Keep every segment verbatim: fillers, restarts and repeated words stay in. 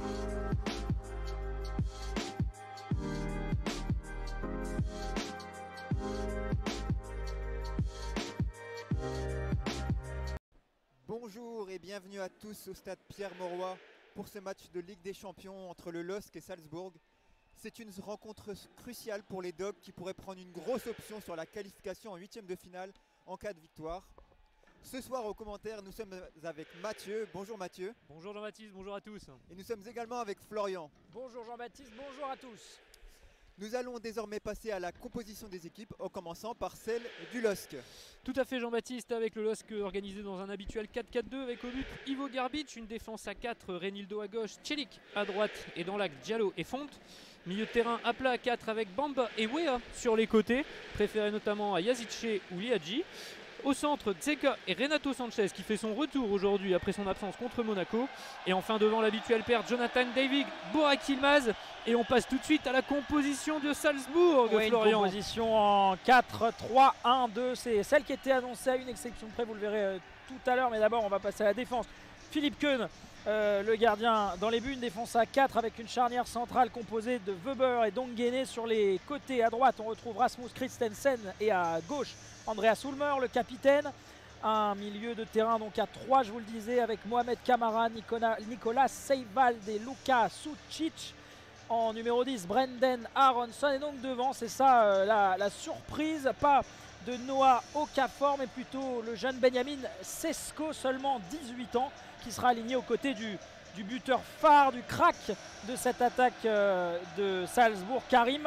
Bonjour et bienvenue à tous au stade Pierre-Mauroy pour ce match de Ligue des Champions entre le L O S C et Salzbourg. C'est une rencontre cruciale pour les Dogs qui pourraient prendre une grosse option sur la qualification en huitième de finale en cas de victoire. Ce soir au commentaire, nous sommes avec Mathieu. Bonjour Mathieu. Bonjour Jean-Baptiste, bonjour à tous. Et nous sommes également avec Florian. Bonjour Jean-Baptiste, bonjour à tous. Nous allons désormais passer à la composition des équipes en commençant par celle du L O S C. Tout à fait Jean-Baptiste, avec le L O S C organisé dans un habituel quatre quatre deux avec au but Ivo Garbic, une défense à quatre, Renildo à gauche, Celik à droite et dans l'axe Diallo et Fonte. Milieu de terrain à plat à quatre avec Bamba et Wea sur les côtés, préférés notamment à Yazice ou Liadji. Au centre, Dzeka et Renato Sanchez qui fait son retour aujourd'hui après son absence contre Monaco. Et enfin devant l'habituel paire Jonathan David, Burak Yilmaz. Et on passe tout de suite à la composition de Salzbourg. Oui, Florian. Une composition en quatre trois un deux. C'est celle qui était annoncée à une exception près, vous le verrez euh, tout à l'heure. Mais d'abord on va passer à la défense. Philippe Keun, euh, le gardien dans les buts, une défense à quatre avec une charnière centrale composée de Weber et Dongene. Sur les côtés à droite on retrouve Rasmus Christensen et à gauche Andreas Ulmer, le capitaine. Un milieu de terrain donc à trois, je vous le disais, avec Mohamed Kamara, Nicolas, Nicolas Seibalde et Luka Sucic. En numéro dix, Brendan Aronson. Et donc devant, c'est ça euh, la, la surprise, pas de Noah Okafor, mais plutôt le jeune Benjamin Sesko, seulement dix-huit ans, qui sera aligné aux côtés du, du buteur phare, du crack de cette attaque euh, de Salzbourg, Karim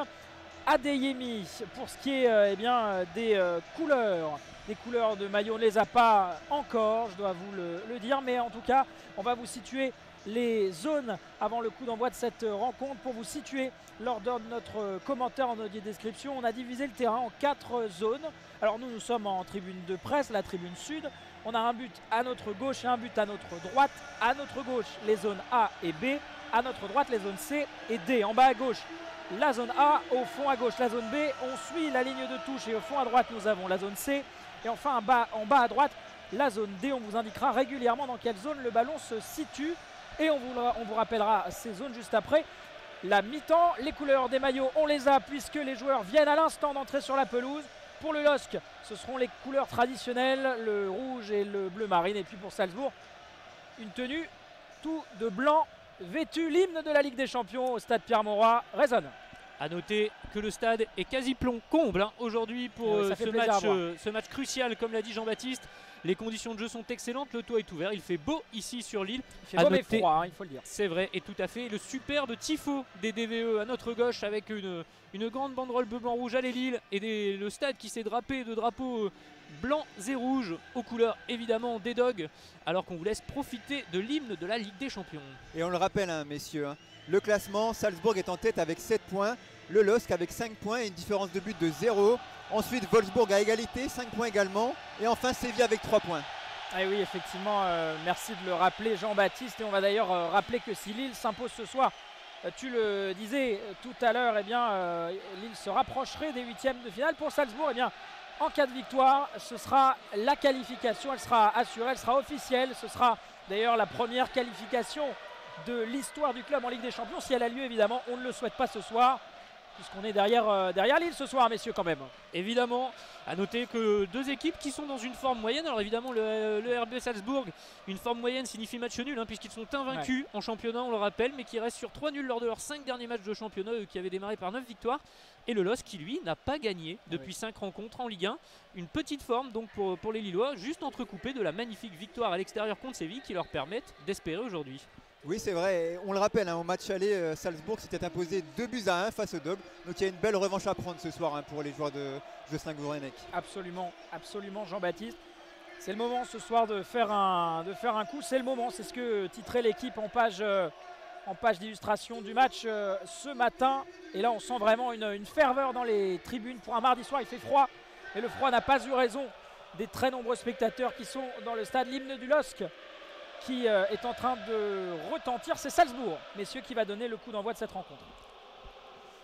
Adeyemi. Pour ce qui est euh, eh bien, des euh, couleurs, des couleurs de maillot, on ne les a pas encore, je dois vous le, le dire, mais en tout cas, on va vous situer les zones avant le coup d'envoi de cette rencontre. Pour vous situer lors de notre commentaire en audio description, on a divisé le terrain en quatre zones. Alors nous, nous sommes en tribune de presse, la tribune sud. On a un but à notre gauche et un but à notre droite. À notre gauche, les zones A et B. À notre droite, les zones C et D. En bas à gauche, la zone A, au fond à gauche la zone B. On suit la ligne de touche et au fond à droite nous avons la zone C. Et enfin en bas, en bas à droite, la zone D. On vous indiquera régulièrement dans quelle zone le ballon se situe. Et on vous, on vous rappellera ces zones juste après la mi-temps. Les couleurs des maillots, on les a puisque les joueurs viennent à l'instant d'entrer sur la pelouse. Pour le L O S C, ce seront les couleurs traditionnelles, le rouge et le bleu marine. Et puis pour Salzbourg, une tenue tout de blanc vêtu. L'hymne de la Ligue des Champions au stade Pierre-Mauroy résonne. A noter que le stade est quasi plomb comble hein, aujourd'hui pour ouais, euh, ce, match, euh, ce match crucial, comme l'a dit Jean-Baptiste. Les conditions de jeu sont excellentes, le toit est ouvert, il fait beau ici sur l'île. Il fait beau mais froid, hein, il faut le dire. C'est vrai, et tout à fait. Le superbe tifo des D V E à notre gauche avec une, une grande banderole bleu, blanc, rouge à l'île et des, le stade qui s'est drapé de drapeaux blancs et rouges aux couleurs évidemment des Dogs. Alors qu'on vous laisse profiter de l'hymne de la Ligue des Champions. Et on le rappelle hein, messieurs, hein, le classement, Salzbourg est en tête avec sept points. Le L O S C avec cinq points et une différence de but de zéro. Ensuite Wolfsburg à égalité, cinq points également. Et enfin Séville avec trois points. Ah oui, effectivement, euh, merci de le rappeler Jean-Baptiste. Et on va d'ailleurs euh, rappeler que si Lille s'impose ce soir, euh, tu le disais euh, tout à l'heure, eh bien euh, Lille se rapprocherait des huitièmes de finale. Pour Salzbourg, eh bien, en cas de victoire, ce sera la qualification. Elle sera assurée, elle sera officielle. Ce sera d'ailleurs la première qualification de l'histoire du club en Ligue des Champions. Si elle a lieu, évidemment, on ne le souhaite pas ce soir, puisqu'on est derrière, euh, derrière Lille ce soir, messieurs, quand même. Évidemment, à noter que deux équipes qui sont dans une forme moyenne. Alors évidemment, le, le R B Salzbourg, une forme moyenne signifie match nul, hein, puisqu'ils sont invaincus ouais. en championnat, on le rappelle, mais qui restent sur trois nuls lors de leurs cinq derniers matchs de championnat, eux, qui avaient démarré par neuf victoires. Et le L O S C qui, lui, n'a pas gagné depuis cinq oui. rencontres en Ligue un. Une petite forme donc pour, pour les Lillois, juste entrecoupée de la magnifique victoire à l'extérieur contre Séville qui leur permettent d'espérer aujourd'hui. Oui c'est vrai, on le rappelle, hein, au match aller, euh, Salzbourg s'était imposé deux buts à un face aux Dogs. Donc il y a une belle revanche à prendre ce soir hein, pour les joueurs de Jocelyn Gourvenec. Absolument, absolument Jean-Baptiste. C'est le moment ce soir de faire un, de faire un coup, c'est le moment, c'est ce que titrait l'équipe en page, euh, en page d'illustration du match euh, ce matin. Et là on sent vraiment une, une ferveur dans les tribunes pour un mardi soir, il fait froid. Mais le froid n'a pas eu raison des très nombreux spectateurs qui sont dans le stade. L'hymne du L O S C qui euh, est en train de retentir. C'est Salzbourg, messieurs, qui va donner le coup d'envoi de cette rencontre.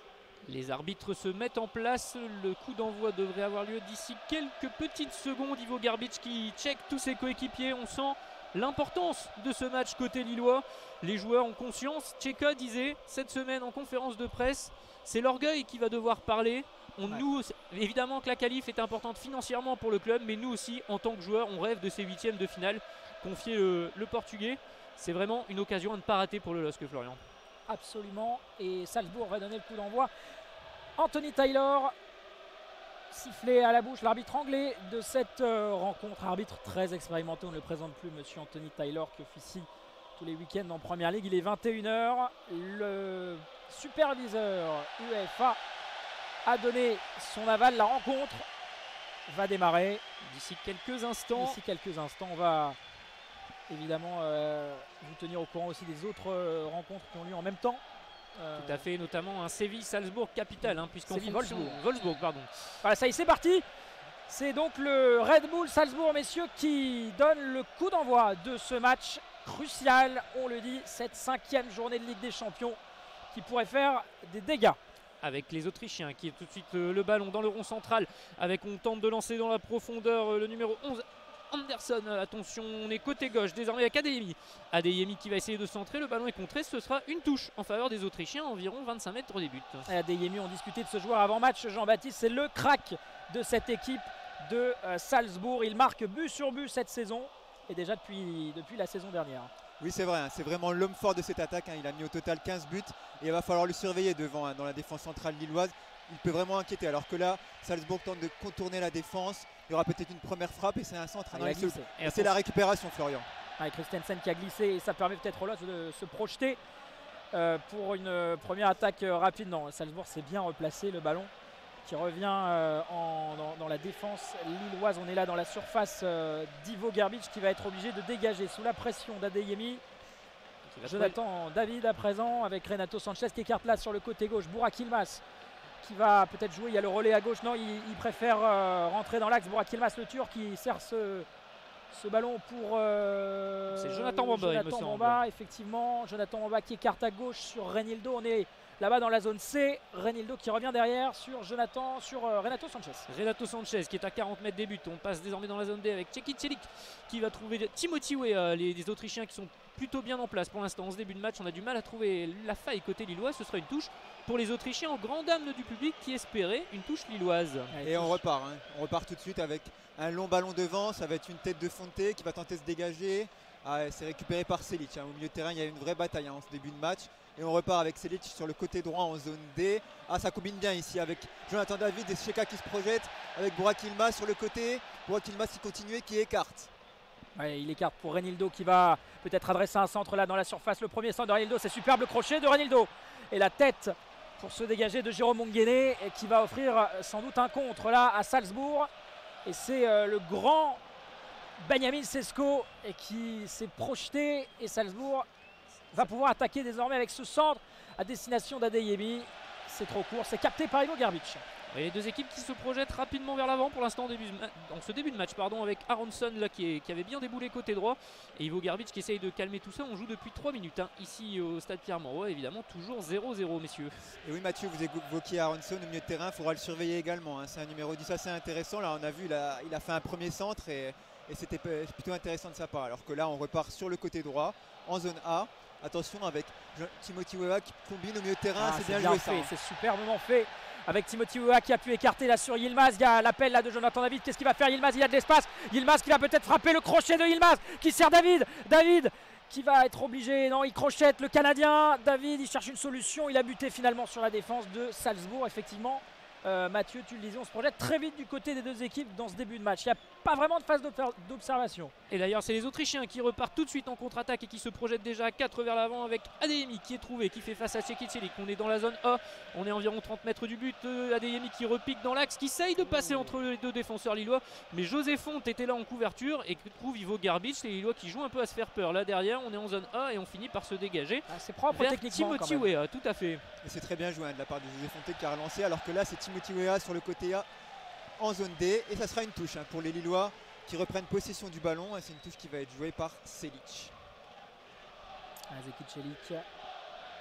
Les arbitres se mettent en place, le coup d'envoi devrait avoir lieu d'ici quelques petites secondes. Ivo Garbic qui check tous ses coéquipiers, on sent l'importance de ce match côté lillois. Les joueurs ont conscience, Tcheka disait cette semaine en conférence de presse, c'est l'orgueil qui va devoir parler. On, ouais. Nous, évidemment que la qualif est importante financièrement pour le club, mais nous aussi en tant que joueurs on rêve de ces huitièmes de finale. Confier le, le Portugais, c'est vraiment une occasion à ne pas rater pour le L O S C, Florian. Absolument, et Salzbourg va donner le coup d'envoi. Anthony Taylor, sifflé à la bouche, l'arbitre anglais de cette euh, rencontre. Arbitre très expérimenté, on ne le présente plus, monsieur Anthony Taylor, qui officie tous les week-ends en Première Ligue. Il est vingt et une heures. Le superviseur U E F A a donné son aval. La rencontre va démarrer. D'ici quelques instants. D'ici quelques instants, on va évidemment euh, vous tenir au courant aussi des autres euh, rencontres qui ont lieu en même temps. Euh, Tout à fait, notamment un Séville-Salzbourg capital, hein, puisqu'en fonction... Wolfsburg. Wolfsburg, pardon. Voilà, ça y est, c'est parti. C'est donc le Red Bull Salzbourg, messieurs, qui donne le coup d'envoi de ce match crucial. On le dit, cette cinquième journée de Ligue des Champions qui pourrait faire des dégâts. Avec les Autrichiens qui est tout de suite euh, le ballon dans le rond central. Avec, on tente de lancer dans la profondeur euh, le numéro onze. Anderson, attention, on est côté gauche désormais avec Adeyemi. Adeyemi qui va essayer de centrer, le ballon est contré, ce sera une touche en faveur des Autrichiens, environ vingt-cinq mètres des buts. Adeyemi, on discutait de ce joueur avant match, Jean-Baptiste, c'est le crack de cette équipe de euh, Salzbourg. Il marque but sur but cette saison et déjà depuis, depuis la saison dernière. Oui, c'est vrai, hein, c'est vraiment l'homme fort de cette attaque, hein. Il a mis au total quinze buts et il va falloir le surveiller devant, hein, dans la défense centrale lilloise. Il peut vraiment inquiéter, alors que là, Salzbourg tente de contourner la défense. Il y aura peut-être une première frappe et c'est un centre. Ah, et c'est la récupération, Florian. Avec Christensen qui a glissé et ça permet peut-être là de se projeter euh, pour une euh, première attaque euh, rapide. Non, Salzbourg s'est bien replacé, le ballon qui revient euh, en, dans, dans la défense lilloise. On est là dans la surface euh, d'Ivo Garbic qui va être obligé de dégager sous la pression d'Adeyemi. Jonathan David à présent avec Renato Sanchez qui écarte là sur le côté gauche. Burak Yilmaz qui va peut-être jouer, il y a le relais à gauche, non il, il préfère euh, rentrer dans l'axe. Burak Yilmaz, le Turc, qui sert ce, ce ballon pour euh, c'est Jonathan Bamba, Jonathan il me Bamba, semble. effectivement, Jonathan Bamba qui écarte à gauche sur Renildo. On est là-bas dans la zone C, Renildo qui revient derrière sur Jonathan, sur euh, Renato Sanchez. Renato Sanchez qui est à quarante mètres des buts. On passe désormais dans la zone D avec Čekić Čelik qui va trouver Timothy Weah, les, les Autrichiens qui sont plutôt bien en place pour l'instant. En ce début de match, on a du mal à trouver la faille côté lillois. Ce sera une touche pour les Autrichiens, aux grandes dames du public qui espérait une touche lilloise. Et on repart, hein. On repart tout de suite avec un long ballon devant. Ça va être une tête de Fonte qui va tenter de se dégager. Ah, c'est récupéré par Selic, hein. Au milieu de terrain, il y a une vraie bataille, hein, en ce début de match. Et on repart avec Selic sur le côté droit en zone D. Ah, ça combine bien ici avec Jonathan David et Tcheka qui se projette, avec Burak Yilmaz sur le côté. Burak Yilmaz qui continue et qui écarte. Ouais, il écarte pour Renildo qui va peut-être adresser un centre là dans la surface. Le premier centre de Renildo, c'est superbe, le crochet de Renildo. Et la tête pour se dégager de Jérôme Mungene qui va offrir sans doute un contre là à Salzbourg. Et c'est euh, le grand Benjamin Sesko et qui s'est projeté, et Salzbourg va pouvoir attaquer désormais avec ce centre à destination d'Adeyemi. C'est trop court, c'est capté par Ivo Garbic. Et les deux équipes qui se projettent rapidement vers l'avant pour l'instant dans ce début de match, pardon, avec Aronson là, qui, est, qui avait bien déboulé côté droit et Ivo Garbic qui essaye de calmer tout ça. On joue depuis trois minutes, hein, ici au stade Pierre-Mauroy, évidemment toujours zéro zéro, messieurs. Et oui, Mathieu, vous évoquiez Aronson au milieu de terrain, il faudra le surveiller également, hein. C'est un numéro dix assez intéressant. Là on a vu, là, il a fait un premier centre et, et c'était plutôt intéressant de sa part, alors que là on repart sur le côté droit en zone A. Attention avec Timothy Weah qui combine au milieu de terrain, ah, c'est bien, bien joué fait, ça. C'est superbement fait avec Timothy Weah qui a pu écarter là sur Yilmaz. Il y a l'appel là de Jonathan David. Qu'est-ce qu'il va faire Yilmaz? Il a de l'espace. Yilmaz qui va peut-être frapper, le crochet de Yilmaz qui sert David. David qui va être obligé, non, il crochette le Canadien. David, il cherche une solution. Il a buté finalement sur la défense de Salzbourg. Effectivement, euh, Mathieu, tu le disais, on se projette très vite du côté des deux équipes dans ce début de match. Il n'y a pas vraiment de phase d'observation. Et d'ailleurs, c'est les Autrichiens qui repartent tout de suite en contre-attaque et qui se projettent déjà à quatre vers l'avant avec Adeyemi qui est trouvé, qui fait face à Čekić Čelik. On est dans la zone A, on est environ trente mètres du but. Euh, Adeyemi qui repique dans l'axe, qui essaye de passer entre les deux défenseurs lillois. Mais José Fonte était là en couverture et que trouve Ivo Garbic. Les Lillois qui jouent un peu à se faire peur. Là derrière, on est en zone A et on finit par se dégager. Ah, c'est propre vers techniquement. Timothy Weah, tout à fait. Et c'est très bien joué, hein, de la part de José Fonte qui a relancé, alors que là c'est Timothy Weah sur le côté A en zone D. Et ça sera une touche, hein, pour les Lillois qui reprennent possession du ballon. C'est une touche qui va être jouée par Selic. Čekić Čelik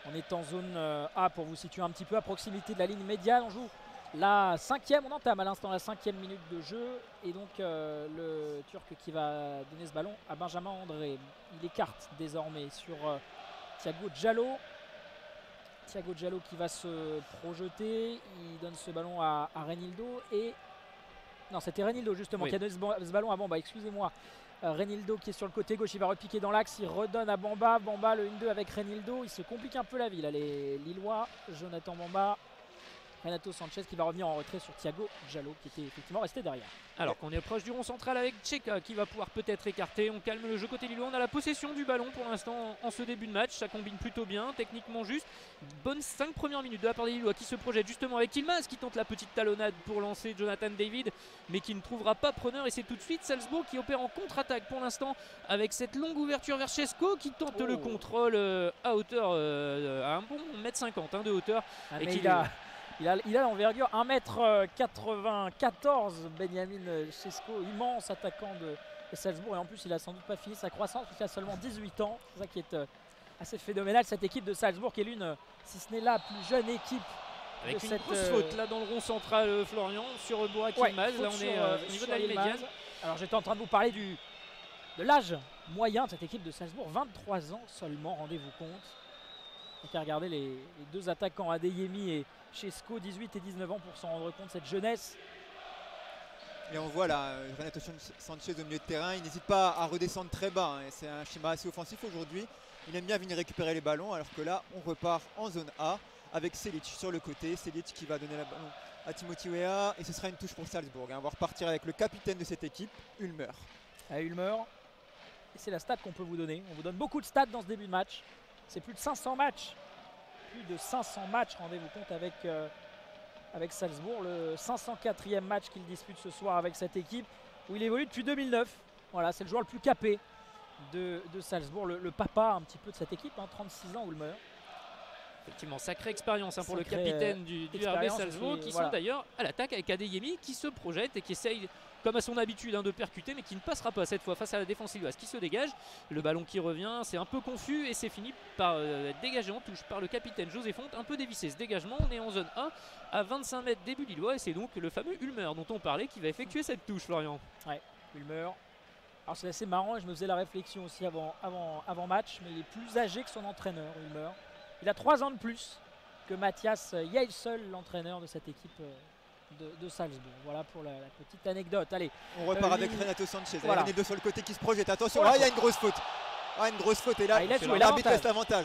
On est en zone euh, A pour vous situer un petit peu à proximité de la ligne médiane. On joue la cinquième, on entame à l'instant la cinquième minute de jeu. Et donc euh, le Turc qui va donner ce ballon à Benjamin André. Il écarte désormais sur euh, Thiago Diallo. Thiago Diallo qui va se projeter. Il donne ce ballon à, à Reinildo. Et non, c'était Reinildo justement oui. qui a donné ce, ce ballon à Bamba, excusez-moi. Euh, Reinildo qui est sur le côté gauche, il va repiquer dans l'axe, il redonne à Bamba. Bamba le un deux avec Reinildo. Il se complique un peu la vie là, les Lillois. Jonathan Bamba. Renato Sanchez qui va revenir en retrait sur Thiago Diallo qui était effectivement resté derrière. Alors qu'on est proche du rond central avec Cheka qui va pouvoir peut-être écarter. On calme le jeu côté Lillois. On a la possession du ballon pour l'instant en ce début de match. Ça combine plutôt bien, techniquement juste. Bonne cinq premières minutes de la part des Lillois qui se projette justement avec Yilmaz qui tente la petite talonnade pour lancer Jonathan David mais qui ne trouvera pas preneur. Et c'est tout de suite Salzbourg qui opère en contre-attaque pour l'instant avec cette longue ouverture vers Chesko qui tente oh. le contrôle euh, à hauteur, euh, à un bon un mètre cinquante hein, de hauteur. Ah, et qui a... Il a, il a l'envergure un mètre quatre-vingt-quatorze, Benjamin Chesko, immense attaquant de, de Salzbourg. Et en plus, il a sans doute pas fini sa croissance puisqu'il a seulement dix-huit ans. C'est ça qui est euh, assez phénoménal. Cette équipe de Salzbourg qui est l'une, si ce n'est la plus jeune équipe. Avec de une cette, grosse euh... faute là dans le rond central, euh, Florian, sur Burak ouais, Yilmaz. Là, on est euh, au niveau de la ligne médiane. Alors, j'étais en train de vous parler du, de l'âge moyen de cette équipe de Salzbourg. vingt-trois ans seulement, rendez-vous compte. Donc, à regarder les, les deux attaquants, Adeyemi et Chesko, dix-huit et dix-neuf ans pour s'en rendre compte, cette jeunesse. Et on voit là Renato Sanchez au milieu de terrain, il n'hésite pas à redescendre très bas. Hein. C'est un schéma assez offensif aujourd'hui. Il aime bien venir récupérer les ballons alors que là on repart en zone A avec Selic sur le côté. Selic qui va donner la ballon à Timothy Weah et ce sera une touche pour Salzbourg. Hein. On va repartir avec le capitaine de cette équipe, Ulmer. À Ulmer. Et c'est la stat qu'on peut vous donner. On vous donne beaucoup de stats dans ce début de match. C'est plus de cinq cents matchs. Plus de cinq cents matchs, rendez-vous compte, avec, euh, avec Salzbourg. Le cinq cent quatrième match qu'il dispute ce soir avec cette équipe où il évolue depuis deux mille neuf. Voilà, c'est le joueur le plus capé de, de Salzbourg, le, le papa un petit peu de cette équipe, hein, trente-six ans, Ulmer. Effectivement, sacrée expérience hein, pour Sacré, le capitaine du, du R B Salzbourg qui voilà. sont d'ailleurs à l'attaque avec Adeyemi qui se projette et qui essaye, comme à son habitude, hein, de percuter mais qui ne passera pas cette fois face à la défense lilloise qui se dégage. Le ballon qui revient, c'est un peu confus et c'est fini par euh, être dégagé en touche par le capitaine José Fonte. Un peu dévissé ce dégagement, on est en zone A à vingt-cinq mètres début lillois et c'est donc le fameux Ulmer dont on parlait qui va effectuer cette touche, Florian. Ouais, Ulmer. Alors c'est assez marrant et je me faisais la réflexion aussi avant, avant, avant match, mais il est plus âgé que son entraîneur, Ulmer. Il a trois ans de plus que Mathias Yeilsel, l'entraîneur de cette équipe de, de Salzbourg. Voilà pour la, la petite anecdote. Allez, on repart euh, avec Renato Sanchez. Voilà. Il y a deux sur le côté qui se projette. Attention, là il y a une grosse faute. Ah, une grosse faute et là, ah, l'arbitre laisse l'avantage.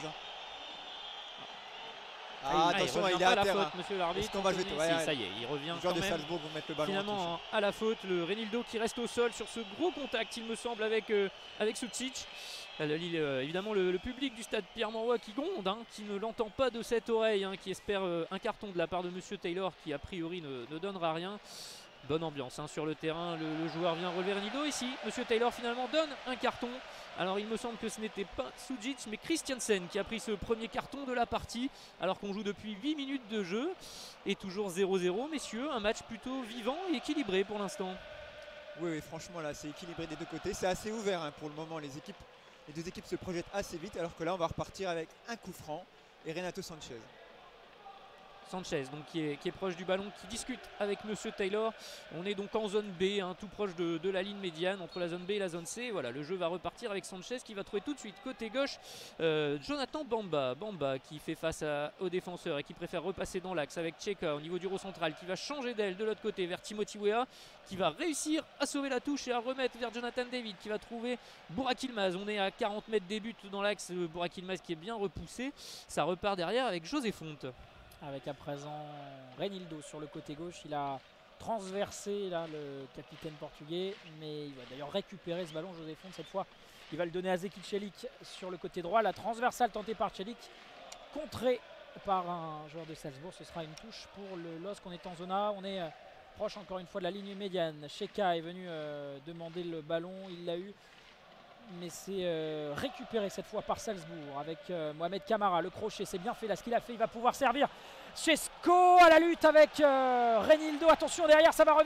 Ah, ah, attention, il, il est à, à terre. Faute, monsieur l'arbitre. On va jeter. Ouais, ouais. Ça y est, il revient. Le joueur quand de même. Salzbourg vont mettre le ballon finalement à la faute. Le Reinildo qui reste au sol sur ce gros contact, il me semble, avec, euh, avec Sucic. Euh, évidemment, le, le public du stade Pierre-Mauroy qui gronde, hein, qui ne l'entend pas de cette oreille, hein, qui espère euh, un carton de la part de monsieur Taylor qui a priori ne, ne donnera rien. Bonne ambiance hein, sur le terrain, le, le joueur vient relever Reinildo ici. monsieur Taylor finalement donne un carton. Alors il me semble que ce n'était pas Sucic mais Christiansen qui a pris ce premier carton de la partie alors qu'on joue depuis huit minutes de jeu. Et toujours zéro zéro, messieurs, un match plutôt vivant et équilibré pour l'instant. Oui, oui, franchement là c'est équilibré des deux côtés, c'est assez ouvert hein, pour le moment. Les équipes Les deux équipes se projettent assez vite alors que là on va repartir avec un coup franc et Renato Sanchez. Sanchez donc qui est, qui est proche du ballon, qui discute avec monsieur Taylor. On est donc en zone B, hein, tout proche de, de la ligne médiane entre la zone B et la zone C. Voilà, le jeu va repartir avec Sanchez qui va trouver tout de suite côté gauche euh, Jonathan Bamba. Bamba qui fait face à, aux défenseurs et qui préfère repasser dans l'axe avec Cheka au niveau du rond central qui va changer d'aile de l'autre côté vers Timothy Weah qui va réussir à sauver la touche et à remettre vers Jonathan David qui va trouver Burak Yilmaz. On est à quarante mètres des buts dans l'axe, Burak Yilmaz qui est bien repoussé. Ça repart derrière avec José Fonte. Avec à présent Reinildo sur le côté gauche, il a transversé là le capitaine portugais, mais il va d'ailleurs récupérer ce ballon. José Fonte cette fois, il va le donner à Zeki Celik sur le côté droit. La transversale tentée par Celik, contrée par un joueur de Salzbourg. Ce sera une touche pour le L O S C. On est en zone A, on est euh, proche encore une fois de la ligne médiane. Cheka est venu euh, demander le ballon, il l'a eu. Mais c'est euh, récupéré cette fois par Salzbourg avec euh, Mohamed Camara. Le crochet, c'est bien fait là ce qu'il a fait. Il va pouvoir servir Chesko à la lutte avec euh, Reinildo. Attention derrière, ça va revenir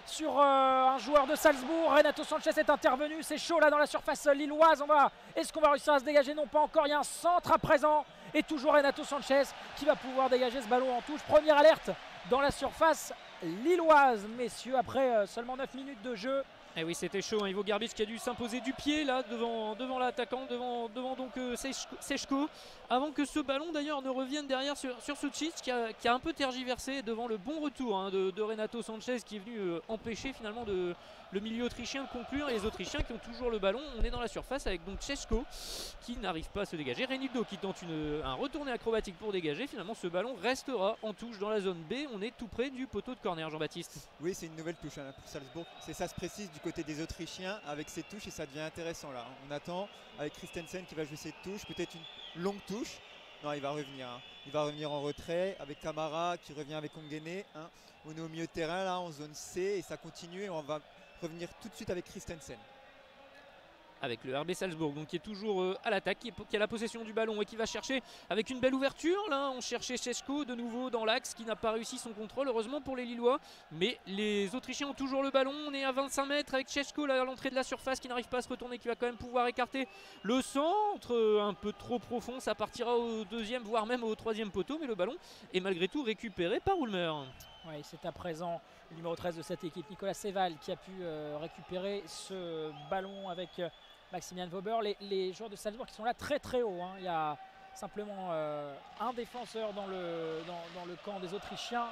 sur euh, un joueur de Salzbourg. Renato Sanchez est intervenu, c'est chaud là dans la surface lilloise. On va, est-ce qu'on va réussir à se dégager? Non, pas encore, il y a un centre à présent. Et toujours Renato Sanchez qui va pouvoir dégager ce ballon en touche. Première alerte dans la surface lilloise, messieurs, après euh, seulement neuf minutes de jeu. Et oui, c'était chaud, hein. Ivo Garbic qui a dû s'imposer du pied là devant, devant l'attaquant, devant, devant donc euh, Sechko, avant que ce ballon d'ailleurs ne revienne derrière sur, sur Sucic qui a, qui a un peu tergiversé devant le bon retour hein, de, de Renato Sanchez qui est venu euh, empêcher finalement de, le milieu autrichien de conclure, et les Autrichiens qui ont toujours le ballon. On est dans la surface avec donc Sechko qui n'arrive pas à se dégager, Reinildo qui tente une, un retourné acrobatique pour dégager. Finalement ce ballon restera en touche dans la zone B. On est tout près du poteau de corner, Jean-Baptiste. Oui, c'est une nouvelle touche hein, pour Salzbourg. C'est ça se précise du côté des Autrichiens avec ces touches et ça devient intéressant là. On attend avec Christensen qui va jouer cette touche, peut-être une longue touche. Non, il va revenir. Hein. Il va revenir en retrait avec Camara qui revient avec Ongene. Hein. On est au milieu de terrain là en zone C et ça continue et on va revenir tout de suite avec Christensen. Avec le R B Salzbourg donc qui est toujours euh, à l'attaque, qui, qui a la possession du ballon et qui va chercher avec une belle ouverture. Là on cherchait Sechko de nouveau dans l'axe qui n'a pas réussi son contrôle heureusement pour les Lillois, mais les Autrichiens ont toujours le ballon. On est à vingt-cinq mètres avec Sechko là, à l'entrée de la surface qui n'arrive pas à se retourner, qui va quand même pouvoir écarter le centre euh, un peu trop profond. Ça partira au deuxième voire même au troisième poteau, mais le ballon est malgré tout récupéré par Ulmer. Oui, c'est à présent le numéro treize de cette équipe, Nicolas Seval, qui a pu euh, récupérer ce ballon avec euh, Maximilian Vauber. Les, les joueurs de Salzbourg qui sont là très très haut. Hein. Il y a simplement euh, un défenseur dans le, dans, dans le camp des Autrichiens.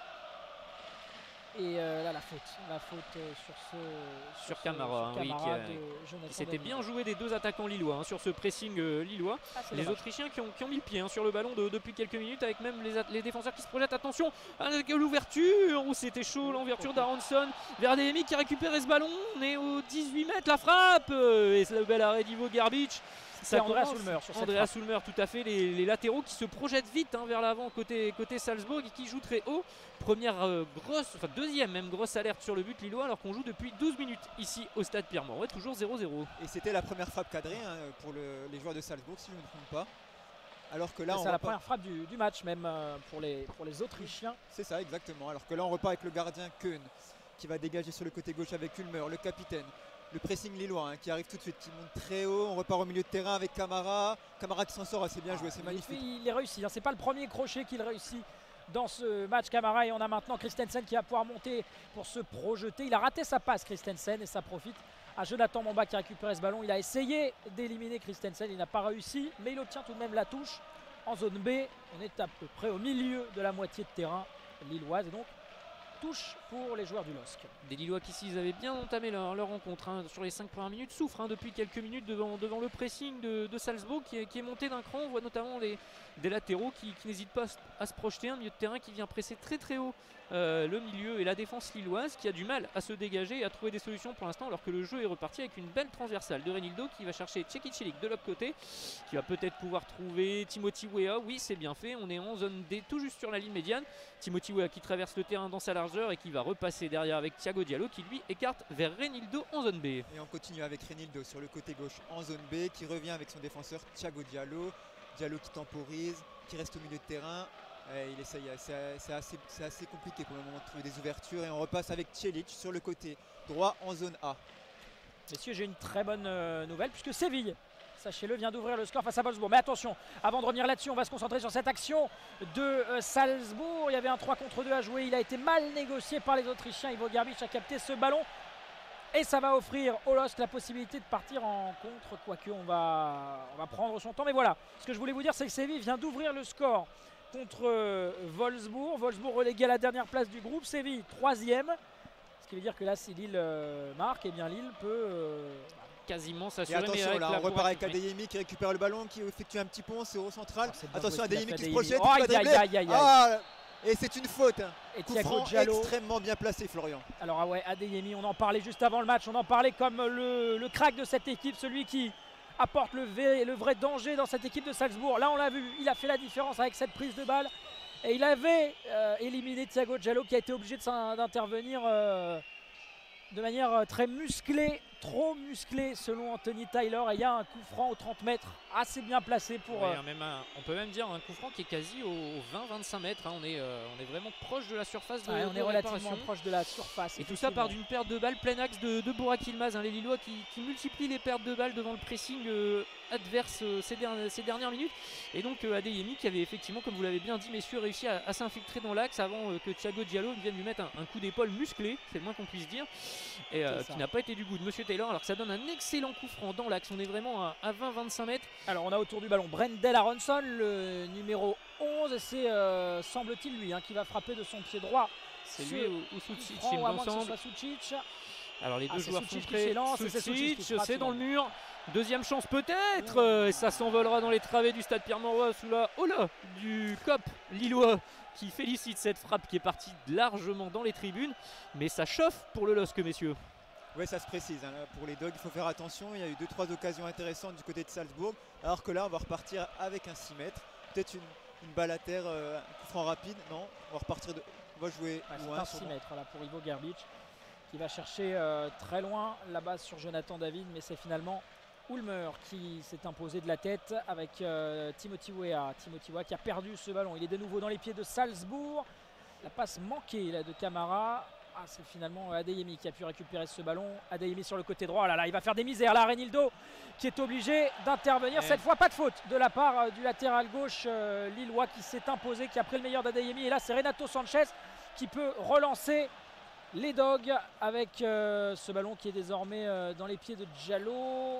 Et euh, là la faute, la faute euh, sur ce sur ce, Camara, sur oui, Camara qui, qui s'était bien joué des deux attaquants lillois hein, sur ce pressing euh, lillois. Ah, les dommage. Autrichiens qui ont, qui ont mis le pied hein, sur le ballon de, depuis quelques minutes, avec même les, les défenseurs qui se projettent. Attention à l'ouverture, où c'était chaud, l'ouverture d'Aronson vers Adeyemi qui a récupéré ce ballon. On est au dix-huit mètres, la frappe euh, et c'est le bel arrêt d'Ivo Garbic. C'est Andreas Ulmer sur cette Andreas Ulmer, tout à fait, les, les latéraux qui se projettent vite hein, vers l'avant côté, côté Salzbourg et qui jouent très haut. Première euh, grosse, enfin deuxième même grosse alerte sur le but lillois alors qu'on joue depuis douze minutes ici au stade Pierre-Mauroy, ouais, toujours zéro zéro. Et c'était la première frappe cadrée hein, pour le, les joueurs de Salzbourg si je ne me trompe pas. Alors que là, c'est la première frappe du, du match même euh, pour, les, pour les Autrichiens. C'est ça exactement, alors que là on repart avec le gardien Keun qui va dégager sur le côté gauche avec Ulmer, le capitaine. Le pressing lillois hein, qui arrive tout de suite, qui monte très haut. On repart au milieu de terrain avec Camara. Camara qui s'en sort assez bien joué, c'est magnifique. Il, il est réussi, hein. C'est pas le premier crochet qu'il réussit dans ce match Camara. Et on a maintenant Christensen qui va pouvoir monter pour se projeter. Il a raté sa passe Christensen et ça profite à Jonathan Mamba qui a récupéré ce ballon. Il a essayé d'éliminer Christensen, il n'a pas réussi. Mais il obtient tout de même la touche en zone B. On est à peu près au milieu de la moitié de terrain lilloise. Et donc touche pour les joueurs du L O S C. Des Lillois qui, s'ils avaient bien entamé leur, leur rencontre hein, sur les cinq premières minutes, souffrent hein, depuis quelques minutes devant, devant le pressing de, de Salzbourg qui est, qui est monté d'un cran. On voit notamment les, des latéraux qui, qui n'hésitent pas à se projeter, un milieu de terrain qui vient presser très très haut euh, le milieu et la défense lilloise qui a du mal à se dégager et à trouver des solutions pour l'instant, alors que le jeu est reparti avec une belle transversale de Reinildo qui va chercher Cekic de l'autre côté, qui va peut-être pouvoir trouver Timothy Weah. Oui, c'est bien fait, on est en zone D tout juste sur la ligne médiane. Timothy Weah qui traverse le terrain dans sa largeur et qui va repasser derrière avec Thiago Diallo qui lui écarte vers Reinildo en zone B. Et on continue avec Reinildo sur le côté gauche en zone B qui revient avec son défenseur Thiago Diallo. Diallo qui temporise, qui reste au milieu de terrain. Et il essaye, c'est assez, assez compliqué pour le moment de trouver des ouvertures. Et on repasse avec Celic sur le côté droit en zone A. Messieurs, j'ai une très bonne euh, nouvelle puisque Séville, sachez-le, vient d'ouvrir le score face à Wolfsburg. Mais attention, avant de revenir là-dessus, on va se concentrer sur cette action de euh, Salzbourg. Il y avait un trois contre deux à jouer. Il a été mal négocié par les Autrichiens. Ivo Garbic a capté ce ballon. Et ça va offrir au L O S C la possibilité de partir en contre. Quoique, on va, on va prendre son temps. Mais voilà, ce que je voulais vous dire, c'est que Séville vient d'ouvrir le score contre euh, Wolfsburg. Wolfsburg relégué à la dernière place du groupe. Séville, troisième. Ce qui veut dire que là, si Lille euh, marque, et eh bien Lille peut... Euh, quasiment s'assurer. Et attention, là, on repart avec Adeyemi qui récupère le ballon, qui effectue un petit pont, c'est au central. Oh, attention, Adeyemi qui se projette. Oh, aïe, aïe, aïe, aïe, ah, et c'est une faute. Et coup franc extrêmement bien placé, Florian. Alors ah ouais, Adeyemi, on en parlait juste avant le match, on en parlait comme le, le crack de cette équipe, celui qui apporte le vrai, le vrai danger dans cette équipe de Salzbourg. Là, on l'a vu, il a fait la différence avec cette prise de balle. Et il avait euh, éliminé Thiago Diallo qui a été obligé d'intervenir euh, de manière très musclée trop musclé selon Anthony Tyler. Et il y a un coup franc aux trente mètres assez bien placé pour... Ouais, euh, même un- on peut même dire un coup franc qui est quasi aux vingt à vingt-cinq mètres. hein. On, est, euh, on est vraiment proche de la surface de, ouais, on de est relativement réparation. proche de la surface. Et tout ça part effectivement. d'une perte de balles plein axe de, de Burak Yilmaz, hein, les Lillois qui, qui multiplient les pertes de balles devant le pressing euh, adverse euh, ces, dernières, ces dernières minutes. Et donc euh, Adeyemi qui avait effectivement, comme vous l'avez bien dit messieurs, réussi à, à s'infiltrer dans l'axe avant euh, que Thiago Diallo vienne lui mettre un, un coup d'épaule musclé, c'est le moins qu'on puisse dire, et euh, C'est ça. qui n'a pas été du goût de Monsieur Taylor, alors que ça donne un excellent coup franc dans l'axe. On est vraiment à, à vingt à vingt-cinq mètres. Alors on a autour du ballon Brendel Aronson, le numéro onze. Et c'est, euh, semble-t-il, lui hein, qui va frapper de son pied droit. C'est Ce lui ou, ou Sucic, franc, il ou à me moins que ce semble. soit Sucic. Alors les Ah, deux c'est joueurs Sucic sont qui prêts. s'élance et c'est Sucic qui Sucic, frappe c'est dans le finalement. mur. Deuxième chance peut-être. euh, et ça s'envolera dans les travées du stade Pierre-Mauroy sous la hola du cop lillois qui félicite cette frappe qui est partie largement dans les tribunes. Mais ça chauffe pour le L O S C, messieurs. Ouais, ça se précise. hein. Là, pour les Dogs, il faut faire attention. Il y a eu deux trois occasions intéressantes du côté de Salzbourg. Alors que là, on va repartir avec un six mètres. Peut-être une, une balle à terre, euh, un coup franc rapide. Non, on va repartir de. On va jouer Ouais, c'est loin. un sur- six mètres là, pour Ivo Gerbic qui va chercher euh, très loin la base sur Jonathan David. Mais c'est finalement Ulmer qui s'est imposé de la tête avec euh, Timothy Weah. Timothy Weah qui a perdu ce ballon. Il est de nouveau dans les pieds de Salzbourg. La passe manquée là, de Camara. Ah, c'est finalement Adeyemi qui a pu récupérer ce ballon. Adeyemi sur le côté droit. Oh là là, il va faire des misères là. Renildo qui est obligé d'intervenir. Et- Cette fois, pas de faute de la part euh, du latéral gauche euh, lillois qui s'est imposé, qui a pris le meilleur d'Adeyemi. Et là, c'est Renato Sanchez qui peut relancer les Dogs avec euh, ce ballon qui est désormais euh, dans les pieds de Diallo.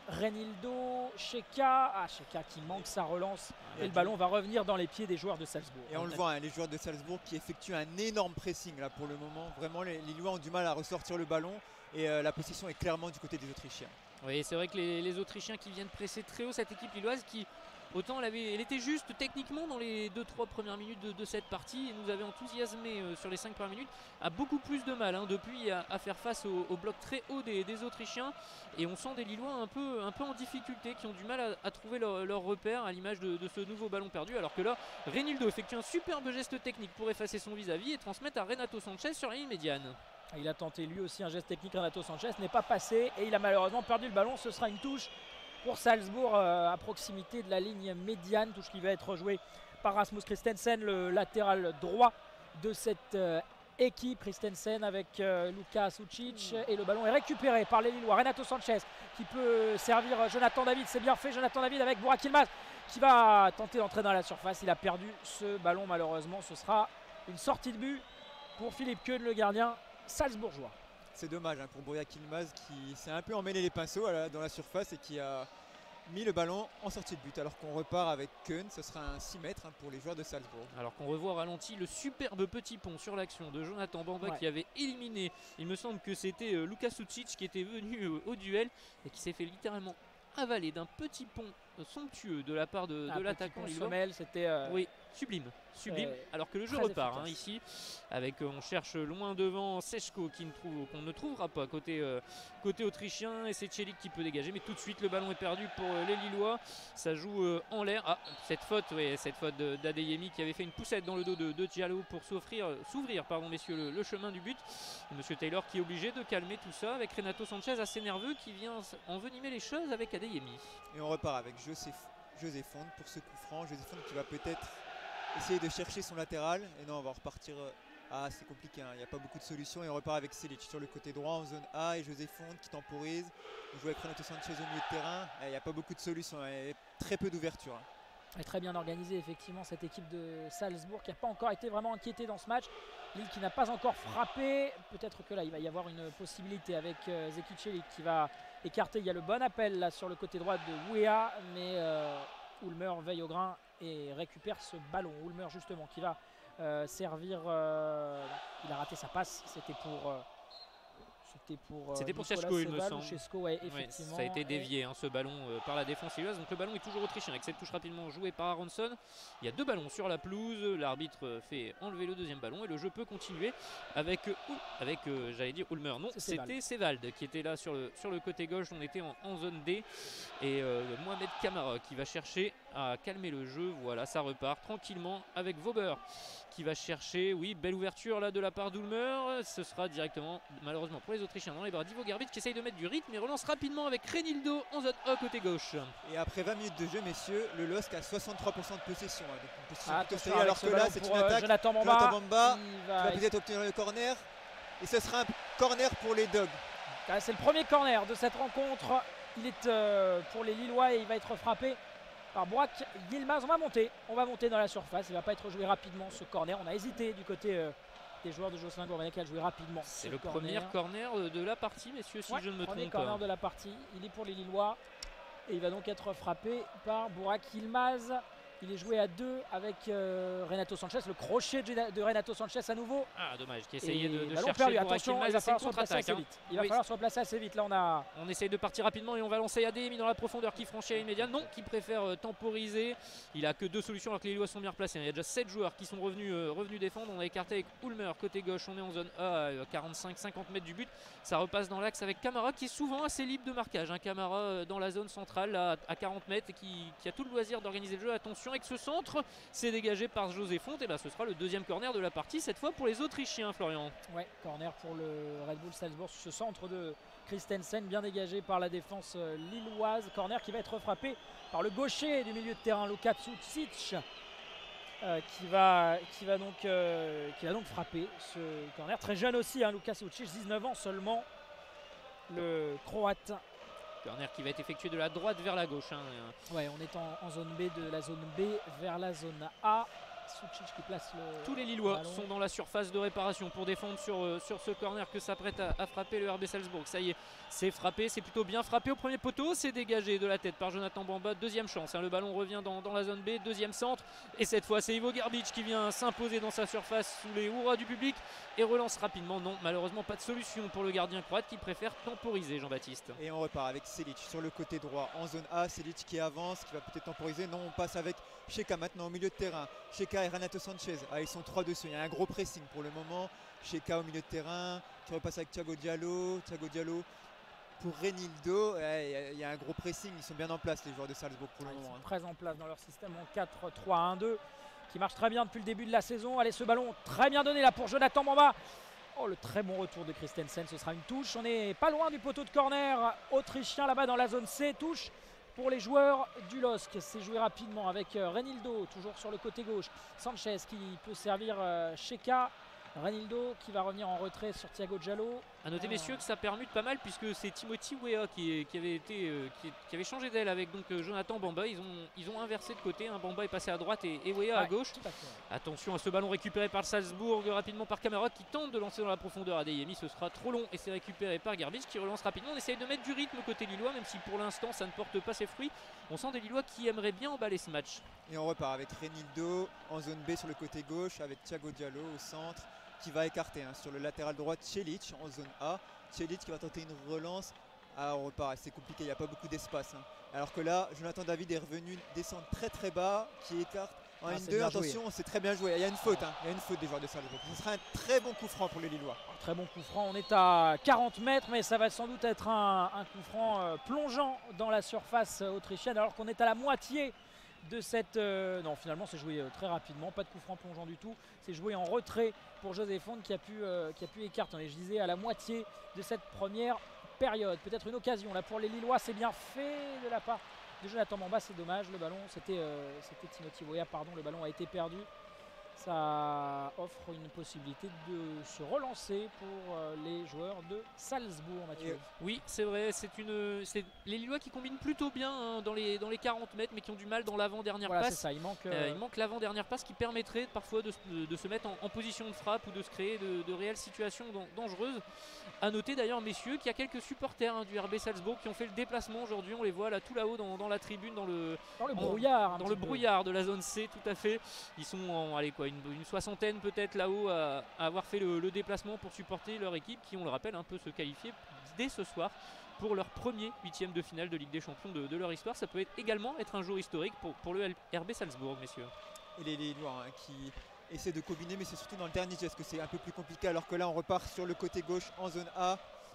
Renildo, Sheka. Ah, Sheka qui manque sa relance. Il y a Et le du- ballon va revenir dans les pieds des joueurs de Salzbourg. Et on le voit, hein, les joueurs de Salzbourg qui effectuent un énorme pressing là pour le moment. Vraiment, les Lillois ont du mal à ressortir le ballon et euh, la possession est clairement du côté des Autrichiens. Oui, c'est vrai que les, les Autrichiens qui viennent presser très haut cette équipe lilloise qui, autant elle, avait, elle était juste techniquement dans les deux trois premières minutes de, de cette partie et nous avait enthousiasmé euh, sur les cinq premières minutes, a beaucoup plus de mal hein, depuis à, à faire face au, au bloc très haut des, des Autrichiens. Et on sent des Lillois un peu, un peu en difficulté, qui ont du mal à, à trouver leur, leur repère à l'image de, de ce nouveau ballon perdu. Alors que là, Renildo effectue un superbe geste technique pour effacer son vis-à-vis et transmettre à Renato Sanchez sur la ligne médiane. Il a tenté lui aussi un geste technique. Renato Sanchez n'est pas passé et il a malheureusement perdu le ballon. Ce sera une touche pour Salzbourg euh, à proximité de la ligne médiane. Touche qui va être rejouée par Rasmus Christensen, le latéral droit de cette euh, équipe. Christensen avec euh, Luka Sucic mmh. et le ballon est récupéré par les Lillois. Renato Sanchez qui peut servir Jonathan David. C'est bien fait, Jonathan David avec Burak Yilmaz qui va tenter d'entrer dans la surface. Il a perdu ce ballon malheureusement. Ce sera une sortie de but pour Philippe Keun, le gardien salzbourgeois. C'est dommage hein, pour Burak Yilmaz qui s'est un peu emmêlé les pinceaux voilà, dans la surface et qui a mis le ballon en sortie de but. Alors qu'on repart avec Keun, ce sera un six mètres hein, pour les joueurs de Salzbourg. Alors qu'on revoit au ralenti le superbe petit pont sur l'action de Jonathan Bamba ouais. qui avait éliminé, il me semble que c'était euh, Luka Sucic qui était venu euh, au duel et qui s'est fait littéralement avaler d'un petit pont euh, somptueux de la part de, de l'attaquant lillois. C'était euh... oui, sublime, sublime. Euh, alors que le jeu repart hein, ici, avec euh, on cherche loin devant Sechko qui ne trouve, qu'on ne trouvera pas côté, euh, côté autrichien et c'est Celik qui peut dégager, mais tout de suite le ballon est perdu pour euh, les Lillois. Ça joue euh, en l'air. Ah, cette faute, ouais, cette faute d'Adeyemi qui avait fait une poussette dans le dos de, de Diallo pour s'offrir, s'ouvrir, pardon messieurs, le, le chemin du but. Et Monsieur Taylor qui est obligé de calmer tout ça avec Renato Sanchez assez nerveux qui vient envenimer les choses avec Adeyemi. Et on repart avec José, José Fonte pour ce coup franc. José Fonte qui va peut-être essayer de chercher son latéral. Et non, on va repartir. Ah, c'est compliqué, hein. Il n'y a pas beaucoup de solutions. Et on repart avec Selic sur le côté droit en zone A. Et José Fonte qui temporise. On joue avec Renato Sanchez au milieu de terrain. Il n'y a pas beaucoup de solutions. Il y a très peu d'ouverture. Hein. Très bien organisée, effectivement, cette équipe de Salzbourg qui n'a pas encore été vraiment inquiétée dans ce match. Lille qui n'a pas encore frappé. Peut-être que là, il va y avoir une possibilité avec euh, Zeki Celik qui va écarter. Il y a le bon appel là sur le côté droit de Weah. Mais euh, Ulmer veille au grain et récupère ce ballon. Ulmer justement qui va euh, servir, euh, il a raté sa passe, c'était pour euh, c'était pour euh, c'était pour Sechko il me semble. Chesco, ouais, effectivement. Ouais, ça a été dévié hein, ce ballon euh, par la défense lilloise. Donc le ballon est toujours autrichien avec cette touche rapidement jouée par Aronson. Il y a deux ballons sur la pelouse, l'arbitre fait enlever le deuxième ballon et le jeu peut continuer avec, euh, avec euh, j'allais dire Ulmer, non c'était Sevald qui était là sur le, sur le côté gauche. On était en, en zone D et euh, Mohamed Camara qui va chercher à calmer le jeu. Voilà, ça repart tranquillement avec Vauber qui va chercher, oui, belle ouverture là de la part d'Ulmer. Ce sera directement, malheureusement pour les Autrichiens, dans les bras d'Ivo Garbic qui essaye de mettre du rythme et relance rapidement avec Renildo en zone A côté gauche. Et après vingt minutes de jeu, messieurs, le L O S C a soixante-trois pour cent de possession. Hein, donc une possession Ah, plutôt attention serrée, alors avec que ce là ballon c'est pour, une euh, attaque. Jonathan Bamba, Jonathan Bamba qui qui va- va peut-être obtenir le corner. Et ce sera un corner pour les Dogs. Ah, c'est le premier corner de cette rencontre. Il est euh, pour les Lillois et il va être frappé par Burak Yilmaz. On va monter, on va monter dans la surface. Il ne va pas être joué rapidement ce corner. On a hésité du côté euh, des joueurs de Jocelyn Gourvenec à le jouer rapidement. C'est ce le corner. premier corner de la partie, messieurs, si Ouais, je ne me premier trompe corner pas. de la partie. Il est pour les Lillois et il va donc être frappé par Burak Yilmaz. Il est joué à deux avec euh, Renato Sanchez, le crochet de, de Renato Sanchez à nouveau. Ah, dommage, qui Et essayait de, de ballon chercher perdu. Burak Attention, Yilmaz. il va C'est une falloir se replacer contre-attaque. assez hein. vite. Il va Oui. falloir se replacer assez vite. Là, on a On essaye de partir rapidement et on va lancer Adeyemi dans la profondeur qui franchit à l'immédiat. Non, qui préfère euh, temporiser. Il a que deux solutions alors que les Lillois sont bien replacés. Il y a déjà sept joueurs qui sont revenus, euh, revenus défendre. On a écarté avec Ulmer côté gauche. On est en zone A à quarante-cinq cinquante mètres du but. Ça repasse dans l'axe avec Camara qui est souvent assez libre de marquage. Hein. Camara euh, dans la zone centrale là, à quarante mètres et qui, qui a tout le loisir d'organiser le jeu. Attention avec ce centre, c'est dégagé par José Fonte. Et ben, ce sera le deuxième corner de la partie, cette fois pour les Autrichiens, Florian. ouais, corner pour le Red Bull Salzbourg. Ce centre de Christensen bien dégagé par la défense euh, lilloise. Corner qui va être frappé par le gaucher du milieu de terrain, Luka Tsucic. Euh, qui, va, qui, va donc, euh, qui va donc frapper ce corner. Très jeune aussi, hein, Luka Tsucic, dix-neuf ans seulement, le Croate. Corner qui va être effectué de la droite vers la gauche. Hein. Ouais, on est en, en zone B, de la zone B vers la zone A. Tsucic qui place le. Tous les Lillois ballon. sont dans la surface de réparation pour défendre sur, euh, sur ce corner que s'apprête à, à frapper le R B Salzbourg. Ça y est, c'est frappé, c'est plutôt bien frappé au premier poteau, c'est dégagé de la tête par Jonathan Bamba. Deuxième chance, hein, le ballon revient dans, dans la zone B, deuxième centre. Et cette fois, c'est Ivo Garbic qui vient s'imposer dans sa surface sous les hurrahs du public et relance rapidement. Non, malheureusement, pas de solution pour le gardien croate qui préfère temporiser, Jean-Baptiste. Et on repart avec Selic sur le côté droit en zone A. Selic qui avance, qui va peut-être temporiser. Non, on passe avec Sheka maintenant au milieu de terrain. Sheka et Renato Sanchez. Ah, ils sont trois dessus. Il y a un gros pressing pour le moment. Sheka au milieu de terrain. Qui repasse avec Thiago Diallo. Thiago Diallo pour Renildo. Ouais, il y a un gros pressing. Ils sont bien en place, les joueurs de Salzbourg pour le Ils moment. sont hein. très en place dans leur système en quatre trois un deux qui marche très bien depuis le début de la saison. Allez, ce ballon très bien donné là pour Jonathan Bamba. Oh, le très bon retour de Christensen, ce sera une touche. On n'est pas loin du poteau de corner autrichien là-bas dans la zone C. Touche pour les joueurs du L O S C. C'est joué rapidement avec Renildo, toujours sur le côté gauche. Sanchez qui peut servir euh, Sheka. Renildo qui va revenir en retrait sur Thiago Diallo. A noter, Ah. messieurs, que ça permute pas mal puisque c'est Timothy Weah qui, est- qui avait été euh, qui, qui avait changé d'aile avec donc euh, Jonathan Bamba. Ils ont, ils ont inversé de côté. Hein. Bamba est passé à droite et, et Weah à Ouais, gauche. tout à fait. Attention à ce ballon récupéré par Salzbourg rapidement par Camara qui tente de lancer dans la profondeur. Adeyemi, ce sera trop long et c'est récupéré par Garbic qui relance rapidement. On essaye de mettre du rythme côté lillois, même si pour l'instant ça ne porte pas ses fruits. On sent des Lillois qui aimeraient bien emballer ce match. Et on repart avec Renildo en zone B sur le côté gauche. Avec Thiago Diallo au centre. Qui va écarter hein, sur le latéral droit Celic en zone A. Celic qui va tenter une relance. Ah, on repart, c'est compliqué, il n'y a pas beaucoup d'espace. hein. Alors que là, Jonathan David est revenu descendre très très bas, qui écarte en Ah, ligne c'est deux. bien joué. Attention, c'est très bien joué. Il y a une faute, hein. il y a une faute des joueurs de Salzbourg. Ce sera un très bon coup franc pour les Lillois. Un très bon coup franc. On est à quarante mètres, mais ça va sans doute être un, un coup franc euh, plongeant dans la surface euh, autrichienne, alors qu'on est à la moitié de cette. euh, non, finalement, c'est joué euh, très rapidement. Pas de coup franc plongeant du tout. C'est joué en retrait pour José Fonte qui a pu, euh, qui a pu écarter. Et je disais à la moitié de cette première période. Peut-être une occasion là pour les Lillois. C'est bien fait de la part de Jonathan Bamba. C'est dommage. Le ballon, c'était euh, c'était Timothy Weah, pardon. Le ballon a été perdu. Ça offre une possibilité de se relancer pour euh, les joueurs de Salzbourg, Mathieu. Oui, c'est vrai, c'est une, c'est les Lillois qui combinent plutôt bien hein, dans, les, dans les quarante mètres, mais qui ont du mal dans l'avant-dernière Voilà, c'est passe. ça. Il manque. Euh, euh, il manque l'avant-dernière passe qui permettrait parfois de, se- de- de se mettre en, en position de frappe ou de se créer de, de réelles situations dan- dangereuses. A noter d'ailleurs, messieurs, qu'il y a quelques supporters hein, du R B Salzbourg qui ont fait le déplacement aujourd'hui. On les voit là tout là-haut dans, dans la tribune, dans le, dans le en- brouillard. un dans petit le peu. brouillard de la zone C, tout à fait. Ils sont en allez, quoi, une, une soixantaine peut-être là-haut à, à avoir fait le, le déplacement pour supporter leur équipe qui, on le rappelle, un peu se qualifier dès ce soir pour leur premier huitième de finale de Ligue des Champions de, de leur histoire. Ça peut être également être un jour historique pour, pour le R B Salzbourg, messieurs. Et les Lillois hein, qui essaient de combiner, mais c'est surtout dans le dernier geste que c'est un peu plus compliqué. Alors que là, on repart sur le côté gauche en zone A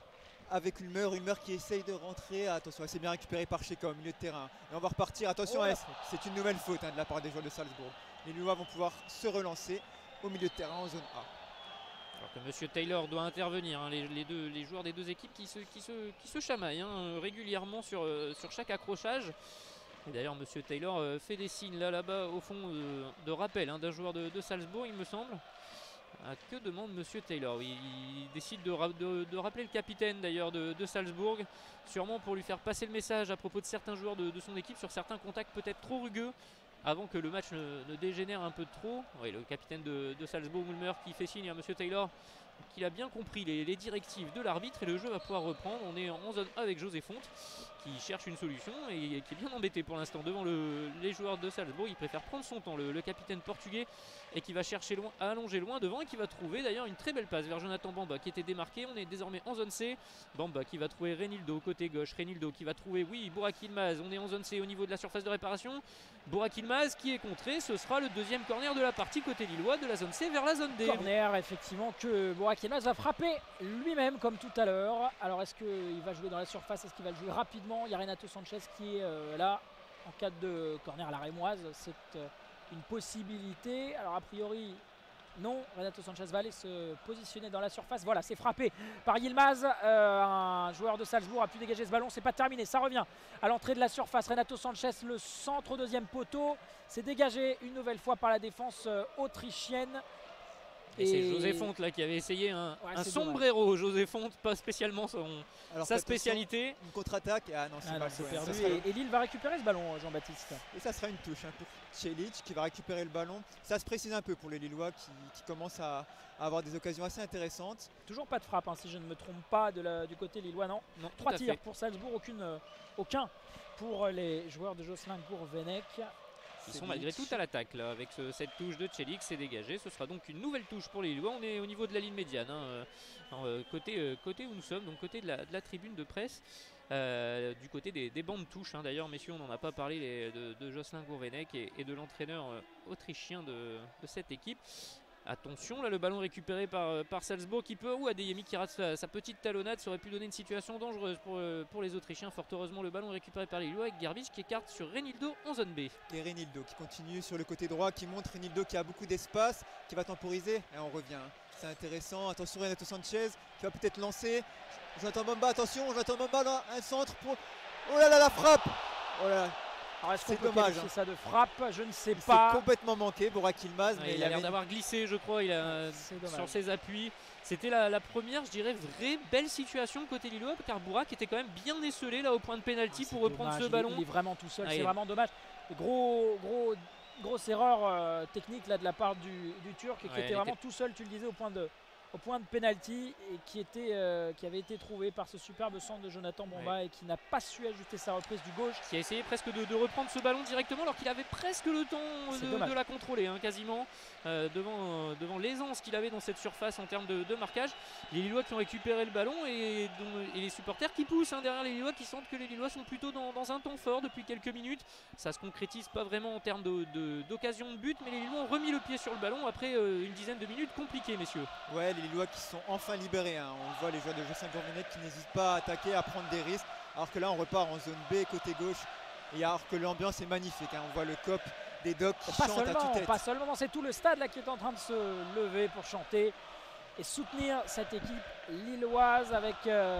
avec Ulmer, Ulmer qui essaye de rentrer, attention, c'est bien récupéré par Cheka au milieu de terrain. Et on va repartir, attention, Oh. c'est une nouvelle faute hein, de la part des joueurs de Salzbourg. Les Lillois vont pouvoir se relancer au milieu de terrain en zone A. Alors que Monsieur Taylor doit intervenir, hein, les, les deux, les joueurs des deux équipes qui se, qui se, qui se chamaillent hein, régulièrement sur, euh, sur chaque accrochage. Et d'ailleurs Monsieur Taylor euh, fait des signes là là-bas au fond euh, de rappel hein, d'un joueur de, de Salzbourg il me semble. Ah, que demande Monsieur Taylor? Oui, il décide de, ra de, de rappeler le capitaine d'ailleurs de, de Salzbourg, sûrement pour lui faire passer le message à propos de certains joueurs de, de son équipe sur certains contacts peut-être trop rugueux avant que le match ne, ne dégénère un peu trop. Oui, le capitaine de, de Salzbourg, Ulmer, qui fait signe à Monsieur Taylor qu'il a bien compris les, les directives de l'arbitre et le jeu va pouvoir reprendre. On est en zone A avec José Fonte qui cherche une solution et qui est bien embêté pour l'instant devant le, les joueurs de Salzbourg. Il préfère prendre son temps, le, le capitaine portugais, et qui va chercher loin, à allonger loin devant et qui va trouver d'ailleurs une très belle passe vers Jonathan Bamba qui était démarqué. On est désormais en zone C. Bamba qui va trouver Renildo côté gauche. Renildo qui va trouver, oui, Burak Yilmaz. On est en zone C au niveau de la surface de réparation. Burak Yilmaz qui est contré. Ce sera le deuxième corner de la partie côté lillois de la zone C vers la zone D. Corner, effectivement, que Burak Yilmaz va frapper lui-même comme tout à l'heure. Alors est-ce qu'il va jouer dans la surface? Est-ce qu'il va le jouer rapidement? Il y a Renato Sanchez qui est euh, là en cas de corner à la rémoise. C'est euh, une possibilité. Alors a priori non, Renato Sanchez va aller se positionner dans la surface. Voilà, c'est frappé par Yilmaz. Euh, un joueur de Salzbourg a pu dégager ce ballon. C'est pas terminé, ça revient à l'entrée de la surface. Renato Sanchez, le centre au deuxième poteau. C'est dégagé une nouvelle fois par la défense euh, autrichienne. Et, et c'est José Fonte là qui avait essayé un, ouais, un sombrero. José Fonte, pas spécialement son, Alors, sa spécialité. Une contre-attaque, ah non, c'est ah mal perdu. Sera... Et, et Lille va récupérer ce ballon, Jean-Baptiste. Et ça sera une touche hein, pour Celic qui va récupérer le ballon. Ça se précise un peu pour les Lillois qui, qui commencent à, à avoir des occasions assez intéressantes. Toujours pas de frappe, hein, si je ne me trompe pas, de la, du côté lillois, non. non Trois tirs pour Salzbourg, aucune, euh, aucun pour les joueurs de Jocelyn Gourvenec. Ils sont malgré tout à l'attaque là avec ce, cette touche de Celic, c'est dégagé. Ce sera donc une nouvelle touche pour les Lillois. On est au niveau de la ligne médiane, hein, euh, côté, euh, côté où nous sommes, donc côté de la, de la tribune de presse, euh, du côté des, des bancs de touche. Hein. D'ailleurs, messieurs, on n'en a pas parlé les, de, de Jocelyn Gourvenec et, et de l'entraîneur euh, autrichien de, de cette équipe. Attention, là le ballon récupéré par, par Salzbourg qui peut, ou Adeyemi qui rate sa, sa petite talonnade, ça aurait pu donner une situation dangereuse pour, pour les Autrichiens. Fort heureusement, le ballon est récupéré par les Lillois avec Garbage qui écarte sur Renildo en zone B. Et Renildo qui continue sur le côté droit, qui montre Renildo qui a beaucoup d'espace, qui va temporiser. Et on revient, c'est intéressant. Attention Renato Sanchez qui va peut-être lancer. Jonathan Bamba, attention, Jonathan Bamba là, un centre pour... Oh là là, la frappe. Oh là là. Alors est-ce qu'on peut dommage, qualifier hein. ça de frappe? Je ne sais il pas. complètement manqué, Burak Yilmaz. Ouais, mais il, il a l'air avait... d'avoir glissé, je crois, il a, sur ses appuis. C'était la, la première, je dirais, vraie belle situation côté Lillois, car Burak était quand même bien esselé là au point de pénalty ah, pour reprendre dommage. ce ballon. Il est, il est vraiment tout seul, ah, c'est il... vraiment dommage. Gros, gros, grosse erreur euh, technique là de la part du, du Turc qui ouais, était vraiment était... tout seul, tu le disais, au point de, au point de pénalty et qui, était, euh, qui avait été trouvé par ce superbe centre de Jonathan Bamba ouais. et qui n'a pas su ajuster sa reprise du gauche. Qui a essayé presque de, de reprendre ce ballon directement alors qu'il avait presque le temps de, de la contrôler, hein, quasiment, euh, devant, euh, devant l'aisance qu'il avait dans cette surface en termes de, de marquage. Les Lillois qui ont récupéré le ballon et, dont, et les supporters qui poussent hein, derrière les Lillois, qui sentent que les Lillois sont plutôt dans, dans un temps fort depuis quelques minutes. Ça se concrétise pas vraiment en termes d'occasion de, de, de but, mais les Lillois ont remis le pied sur le ballon après euh, une dizaine de minutes compliquées, messieurs. Ouais, les Lillois qui sont enfin libérés. Hein. On voit les joueurs de Jocelyn Gourvenec qui n'hésitent pas à attaquer, à prendre des risques. Alors que là, on repart en zone B, côté gauche. Et alors que l'ambiance est magnifique. Hein. On voit le cop des Docs qui pas chantent seulement, à tue-tête. Pas seulement, c'est tout le stade là qui est en train de se lever pour chanter et soutenir cette équipe lilloise avec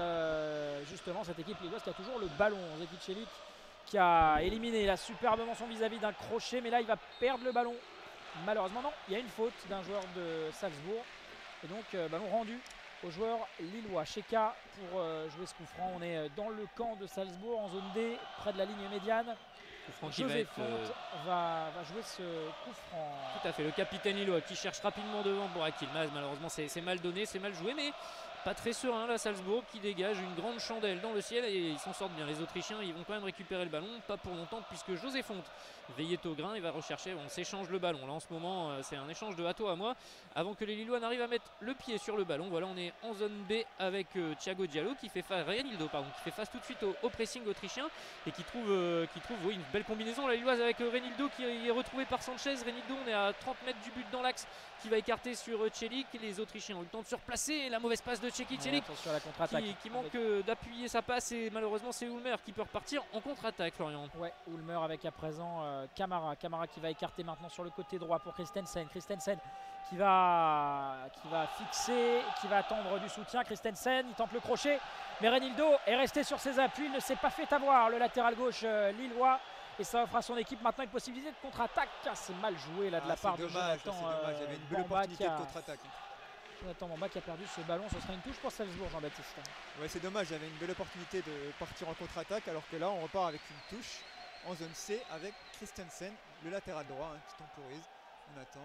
euh, justement cette équipe lilloise qui a toujours le ballon. Zeki Celic qui a éliminé là superbement son vis-à-vis d'un crochet, mais là il va perdre le ballon. Malheureusement non, il y a une faute d'un joueur de Salzbourg. Et donc euh, ballon rendu au joueur lillois. Cheka pour euh, jouer ce coup franc. On est dans le camp de Salzbourg en zone D, près de la ligne médiane. José Fonte euh... va, va jouer ce coup franc. Tout à fait, le capitaine lillois qui cherche rapidement devant Burak Yilmaz. Malheureusement c'est mal donné, c'est mal joué, mais pas très serein là Salzbourg qui dégage une grande chandelle dans le ciel et ils s'en sortent bien. Les Autrichiens ils vont quand même récupérer le ballon, pas pour longtemps puisque José Fonte veillait au grain, il va rechercher, on s'échange le ballon là en ce moment, c'est un échange de à toi à moi avant que les Lillois n'arrivent à mettre le pied sur le ballon. Voilà, on est en zone B avec euh, Thiago Diallo qui fait face, Renildo pardon, qui fait face tout de suite au, au pressing autrichien et qui trouve, euh, qui trouve oui, une belle combinaison la Lilloise avec euh, Renildo qui est retrouvé par Sanchez. Renildo, on est à trente mètres du but dans l'axe qui va écarter sur euh, Celic. Les Autrichiens ont le temps de se replacer et la mauvaise passe de de Čekić. Ouais, attention à la contre-attaque. Qui, qui manque avec... d'appuyer sa passe et malheureusement c'est Ulmer qui peut repartir en contre-attaque, Florian. Ouais, Ulmer avec à présent euh, Camara. Camara qui va écarter maintenant sur le côté droit pour Christensen. Christensen qui va, qui va fixer, qui va attendre du soutien. Christensen, il tente le crochet, mais Reinildo est resté sur ses appuis, il ne s'est pas fait avoir, le latéral gauche euh, lillois. Et ça offre à son équipe maintenant une possibilité de contre-attaque. C'est mal joué là de ah, la part dommage, de Jonathan. C'est dommage, il y avait une belle opportunité a... de contre-attaque. Jonathan Bamba qui a perdu ce ballon, ce sera une touche pour Salzbourg, Jean-Baptiste. Ouais, c'est dommage, il y avait une belle opportunité de partir en contre-attaque, alors que là on repart avec une touche en zone C avec Christensen, le latéral droit, hein, qui temporise. On attend.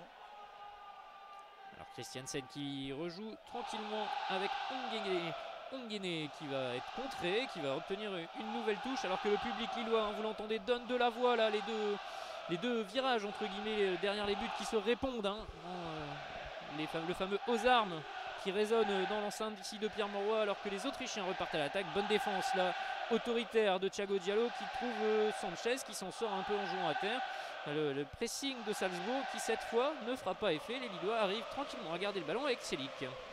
Alors Christensen qui rejoue tranquillement avec Ongene. Ongene qui va être contré, qui va obtenir une nouvelle touche, alors que le public lillois, hein, vous l'entendez, donne de la voix là, les deux, les deux virages entre guillemets derrière les buts qui se répondent. Hein, euh, les fam le fameux aux armes qui résonne dans l'enceinte ici de Pierre Mauroy, alors que les Autrichiens repartent à l'attaque. Bonne défense là, autoritaire de Thiago Diallo qui trouve euh, Sanchez qui s'en sort un peu en jouant à terre. Le, le pressing de Salzbourg qui cette fois ne fera pas effet. Les Lillois arrivent tranquillement à garder le ballon avec Čelik.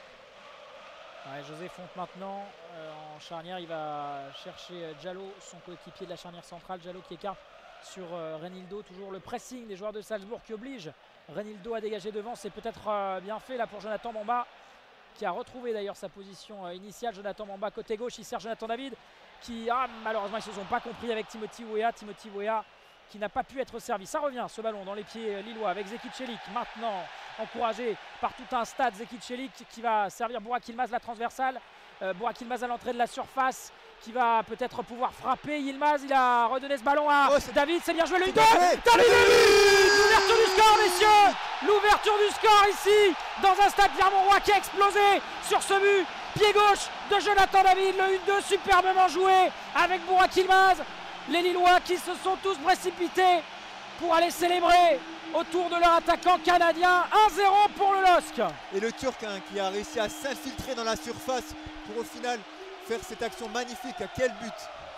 Ouais, José Fonte maintenant euh, en charnière, il va chercher Diallo, son coéquipier de la charnière centrale. Diallo qui écarte sur euh, Reinildo, toujours le pressing des joueurs de Salzbourg qui oblige Reinildo à dégager devant. C'est peut-être euh, bien fait là pour Jonathan Bamba qui a retrouvé d'ailleurs sa position euh, initiale. Jonathan Bamba côté gauche, il sert Jonathan David qui, ah, malheureusement ils ne se sont pas compris avec Timothy Weah. Timothy Weah qui n'a pas pu être servi. Ça revient ce ballon dans les pieds euh, lillois avec Čekić Čelik maintenant encouragé par tout un stade. Čekić Čelik qui va servir Burak Yilmaz la transversale. Euh, Burak Yilmaz à l'entrée de la surface qui va peut-être pouvoir frapper. Yilmaz, il a redonné ce ballon à oh, David, c'est bien joué le deux. David, l'ouverture du score, messieurs. L'ouverture du score ici dans un stade Pierre Mauroy qui a explosé sur ce but. Pied gauche de Jonathan David, le un deux superbement joué avec Burak Yilmaz. Les Lillois qui se sont tous précipités pour aller célébrer autour de leur attaquant canadien. un zéro pour le L O S C. Et le Turc hein, qui a réussi à s'infiltrer dans la surface pour au final faire cette action magnifique. À quel but!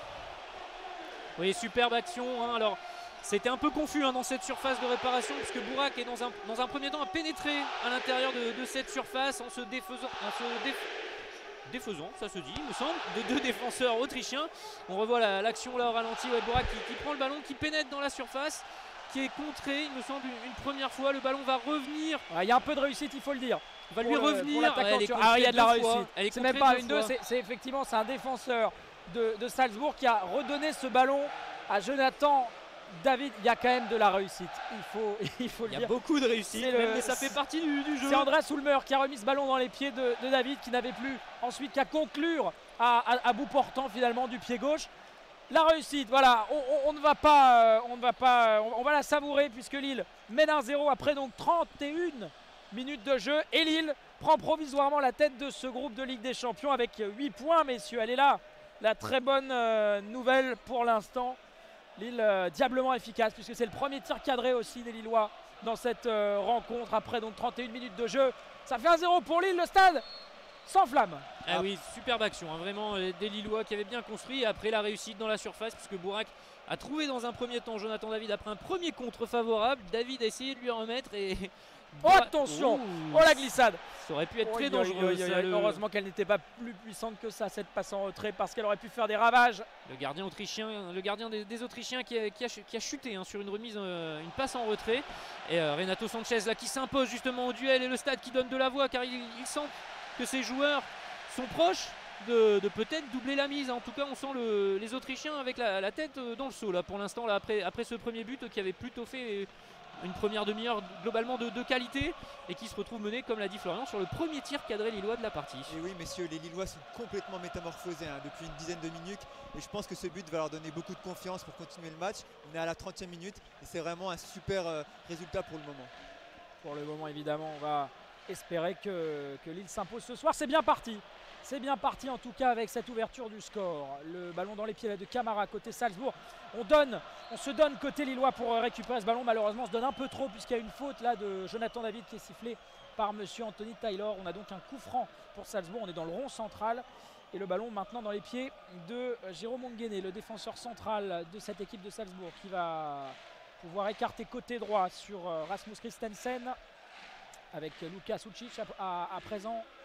Oui, superbe action. Hein. Alors, c'était un peu confus hein, dans cette surface de réparation puisque Burak est dans un, dans un premier temps à pénétrer à l'intérieur de, de cette surface en se défaisant. En se déf... défaisant, ça se dit, il me semble, de deux défenseurs autrichiens. On revoit l'action la, là au ralenti, ouais, Burak qui, qui prend le ballon, qui pénètre dans la surface, qui est contré, il me semble, une, une première fois. Le ballon va revenir. Il y a un peu de réussite, il faut le dire. Il va lui revenir. Ouais, ah, il y a de la réussite. C'est même pas une deux, c'est effectivement c'est un défenseur de, de Salzbourg qui a redonné ce ballon à Jonathan David. Il y a quand même de la réussite, il faut, il faut le dire. Il y a beaucoup de réussite, le, mais ça fait partie du, du jeu. C'est Andreas Ulmer qui a remis ce ballon dans les pieds de, de David, qui n'avait plus ensuite qu'à conclure à, à, à bout portant finalement du pied gauche. La réussite, voilà, on, on, on ne va pas, on ne va pas, on, on va la savourer puisque Lille mène un zéro après donc trente et une minutes de jeu et Lille prend provisoirement la tête de ce groupe de Ligue des Champions avec huit points, messieurs. Elle est là, la très bonne euh, nouvelle pour l'instant. Lille euh, diablement efficace puisque c'est le premier tir cadré aussi des Lillois dans cette euh, rencontre après donc trente et une minutes de jeu. Ça fait un zéro pour Lille, le stade s'enflamme. Ah oui, superbe action, hein, vraiment euh, des Lillois qui avaient bien construit et après la réussite dans la surface puisque Burak a trouvé dans un premier temps Jonathan David après un premier contre favorable. David a essayé de lui remettre et... Oh attention, oh, oh la glissade. Ça aurait pu être oh, très yo, dangereux. Yo, yo, ça, yo, le... Heureusement qu'elle n'était pas plus puissante que ça cette passe en retrait parce qu'elle aurait pu faire des ravages. Le gardien autrichien, le gardien des, des Autrichiens qui a, qui a, qui a chuté hein, sur une remise, euh, une passe en retrait. Et euh, Renato Sanchez là qui s'impose justement au duel et le stade qui donne de la voix car il, il sent que ses joueurs sont proches de, de peut-être doubler la mise. En tout cas, on sent le, les Autrichiens avec la, la tête dans le seau là pour l'instant là après, après ce premier but qui avait plutôt fait une première demi-heure globalement de, de qualité et qui se retrouve mené, comme l'a dit Florian, sur le premier tir cadré lillois de la partie. Et oui messieurs, les Lillois sont complètement métamorphosés hein, depuis une dizaine de minutes et je pense que ce but va leur donner beaucoup de confiance pour continuer le match. On est à la trentième minute et c'est vraiment un super euh, résultat pour le moment. Pour le moment évidemment, on va espérer que, que Lille s'impose ce soir. C'est bien parti. C'est bien parti en tout cas avec cette ouverture du score. Le ballon dans les pieds là, de Camara côté Salzbourg. On donne, on se donne côté lillois pour récupérer ce ballon. Malheureusement on se donne un peu trop puisqu'il y a une faute là de Jonathan David qui est sifflée par monsieur Anthony Taylor. On a donc un coup franc pour Salzbourg. On est dans le rond central. Et le ballon maintenant dans les pieds de Jérôme Ongene, le défenseur central de cette équipe de Salzbourg qui va pouvoir écarter côté droit sur Rasmus Christensen avec Lukas Ucic à, à, à présent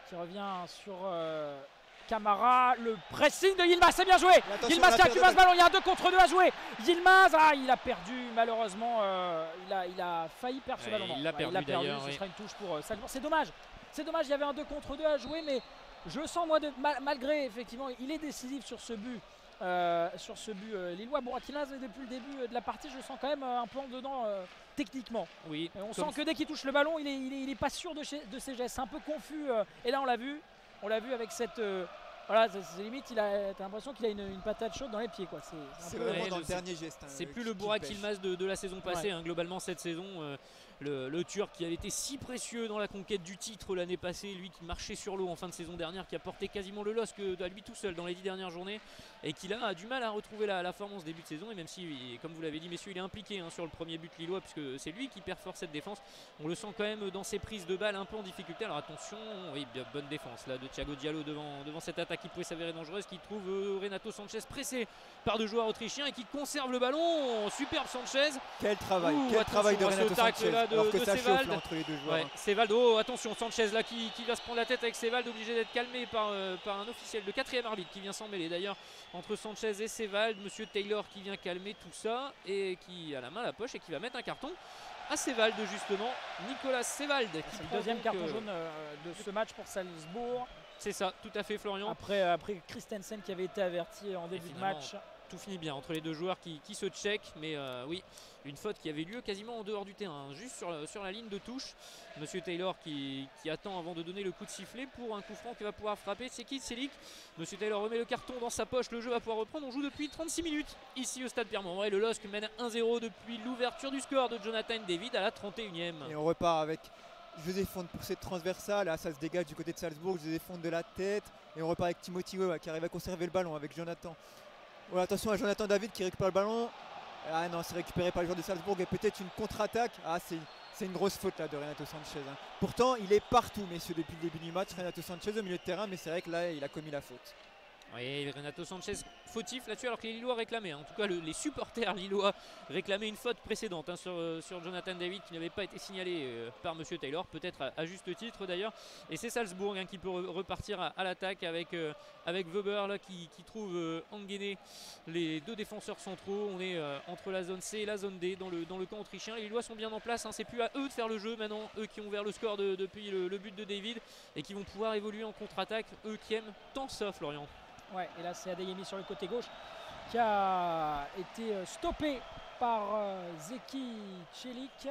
qui revient sur euh, Camara. Le pressing de Yilmaz, c'est bien joué. Yilmaz qui récupère ce ballon, il y a un deux contre deux à jouer. Yilmaz, ah, il a perdu malheureusement, euh, il, a, il a failli perdre ce ouais, ballon. Il l'a ouais, perdu, perdu d'ailleurs. ce Oui. sera une touche pour euh, Salzbourg. C'est dommage, c'est dommage, il y avait un deux contre deux à jouer, mais je sens moi, de, mal, malgré effectivement, il est décisif sur ce but. Euh, sur ce but euh, lillois. Burak Yilmaz, depuis le début euh, de la partie, je le sens quand même euh, un peu en dedans euh, techniquement. Oui, Et on sent que dès qu'il touche le ballon, il est, il est, il est pas sûr de, chez, de ses gestes, c'est un peu confus. Euh, et là, on l'a vu, on l'a vu avec cette. Euh, voilà, c'est limite, il a, t'as l'impression qu'il a une, une patate chaude dans les pieds, quoi. C'est peu, vraiment ouais, dans je le sais. dernier geste. Hein, C'est plus qui, le Burak qui Yilmaz de, de la saison passée, Ouais. hein, globalement cette saison. Euh, le, le Turc qui avait été si précieux dans la conquête du titre l'année passée, lui qui marchait sur l'eau en fin de saison dernière, qui a porté quasiment le L O S C à lui tout seul dans les dix dernières journées, et qui là a du mal à retrouver la, la forme en ce début de saison. Et même si, comme vous l'avez dit messieurs, il est impliqué hein, sur le premier but lillois, puisque c'est lui qui perfore cette défense, on le sent quand même dans ses prises de balles un peu en difficulté. Alors attention, oui, bien, bonne défense là de Thiago Diallo devant, devant cette attaque qui pouvait s'avérer dangereuse, qui trouve euh, Renato Sanchez pressé par deux joueurs autrichiens et qui conserve le ballon. Superbe Sanchez. Quel travail, Ouh, quel travail de attention à ce Renato tacle Sanchez. là de- alors que de ça Sevald. chauffe là, entre les deux joueurs. Ouais, Sevald, oh attention, Sanchez là qui, qui va se prendre la tête avec Sevald, obligé d'être calmé par, euh, par un officiel, le quatrième arbitre qui vient s'en mêler d'ailleurs entre Sanchez et Sevald. Monsieur Taylor qui vient calmer tout ça et qui a la main à la poche et qui va mettre un carton à Sevald justement. Nicolas Sevald qui C'est le prend deuxième donc, carton euh, jaune euh, de ce match pour Salzbourg. C'est ça, tout à fait Florian. Après, euh, après Christensen qui avait été averti en début de finalement, match. Tout finit bien entre les deux joueurs qui, qui se checkent, mais euh, oui, une faute qui avait lieu quasiment en dehors du terrain, hein, juste sur, sur la ligne de touche. Monsieur Taylor qui, qui attend avant de donner le coup de sifflet pour un coup franc qui va pouvoir frapper. C'est qui Celik. Monsieur Taylor remet le carton dans sa poche, le jeu va pouvoir reprendre. On joue depuis trente-six minutes ici au stade Pierre-Mauroy. Le L O S C mène un zéro depuis l'ouverture du score de Jonathan David à la trente et unième. Et on repart avec José Fonte pour cette transversale. Là, ça se dégage du côté de Salzbourg. José Fonte de la tête. Et on repart avec Timothy Weah qui arrive à conserver le ballon avec Jonathan. Voilà, attention à Jonathan David qui récupère le ballon. Ah non, c'est récupéré par le joueur de Salzbourg et peut-être une contre-attaque. Ah, c'est une grosse faute là de Renato Sanchez. Hein. Pourtant, il est partout, messieurs, depuis le début du match. Renato Sanchez au milieu de terrain, mais c'est vrai que là, il a commis la faute. Oui, Renato Sanchez fautif là-dessus alors que les Lillois réclamaient, hein. En tout cas le, les supporters lillois réclamaient une faute précédente hein, sur, euh, sur Jonathan David qui n'avait pas été signalé euh, par Monsieur Taylor, peut-être à, à juste titre d'ailleurs. Et c'est Salzbourg hein, qui peut re repartir à, à l'attaque avec, euh, avec Weber là, qui, qui trouve euh, Anguene, les deux défenseurs centraux. On est euh, entre la zone C et la zone D dans le, dans le camp autrichien. Les Lillois sont bien en place, hein. C'est plus à eux de faire le jeu maintenant, eux qui ont ouvert le score de, depuis le, le but de David et qui vont pouvoir évoluer en contre-attaque, eux qui aiment tant ça Florian. Ouais, et là c'est Adeyemi sur le côté gauche qui a été stoppé par euh, Zeki Celik.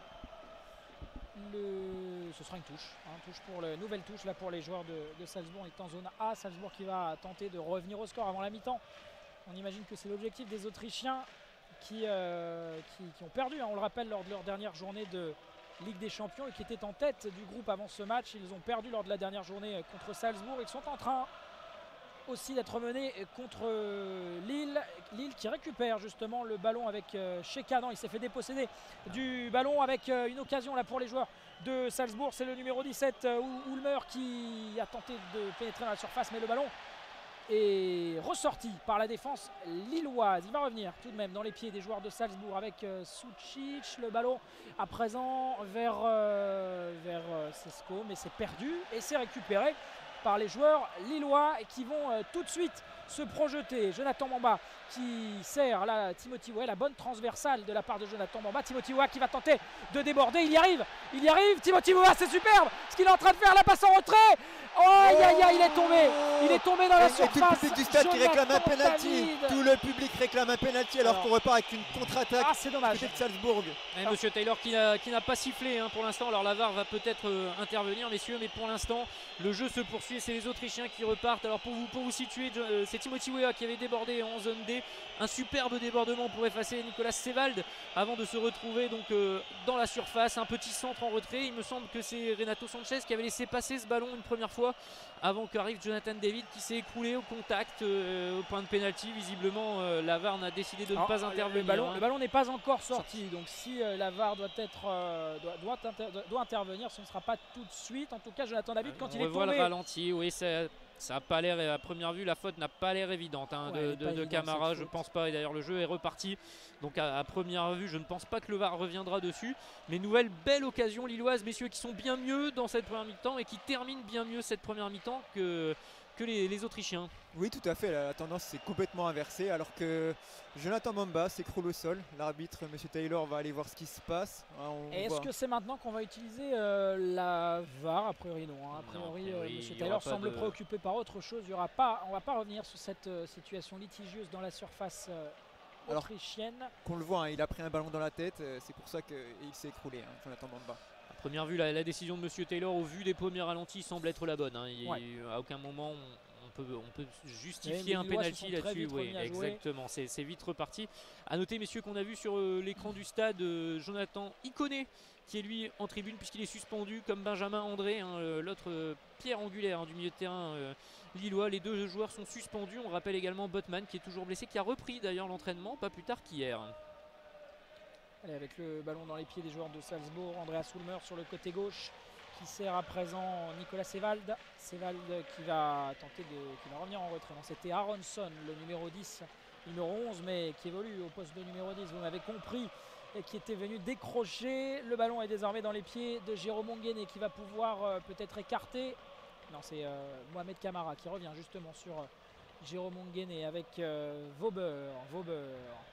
Le... Ce sera une touche, hein, touche pour le nouvelle touche là pour les joueurs de, de Salzbourg. On est en zone A, Salzbourg qui va tenter de revenir au score avant la mi-temps. On imagine que c'est l'objectif des Autrichiens qui, euh, qui, qui ont perdu, hein, on le rappelle, lors de leur dernière journée de Ligue des Champions et qui étaient en tête du groupe avant ce match. Ils ont perdu lors de la dernière journée contre Salzbourg. Ils sont en train aussi d'être menés contre Lille. Lille qui récupère justement le ballon avec euh, Cheka. Non, il s'est fait déposséder du ballon avec euh, une occasion là pour les joueurs de Salzbourg. C'est le numéro dix-sept, euh, Ulmer, qui a tenté de pénétrer dans la surface, mais le ballon est ressorti par la défense lilloise. Il va revenir tout de même dans les pieds des joueurs de Salzbourg avec euh, Sucic. Le ballon à présent vers, euh, vers euh, Sesko, mais c'est perdu et c'est récupéré par les joueurs lillois qui vont euh, tout de suite se projeter. Jonathan Mamba qui sert là Timothy Weah, la bonne transversale de la part de Jonathan Mamba. Timothy Weah qui va tenter de déborder, il y arrive, il y arrive, Timothy Weah, c'est superbe ce qu'il est en train de faire, la passe en retrait. Oh aïe aïe aïe, il est tombé, il est tombé dans la et, surface. et tout le public du stade qui réclame un penalty. David. Tout le public réclame un penalty alors, alors qu'on repart avec une contre-attaque. Ah, c'est dommage. De Salzbourg. Et Monsieur Taylor qui n'a pas sifflé hein, pour l'instant. Alors la V A R va peut-être euh, intervenir messieurs, mais pour l'instant le jeu se poursuit et c'est les Autrichiens qui repartent. Alors pour vous, pour vous situer, euh, c'est Timothy Weah qui avait débordé en zone D. Un superbe débordement pour effacer Nicolas Sevald avant de se retrouver donc euh, dans la surface. Un petit centre en retrait. Il me semble que c'est Renato Sanchez qui avait laissé passer ce ballon une première fois avant qu'arrive Jonathan David qui s'est écroulé au contact euh, au point de pénalty. Visiblement euh, la V A R n'a décidé de Alors, ne pas intervenir. Le ballon, hein. le ballon n'est pas encore sorti, donc si euh, la V A R doit, être, euh, doit, doit, inter doit intervenir, ce ne sera pas tout de suite. En tout cas, Jonathan David, quand On il est revoit tombé, le ralenti, oui, ça, Ça n'a pas l'air, à première vue, la faute n'a pas l'air évidente hein, Ouais, de, de, de Camara, je pense pas. Et d'ailleurs, le jeu est reparti. Donc, à, à première vue, je ne pense pas que le V A R reviendra dessus. Mais nouvelle belle occasion lilloise, messieurs, qui sont bien mieux dans cette première mi-temps et qui terminent bien mieux cette première mi-temps que, que les, les Autrichiens. Oui, tout à fait. La tendance s'est complètement inversée alors que Jonathan Mamba s'écroule au sol. L'arbitre, M. Taylor, va aller voir ce qui se passe. Est-ce que c'est maintenant qu'on va utiliser euh, la V A R? A priori non. Hein. A priori, non, a priori euh, M. Taylor semble de... préoccupé par autre chose. Il y aura pas, on ne va pas revenir sur cette euh, situation litigieuse dans la surface euh, autrichienne. Alors, qu'on le voit, hein, il a pris un ballon dans la tête. Euh, c'est pour ça qu'il s'est écroulé, hein, Jonathan Mamba. À première vue, la, la décision de M. Taylor, au vu des premiers ralentis, semble être la bonne. Hein. Il, ouais. À aucun moment... On... On peut, on peut justifier un pénalty là-dessus, oui, exactement, c'est vite reparti. A noter, messieurs, qu'on a vu sur euh, l'écran du stade euh, Jonathan Iconé, qui est lui en tribune puisqu'il est suspendu, comme Benjamin André, hein, l'autre euh, pierre angulaire hein, du milieu de terrain euh, lillois. Les deux joueurs sont suspendus. On rappelle également Botman, qui est toujours blessé, qui a repris d'ailleurs l'entraînement, pas plus tard qu'hier. Allez, avec le ballon dans les pieds des joueurs de Salzbourg, Andreas Ulmer sur le côté gauche, qui sert à présent Nicolas Sevald. Sevald qui va tenter de, qui va revenir en retrait. C'était Aronson, le numéro dix, numéro onze, mais qui évolue au poste de numéro dix, vous m'avez compris, et qui était venu décrocher. Le ballon est désormais dans les pieds de Jérôme Onguéné, qui va pouvoir euh, peut-être écarter. Non, c'est euh, Mohamed Camara qui revient justement sur euh, Jérôme Onguéné avec euh, Vauber. Vauber.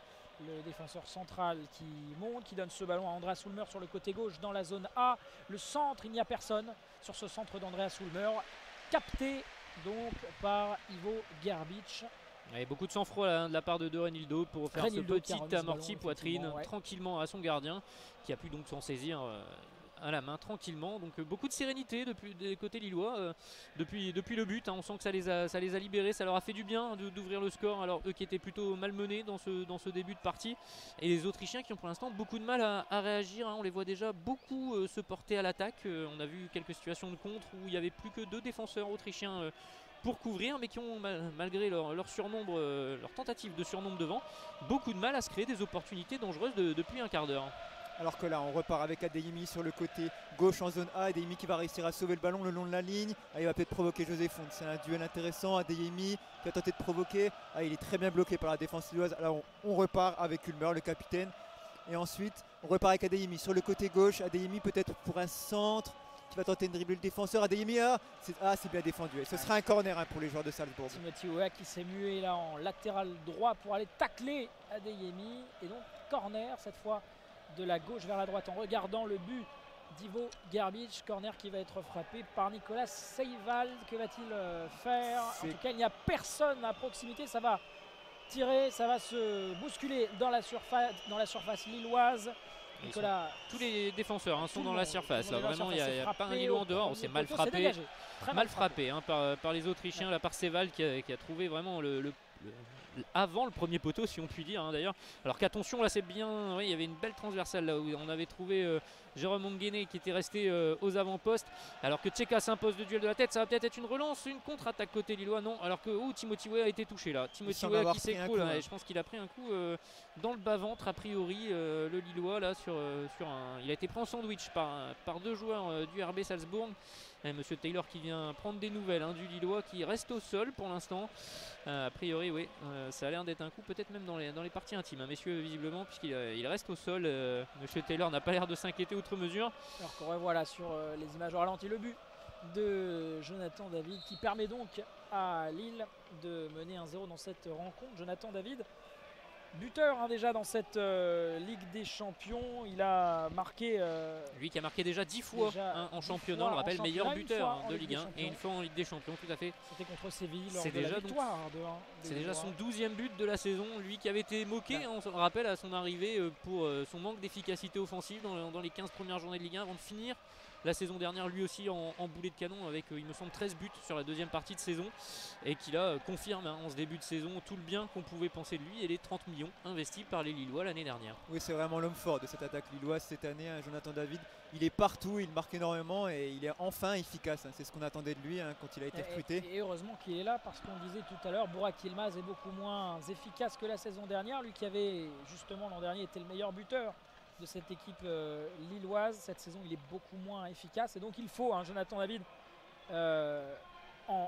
Le défenseur central qui monte, qui donne ce ballon à Andreas Ulmer sur le côté gauche dans la zone A. Le centre, il n'y a personne sur ce centre d'Andreas Ulmer, capté donc par Ivo Garbic. Et beaucoup de sang-froid hein, de la part de De Renildo pour faire Renildo ce petit amorti ballon, poitrine ouais. tranquillement à son gardien, qui a pu donc s'en saisir euh, à la main tranquillement. Donc euh, beaucoup de sérénité depuis des côtés lillois euh, depuis, depuis le but. Hein, on sent que ça les, a, ça les a libérés, ça leur a fait du bien d'ouvrir le score. Alors eux qui étaient plutôt malmenés dans ce, dans ce début de partie. Et les Autrichiens qui ont pour l'instant beaucoup de mal à, à réagir. Hein, on les voit déjà beaucoup euh, se porter à l'attaque. Euh, on a vu quelques situations de contre où il n'y avait plus que deux défenseurs autrichiens euh, pour couvrir, mais qui ont malgré leur, leur surnombre, euh, leur tentative de surnombre devant, beaucoup de mal à se créer des opportunités dangereuses de, depuis un quart d'heure. Alors que là on repart avec Adeyemi sur le côté gauche en zone A. Adeyemi qui va réussir à sauver le ballon le long de la ligne. Ah, il va peut-être provoquer José Font. C'est un duel intéressant. Adeyemi qui a tenté de provoquer. Ah, il est très bien bloqué par la défense lilloise. Alors on, on repart avec Ulmer, le capitaine. Et ensuite on repart avec Adeyemi sur le côté gauche. Adeyemi peut-être pour un centre qui va tenter de dribbler le défenseur. Adeyemi, ah c'est ah, bien défendu. Et ce sera un corner hein, pour les joueurs de Salzbourg. Timothy Weah qui s'est mué là en latéral droit pour aller tacler Adeyemi. Et donc corner cette fois de la gauche vers la droite en regardant le but d'Ivo Garbic. Corner qui va être frappé par Nicolas Sevald. Que va-t-il faire? En tout cas, il n'y a personne à proximité. Ça va tirer, ça va se bousculer dans la surface, dans la surface lilloise. Nicolas, tous les défenseurs hein, sont dans la surface. Là, vraiment, il n'y a, a pas un Lillois en dehors. C'est mal poteau, frappé, dégagé, mal, mal frappé hein, par, par les Autrichiens. Ouais. Là, par Sevald qui a, qui a trouvé vraiment le, le, le avant le premier poteau si on peut dire hein, d'ailleurs. Alors qu'attention là c'est bien, oui, il y avait une belle transversale là où on avait trouvé euh, Jérôme Onguéné qui était resté euh, aux avant-postes, alors que Tcheka s'impose de duel de la tête. Ça va peut-être être une relance, une contre-attaque côté lillois, non, alors que oh, Timothy Weah a été touché là. Timothy Weah qui s'écroule, hein, je pense qu'il a pris un coup euh, dans le bas-ventre a priori euh, le lillois là sur, euh, sur un, il a été pris en sandwich par, par deux joueurs euh, du R B Salzbourg. Et Monsieur Taylor qui vient prendre des nouvelles hein, du Lillois qui reste au sol pour l'instant. Euh, a priori, oui, euh, ça a l'air d'être un coup peut-être même dans les, dans les parties intimes, hein, messieurs, visiblement, puisqu'il euh, il reste au sol. Euh, Monsieur Taylor n'a pas l'air de s'inquiéter outre mesure. Alors qu'on revoit là sur euh, les images au ralenti le but de Jonathan David qui permet donc à Lille de mener un zéro dans cette rencontre. Jonathan David, buteur hein, déjà dans cette euh, Ligue des Champions, il a marqué... Euh, Lui qui a marqué déjà dix fois déjà hein, en championnat, on le rappelle, meilleur buteur hein, de Ligue un et une fois en Ligue des Champions, tout à fait. C'était contre Séville lors de déjà la victoire. C'est déjà son douzième but de la saison, lui qui avait été moqué, ouais. On se rappelle à son arrivée euh, pour euh, son manque d'efficacité offensive dans, dans les quinze premières journées de Ligue un avant de finir la saison dernière lui aussi en, en boulet de canon avec euh, il me semble treize buts sur la deuxième partie de saison et qui là euh, confirme hein, en ce début de saison tout le bien qu'on pouvait penser de lui et les trente millions investis par les Lillois l'année dernière. Oui, c'est vraiment l'homme fort de cette attaque lilloise cette année, hein, Jonathan David. Il est partout, il marque énormément et il est enfin efficace, hein. C'est ce qu'on attendait de lui hein, quand il a été recruté. Et, et heureusement qu'il est là parce qu'on disait tout à l'heure, Burak Yilmaz est beaucoup moins efficace que la saison dernière, lui qui avait justement l'an dernier été le meilleur buteur de cette équipe euh, lilloise. Cette saison il est beaucoup moins efficace et donc il faut hein, Jonathan David euh, en,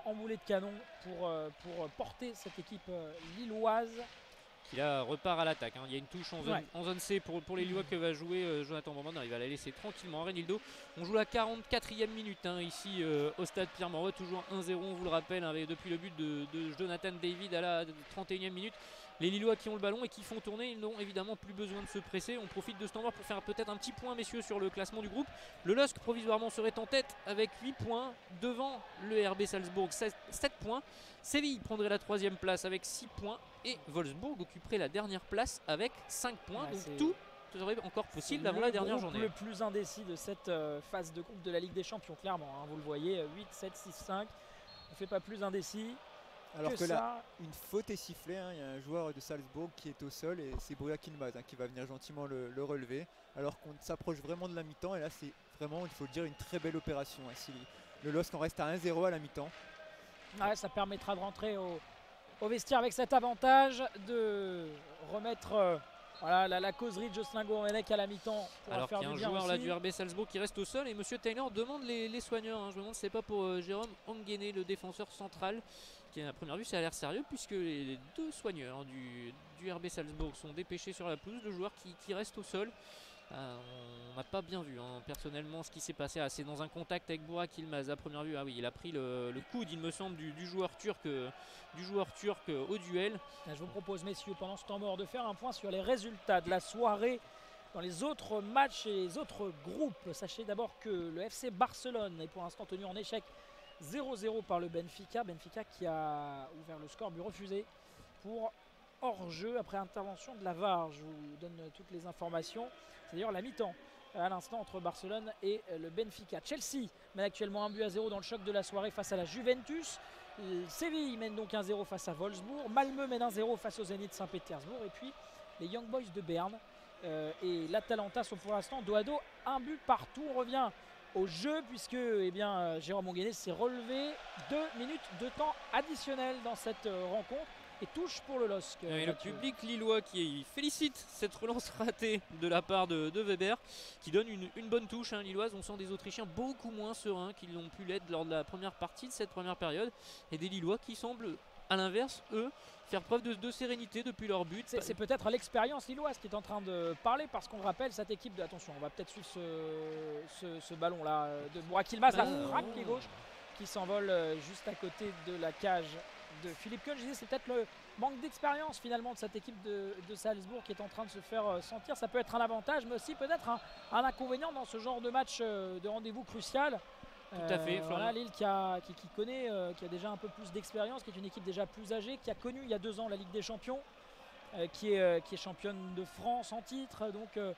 en boulet de canon pour, euh, pour porter cette équipe euh, lilloise. Qui là repart à l'attaque. Hein. Il y a une touche en zone, Ouais. en zone C pour, pour les Lillois que va jouer euh, Jonathan Bambon. Il va la laisser tranquillement. Renildo, on joue la quarante-quatrième minute hein, ici euh, au stade Pierre-Mauroy. Toujours un zéro, on vous le rappelle, hein, avec, depuis le but de, de Jonathan David à la trente et unième minute. Les Lillois qui ont le ballon et qui font tourner, ils n'ont évidemment plus besoin de se presser. On profite de ce temps mort pour faire peut-être un petit point, messieurs, sur le classement du groupe. Le L O S C provisoirement serait en tête avec huit points, devant le R B Salzbourg sept points. Séville prendrait la troisième place avec six points et Wolfsburg occuperait la dernière place avec cinq points. Ouais, Donc tout serait encore possible avant la dernière journée. Le plus indécis de cette euh, phase de groupe de la Ligue des Champions, clairement. Hein, vous le voyez, huit, sept, six, cinq. On ne fait pas plus indécis. Alors que, que là, ça. une faute est sifflée, hein. Il y a un joueur de Salzbourg qui est au sol et c'est Bruja Yilmaz hein, qui va venir gentiment le, le relever. Alors qu'on s'approche vraiment de la mi-temps et là c'est vraiment, il faut le dire, une très belle opération. Hein. Si le L O S C en reste à un zéro à la mi-temps. Ouais, ça permettra de rentrer au, au vestiaire avec cet avantage, de remettre euh, voilà, la, la causerie de Jocelyn Gourvenec à la mi-temps. Alors qu'il y a un joueur là, du R B Salzbourg qui reste au sol et Monsieur Taylor demande les, les soigneurs. Hein. Je me demande si c'est pas pour euh, Jérôme Anguené, le défenseur central, qui à première vue ça a l'air sérieux puisque les deux soigneurs du, du R B Salzbourg sont dépêchés sur la pelouse. Le joueur qui, qui reste au sol. Euh, on n'a pas bien vu hein, personnellement ce qui s'est passé. Ah, c'est dans un contact avec Burak Yilmaz à première vue. Ah oui, il a pris le, le coude, il me semble, du, du joueur turc, euh, du joueur turc euh, au duel. Je vous propose, messieurs, pendant ce temps mort, de faire un point sur les résultats de la soirée dans les autres matchs et les autres groupes. Sachez d'abord que le F C Barcelone est pour l'instant tenu en échec zéro zéro par le Benfica. Benfica qui a ouvert le score but refusé pour hors-jeu après intervention de la V A R. Je vous donne toutes les informations. C'est d'ailleurs la mi-temps à l'instant entre Barcelone et le Benfica. Chelsea mène actuellement un but à zéro dans le choc de la soirée face à la Juventus. Séville mène donc un zéro face à Wolfsburg. Malmö mène un zéro face au Zénith Saint-Pétersbourg. Et puis les Young Boys de Berne euh, et l'Atalanta sont pour l'instant dos à dos, un but partout. On revient au jeu puisque eh bien, Jérôme Anguené s'est relevé deux minutes de temps additionnel dans cette euh, rencontre. Et touche pour le L O S C. Et le public lillois qui félicite cette relance ratée de la part de, de Weber, qui donne une, une bonne touche hein, lilloise. On sent des Autrichiens beaucoup moins sereins qu'ils l'ont pu l'être lors de la première partie de cette première période. Et des Lillois qui semblent, à l'inverse, eux, faire preuve de, de sérénité depuis leur but. C'est peut-être l'expérience lilloise qui est en train de parler, parce qu'on rappelle cette équipe de... Attention, on va peut-être suivre ce, ce, ce ballon-là de Burak Yilmaz, la frappe pied gauche, qui s'envole juste à côté de la cage de Philippe Keun. Je disais, c'est peut-être le manque d'expérience finalement de cette équipe de, de Salzbourg qui est en train de se faire euh, sentir. Ça peut être un avantage, mais aussi peut-être un, un inconvénient dans ce genre de match euh, de rendez-vous crucial. Tout à fait. Euh, voilà, Lille qui, a, qui, qui connaît, euh, qui a déjà un peu plus d'expérience, qui est une équipe déjà plus âgée, qui a connu il y a deux ans la Ligue des Champions, euh, qui, est, euh, qui est championne de France en titre. Donc euh,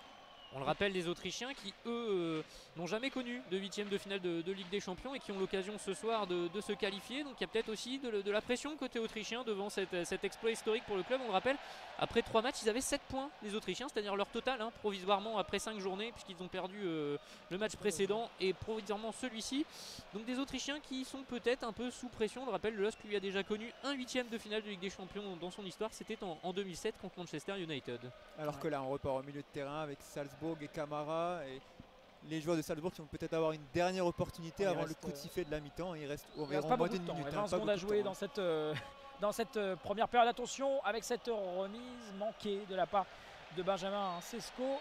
on le rappelle, des Autrichiens qui, eux, euh, n'ont jamais connu de huitième de finale de, de Ligue des Champions et qui ont l'occasion ce soir de, de se qualifier. Donc il y a peut-être aussi de, de la pression côté autrichien devant cette, cet exploit historique pour le club. On le rappelle, après trois matchs, ils avaient sept points, les Autrichiens, c'est-à-dire leur total, hein, provisoirement après cinq journées, puisqu'ils ont perdu euh, le match précédent et provisoirement celui-ci. Donc des Autrichiens qui sont peut-être un peu sous pression. On le rappelle, le L O S C lui a déjà connu un huitième de finale de Ligue des Champions dans son histoire. C'était en, en deux mille sept contre Manchester United. Alors ouais. que là, on repart au milieu de terrain avec Salzbourg et Camara et les joueurs de Salzbourg qui vont peut-être avoir une dernière opportunité il avant reste, le coup de sifflet de la mi-temps. Il reste environ moins d'une minute. vingt secondes à jouer dans cette, euh, dans cette euh, première période. Attention avec cette remise manquée de la part de Benjamin Sesko.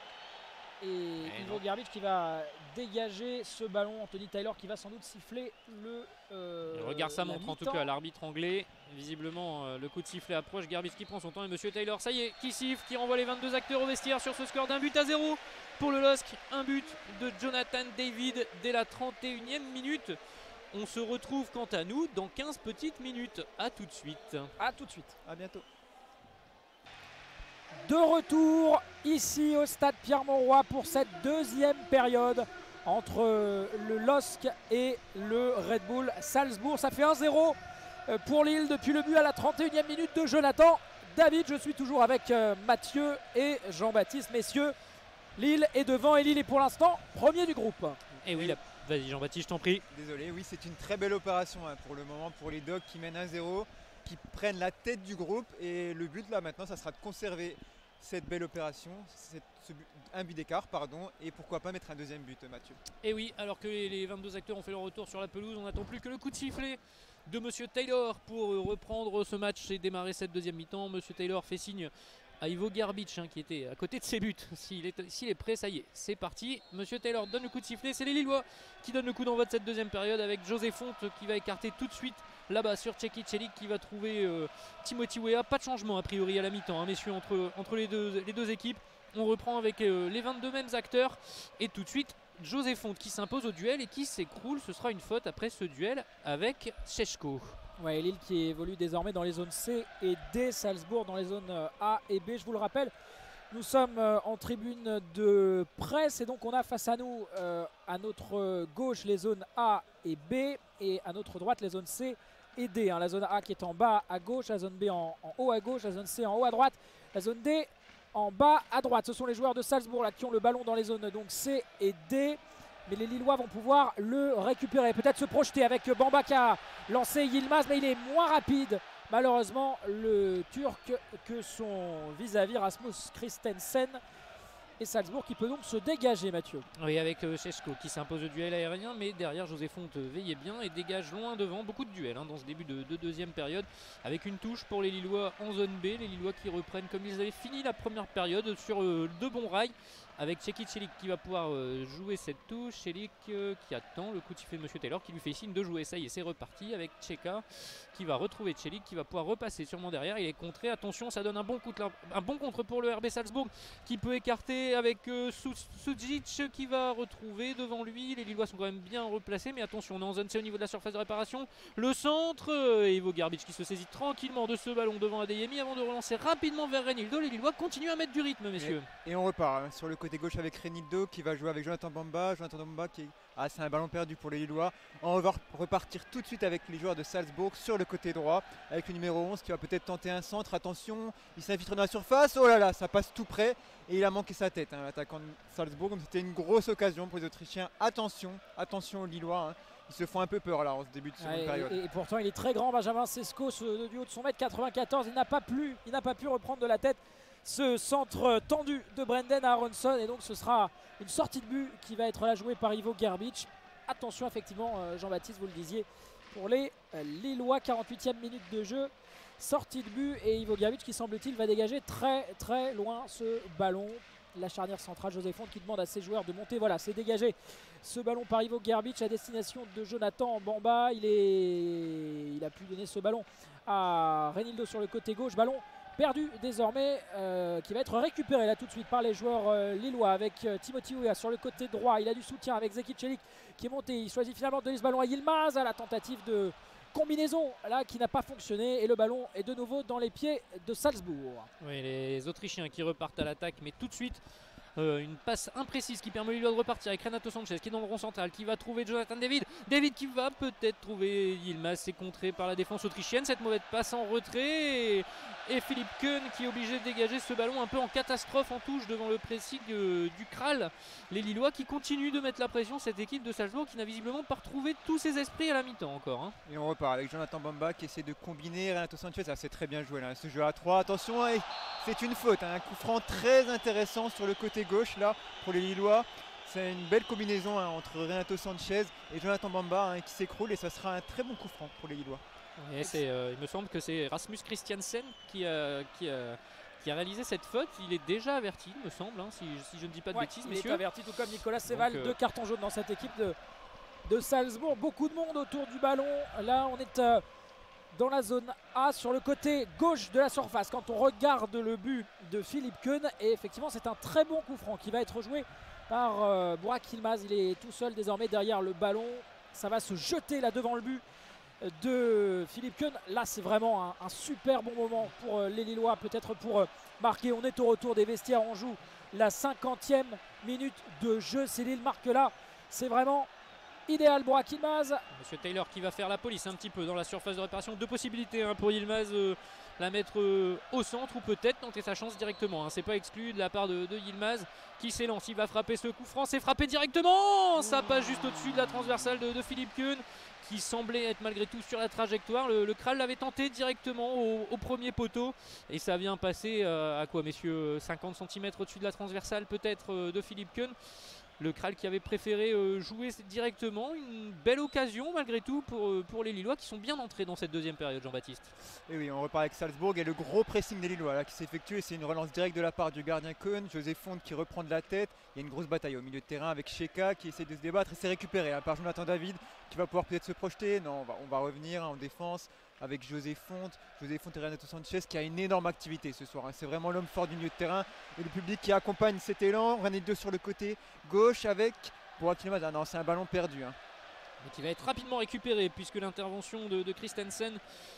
Et, et Ivo Garbic qui va dégager ce ballon. Anthony Taylor qui va sans doute siffler le. Euh, le regard ça montre en tout cas l'arbitre anglais. Visiblement euh, le coup de sifflet approche. Garbic qui prend son temps et Monsieur Taylor, ça y est, qui siffle, qui renvoie les vingt-deux acteurs au vestiaire sur ce score d'un but à zéro pour le L O S C. Un but de Jonathan David dès la trente et unième minute. On se retrouve quant à nous dans quinze petites minutes. A tout de suite. A tout de suite. À bientôt. De retour ici au stade Pierre-Mauroy pour cette deuxième période entre le L O S C et le Red Bull Salzbourg. Ça fait un zéro pour Lille depuis le but à la trente et unième minute de Jonathan David. Je suis toujours avec Mathieu et Jean-Baptiste. Messieurs, Lille est devant et Lille est pour l'instant premier du groupe. Et oui, vas-y Jean-Baptiste, je t'en prie. Désolé, oui, c'est une très belle opération hein, pour le moment pour les Dogs qui mènent un zéro, qui prennent la tête du groupe. Et le but là maintenant, ça sera de conserver cette belle opération, cette, ce but, un but d'écart, pardon, et pourquoi pas mettre un deuxième but, Mathieu. Et oui, alors que les vingt-deux acteurs ont fait leur retour sur la pelouse, on n'attend plus que le coup de sifflet de Monsieur Taylor pour reprendre ce match et démarrer cette deuxième mi-temps. Monsieur Taylor fait signe à Ivo Garbic, hein, qui était à côté de ses buts. S'il est, s'il est prêt, ça y est, c'est parti. Monsieur Taylor donne le coup de sifflet, c'est les Lillois qui donnent le coup d'envoi de cette deuxième période avec José Fonte qui va écarter tout de suite là-bas sur Čekić Čelik qui va trouver euh, Timothy Weah. Pas de changement a priori à la mi-temps, hein, messieurs, entre, entre les, deux, les deux équipes. On reprend avec euh, les vingt-deux mêmes acteurs et tout de suite José Fonte qui s'impose au duel et qui s'écroule. Ce sera une faute après ce duel avec Šeško. Ouais, Lille qui évolue désormais dans les zones C et D, Salzbourg dans les zones A et B. Je vous le rappelle, nous sommes en tribune de presse et donc on a face à nous euh, à notre gauche les zones A et B et à notre droite les zones C et D. Hein. La zone A qui est en bas à gauche, la zone B en, en haut à gauche, la zone C en haut à droite, la zone D en bas à droite. Ce sont les joueurs de Salzbourg là, qui ont le ballon dans les zones donc C et D. Mais les Lillois vont pouvoir le récupérer, peut-être se projeter avec Bamba qui a lancé Yilmaz, mais il est moins rapide malheureusement le Turc que son vis-à-vis Rasmus Christensen. Et Salzbourg qui peut donc se dégager, Mathieu. Oui, avec euh, Šeško qui s'impose au duel aérien, mais derrière José Fonte veillait bien et dégage loin devant. Beaucoup de duels hein, dans ce début de, de deuxième période, avec une touche pour les Lillois en zone B. Les Lillois qui reprennent comme ils avaient fini la première période sur euh, de bons rails, avec Čekić Čelik qui va pouvoir euh, jouer cette touche. Čelik euh, qui attend le coup de sifflet de Monsieur Taylor qui lui fait signe de jouer. Ça y est, c'est reparti avec Čeka qui va retrouver Čelik, qui va pouvoir repasser sûrement derrière. Il est contré, attention, ça donne un bon, coup de, un bon contre pour le R B Salzbourg qui peut écarter avec euh, Sudzic qui va retrouver devant lui. Les Lillois sont quand même bien replacés, mais attention, on est en zone C au niveau de la surface de réparation. Le centre, euh, et Ivo Garbic qui se saisit tranquillement de ce ballon devant Adeyemi avant de relancer rapidement vers Reinildo. Les Lillois continuent à mettre du rythme, messieurs. Et, et on repart hein, sur le côté gauche avec Reinildo qui va jouer avec Jonathan Bamba. Jonathan Bamba qui est... Ah, c'est un ballon perdu pour les Lillois. On va repartir tout de suite avec les joueurs de Salzbourg sur le côté droit avec le numéro onze qui va peut-être tenter un centre. Attention, il s'infiltre dans la surface. Oh là là, ça passe tout près et il a manqué sa tête, hein, l'attaquant de Salzbourg. Donc c'était une grosse occasion pour les Autrichiens. Attention, attention aux Lillois. Hein. Ils se font un peu peur là en ce début de seconde ouais, période. Et, et pourtant il est très grand, Benjamin Šeško, ce, du haut de son mètre quatre-vingt-quatorze. Il n'a pas pu, il n'a pas pu reprendre de la tête ce centre tendu de Brendan Aronson et donc ce sera une sortie de but qui va être là jouée par Ivo Garbic. Attention effectivement Jean-Baptiste, vous le disiez, pour les Lillois, quarante-huitième minute de jeu, sortie de but et Ivo Garbic qui semble-t-il va dégager très très loin ce ballon. La charnière centrale, José Fonte qui demande à ses joueurs de monter, voilà, c'est dégagé ce ballon par Ivo Garbic à destination de Jonathan Bamba. Il, est... il a pu donner ce ballon à Reinildo sur le côté gauche, ballon perdu désormais euh, qui va être récupéré là tout de suite par les joueurs euh, lillois avec euh, Timothy Weah sur le côté droit. Il a du soutien avec Čekić Čelik qui est monté, il choisit finalement de donner ce ballon à Yilmaz à la tentative de combinaison là qui n'a pas fonctionné et le ballon est de nouveau dans les pieds de Salzbourg. Oui, les Autrichiens qui repartent à l'attaque mais tout de suite Euh, une passe imprécise qui permet lui de repartir avec Renato Sanchez qui est dans le rond central, qui va trouver Jonathan David. David qui va peut-être trouver Yilmaz, c'est contré par la défense autrichienne. Cette mauvaise passe en retrait et, et Philippe Keun qui est obligé de dégager ce ballon un peu en catastrophe en touche devant le pressing euh, du Kral. Les Lillois qui continuent de mettre la pression, cette équipe de Salzbourg qui n'a visiblement pas retrouvé tous ses esprits à la mi-temps encore. Hein. Et on repart avec Jonathan Bamba qui essaie de combiner. Renato Sanchez, ça c'est très bien joué là, ce jeu à trois. Attention, c'est une faute, hein, un coup franc très intéressant sur le côté gauche là pour les Lillois. C'est une belle combinaison hein, entre Renato Sanchez et Jonathan Bamba hein, qui s'écroule et ça sera un très bon coup franc pour les Lillois. Et c'est, euh, il me semble que c'est Rasmus Christiansen qui a, qui, a, qui a réalisé cette faute. Il est déjà averti, il me semble, hein, si, si je ne dis pas de ouais, bêtises, il messieurs. Il est averti tout comme Nicolas Seval, euh... deux cartons jaunes dans cette équipe de, de Salzbourg. Beaucoup de monde autour du ballon. Là on est euh, dans la zone A sur le côté gauche de la surface quand on regarde le but de Philippe Keun et effectivement c'est un très bon coup franc qui va être joué par euh, Burak Yilmaz. Il est tout seul désormais derrière le ballon, ça va se jeter là devant le but de Philippe Keun. Là c'est vraiment un, un super bon moment pour euh, les Lillois, peut-être pour euh, marquer. On est au retour des vestiaires, on joue la cinquantième minute de jeu, si Lille marque là c'est vraiment idéal. Burak Yilmaz. Monsieur Taylor qui va faire la police un petit peu dans la surface de réparation. Deux possibilités hein, pour Yilmaz, euh, la mettre euh, au centre ou peut-être tenter sa chance directement. Hein. C'est pas exclu de la part de, de Yilmaz qui s'élance. Il va frapper ce coup franc. C'est frappé directement. Ça passe juste au-dessus de la transversale de, de Philippe Keun qui semblait être malgré tout sur la trajectoire. Le, le Kral l'avait tenté directement au, au premier poteau et ça vient passer euh, à quoi messieurs, cinquante centimètres au-dessus de la transversale peut-être euh, de Philippe Keun. Le Kral qui avait préféré euh, jouer directement. Une belle occasion malgré tout pour, euh, pour les Lillois qui sont bien entrés dans cette deuxième période, Jean-Baptiste. Et oui, on repart avec Salzbourg et le gros pressing des Lillois là, qui s'effectue. C'est une relance directe de la part du gardien Keun. José Fonte qui reprend de la tête. Il y a une grosse bataille au milieu de terrain avec Sheka qui essaie de se débattre et c'est récupéré hein, par Jonathan David qui va pouvoir peut-être se projeter. Non, on va, on va revenir hein, en défense avec José Fonte. José Fonte et Renato Sanchez qui a une énorme activité ce soir. Hein. C'est vraiment l'homme fort du milieu de terrain et le public qui accompagne cet élan. René sur le côté gauche avec Burak Yilmaz. Ah non, c'est un ballon perdu. Hein. Mais qui va être rapidement récupéré puisque l'intervention de, de Christensen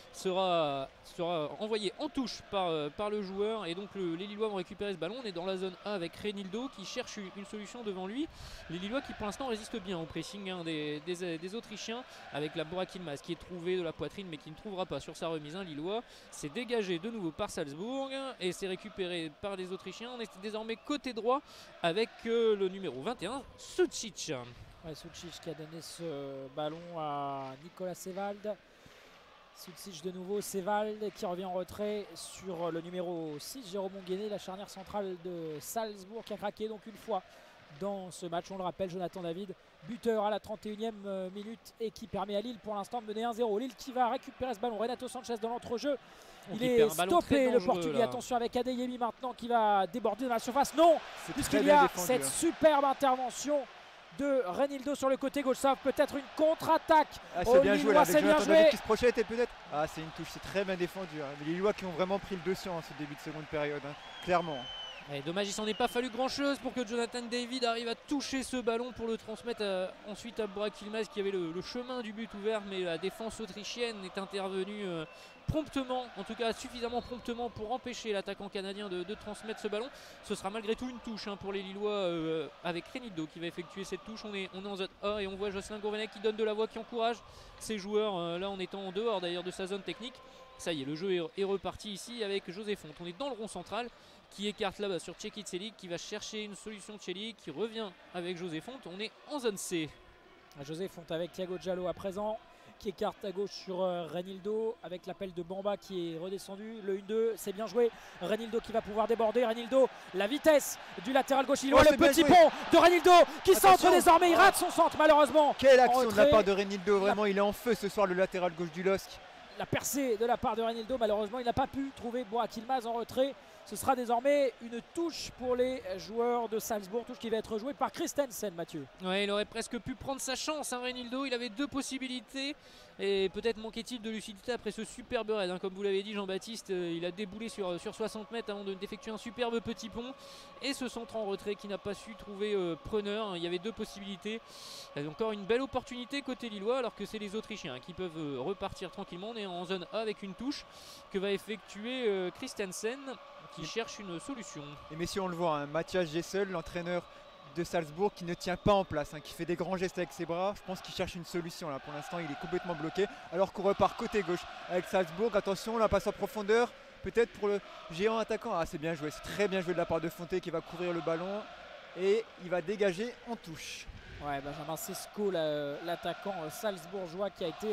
sera, sera envoyée en touche par, euh, par le joueur et donc le, les Lillois vont récupérer ce ballon. On est dans la zone A avec Renildo qui cherche une solution devant lui. Les Lillois qui pour l'instant résistent bien au pressing hein, des, des, des Autrichiens avec la Burak Yilmaz qui est trouvé de la poitrine mais qui ne trouvera pas sur sa remise un Lillois. C'est dégagé de nouveau par Salzbourg et c'est récupéré par les Autrichiens. On est désormais côté droit avec euh, le numéro vingt et un, Sucic. Ouais, Sucic qui a donné ce ballon à Nicolas Sevald. Sucic de nouveau, Sevald qui revient en retrait sur le numéro six, Jérôme Onguéné, la charnière centrale de Salzbourg qui a craqué donc une fois dans ce match. On le rappelle, Jonathan David, buteur à la trente et unième minute et qui permet à Lille pour l'instant de mener un zéro. Lille qui va récupérer ce ballon. Renato Sanchez dans l'entrejeu. Il est stoppé le Portugais. Attention avec Adeyemi maintenant qui va déborder dans la surface. Non, puisqu'il y a défendu, cette hein. superbe intervention de Renildo sur le côté gauche. Ça peut-être une contre-attaque. Ah, c'est bien joué là, avec Jonathan David qui se projette et peut-être. Ah, c'est une touche, c'est très bien défendu. Hein. Les Lillois qui ont vraiment pris le dessus en ce début de seconde période, hein. Clairement. Et dommage, il s'en est pas fallu grand chose pour que Jonathan David arrive à toucher ce ballon pour le transmettre à, ensuite à Burak Yilmaz qui avait le, le chemin du but ouvert, mais la défense autrichienne est intervenue euh, promptement, en tout cas suffisamment promptement pour empêcher l'attaquant canadien de, de transmettre ce ballon. Ce sera malgré tout une touche hein, pour les Lillois euh, avec Renildo qui va effectuer cette touche. On est, on est en zone A et on voit Jocelyn Gourvenec qui donne de la voix, qui encourage ses joueurs euh, là en étant en dehors d'ailleurs de sa zone technique. Ça y est, le jeu est, est reparti ici avec José Fonte. On est dans le rond central qui écarte là-bas sur Tchéki Celik qui va chercher une solution de Celik qui revient avec José Fonte. On est en zone C. José Fonte avec Thiago Diallo à présent qui écarte à gauche sur euh, Renildo avec l'appel de Bamba qui est redescendu. Le un deux, c'est bien joué. Renildo qui va pouvoir déborder. Renildo, la vitesse du latéral gauche. Il voit oh, le petit pont de Renildo qui Attention. centre désormais. Il rate son centre malheureusement. Quelle action de la part de Renildo. Vraiment, la... il est en feu ce soir, le latéral gauche du L O S C. La percée de la part de Renildo, malheureusement il n'a pas pu trouver Burak Yilmaz en retrait. Ce sera désormais une touche pour les joueurs de Salzbourg, touche qui va être jouée par Christensen, Mathieu. Ouais, il aurait presque pu prendre sa chance, hein, Renildo. Il avait deux possibilités et peut-être manquait-il de lucidité après ce superbe raid. Hein. Comme vous l'avez dit, Jean-Baptiste, euh, il a déboulé sur, sur soixante mètres avant d'effectuer un superbe petit pont et ce centre en retrait qui n'a pas su trouver euh, preneur. Hein. Il y avait deux possibilités. Il y a encore une belle opportunité côté lillois alors que c'est les Autrichiens hein, qui peuvent euh, repartir tranquillement. On est en zone A avec une touche que va effectuer euh, Christensen qui cherche une solution. Et messieurs, on le voit, hein, Matthias Gessel, l'entraîneur de Salzbourg, qui ne tient pas en place, hein, qui fait des grands gestes avec ses bras. Je pense qu'il cherche une solution là. Pour l'instant, il est complètement bloqué. Alors qu'on repart côté gauche avec Salzbourg. Attention, la passe en profondeur. Peut-être pour le géant attaquant. Ah, c'est bien joué. C'est très bien joué de la part de Fonte qui va couvrir le ballon. Et il va dégager en touche. Ouais, Benjamin Sesko, l'attaquant salzbourgeois qui a été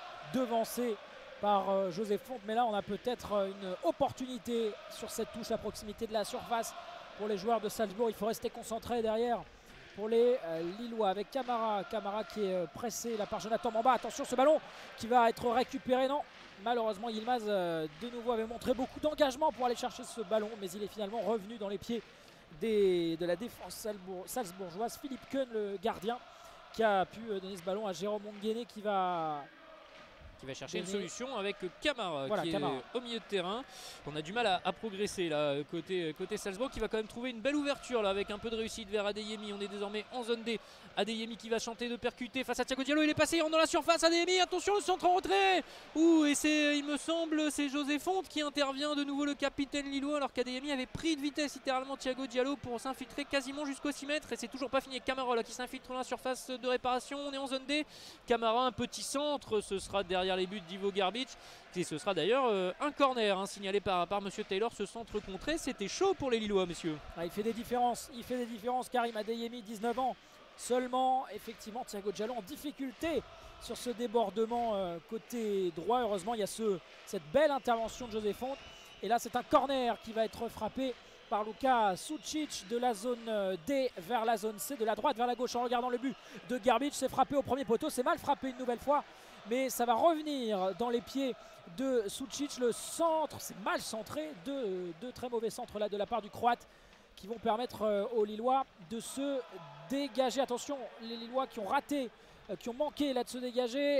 devancé par euh, José Fonte, mais là on a peut-être euh, une opportunité sur cette touche à proximité de la surface pour les joueurs de Salzbourg. Il faut rester concentré derrière pour les euh, Lillois avec Camara, Camara qui est euh, pressé là par Jonathan Bamba. Attention, ce ballon qui va être récupéré, non, malheureusement Yilmaz euh, de nouveau avait montré beaucoup d'engagement pour aller chercher ce ballon, mais il est finalement revenu dans les pieds des, de la défense salzbourg, salzbourgeoise. Philippe Keun, le gardien, qui a pu euh, donner ce ballon à Jérôme Onguéné qui va qui va chercher une solution avec Camara voilà, qui Camara. est au milieu de terrain. On a du mal à, à progresser là côté, côté Salzbourg qui va quand même trouver une belle ouverture là avec un peu de réussite vers Adeyemi. On est désormais en zone D. Adeyemi qui va chanter de percuter face à Thiago Diallo. Il est passé dans la surface. Adeyemi, attention, le centre en retrait. Ouh, et c'est, il me semble, c'est José Fonte qui intervient de nouveau, le capitaine lillois, alors qu'Adeyemi avait pris de vitesse littéralement Thiago Diallo pour s'infiltrer quasiment jusqu'au six mètres. Et c'est toujours pas fini. Camara là, qui s'infiltre dans la surface de réparation. On est en zone D. Camara, un petit centre. Ce sera derrière les buts d'Ivo Garbic et ce sera d'ailleurs euh, un corner hein, signalé par, par Monsieur Taylor. Ce centre contré, c'était chaud pour les Lillois, messieurs. Ah, il fait des différences, il fait des différences. Karim Adeyemi, dix-neuf ans seulement. Effectivement, Thiago Diallo en difficulté sur ce débordement euh, côté droit. Heureusement, il y a ce, cette belle intervention de José Fonte. Et là, c'est un corner qui va être frappé par Luka Sucic de la zone D vers la zone C, de la droite vers la gauche en regardant le but de Garbic. C'est frappé au premier poteau, c'est mal frappé une nouvelle fois, mais ça va revenir dans les pieds de Sucic. Le centre, c'est mal centré, deux, deux très mauvais centres là de la part du Croate qui vont permettre aux Lillois de se dégager. Attention, les Lillois qui ont raté, qui ont manqué là de se dégager.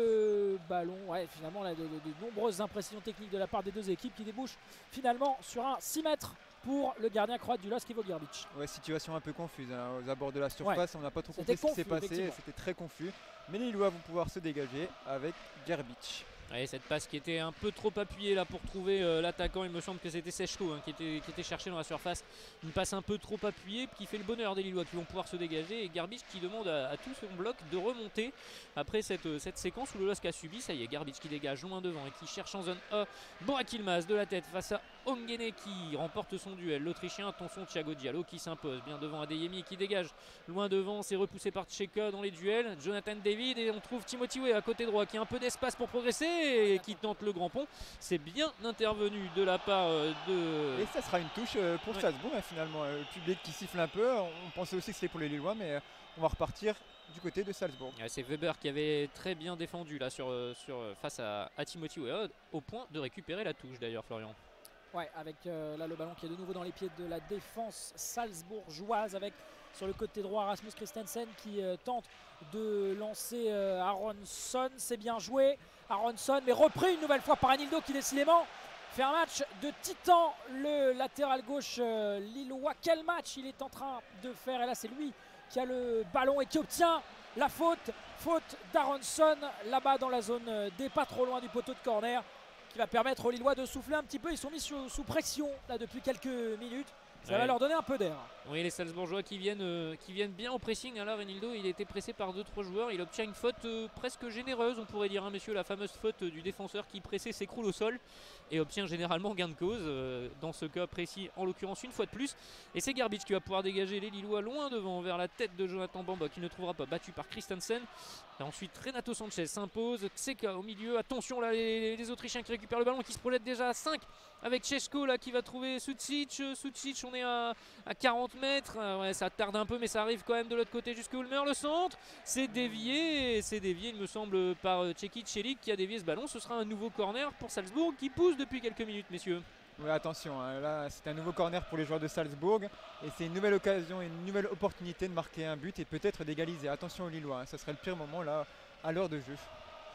Le ballon, ouais, finalement, là, de, de, de nombreuses imprécisions techniques de la part des deux équipes qui débouchent finalement sur un six mètres pour le gardien croate du L O S K, Ivo Garbic. Ouais, situation un peu confuse hein, aux abords de la surface, ouais. On n'a pas trop compris ce qui s'est passé, c'était très confus. Mais les Lillois vont pouvoir se dégager avec Garbic. Ouais, cette passe qui était un peu trop appuyée là pour trouver euh, l'attaquant, il me semble que c'était Sechko hein, qui, était, qui était cherché dans la surface. Une passe un peu trop appuyée qui fait le bonheur des Lillois qui vont pouvoir se dégager, et Garbic qui demande à, à tout son bloc de remonter après cette, cette séquence où le L O S K a subi. Ça y est, Garbic qui dégage loin devant et qui cherche en zone A. Burak Yilmaz de la tête face à Ongene qui remporte son duel. L'Autrichien, attention, Thiago Diallo qui s'impose bien devant Adeyemi qui dégage loin devant, c'est repoussé par Tcheka dans les duels. Jonathan David, et on trouve Timothy Weah à côté droit qui a un peu d'espace pour progresser et qui tente le grand pont. C'est bien intervenu de la part de... Et ça sera une touche pour ouais. Salzbourg hein, finalement. Le public qui siffle un peu, on pensait aussi que c'était pour les Lillois, mais on va repartir du côté de Salzbourg. Ouais, c'est Weber qui avait très bien défendu là sur, sur, face à, à Timothy Weah, au point de récupérer la touche d'ailleurs, Florian. Ouais, avec euh, là le ballon qui est de nouveau dans les pieds de la défense salzbourgeoise, avec sur le côté droit Rasmus Christensen qui euh, tente de lancer euh, Aronson. C'est bien joué, Aronson, mais repris une nouvelle fois par Renildo qui décidément fait un match de titan, le latéral gauche euh, lillois. Quel match il est en train de faire, et là c'est lui qui a le ballon et qui obtient la faute. Faute d'Aronson là-bas dans la zone D, pas trop loin du poteau de corner, qui va permettre aux Lillois de souffler un petit peu. Ils sont mis sous, sous pression là depuis quelques minutes. Ça ouais. va leur donner un peu d'air. Oui, les Salzbourgeois qui viennent, euh, qui viennent bien au pressing. Alors Renildo, il a été pressé par deux trois joueurs. Il obtient une faute euh, presque généreuse, on pourrait dire, hein, messieurs. La fameuse faute euh, du défenseur qui pressé s'écroule au sol et obtient généralement gain de cause. Euh, dans ce cas précis, en l'occurrence, une fois de plus. Et c'est Garbic qui va pouvoir dégager les Lillois loin devant vers la tête de Jonathan Bamba qui ne trouvera pas, battu par Christensen. Et ensuite, Renato Sanchez s'impose. Xeka au milieu. Attention là, les, les Autrichiens qui récupèrent le ballon, qui se projettent déjà à cinq avec Sechko là qui va trouver Sucic. Sucic, on est à, à quarante mètres. Euh, ouais, ça tarde un peu, mais ça arrive quand même de l'autre côté jusqu'à Ulmer. Le centre, c'est dévié. C'est dévié, il me semble, par Tchéki Celik qui a dévié ce ballon. Ce sera un nouveau corner pour Salzbourg qui pousse depuis quelques minutes, messieurs. Ouais, attention, hein, là c'est un nouveau corner pour les joueurs de Salzbourg et c'est une nouvelle occasion, une nouvelle opportunité de marquer un but et peut-être d'égaliser. Attention aux Lillois, hein, ça serait le pire moment là à l'heure de jeu.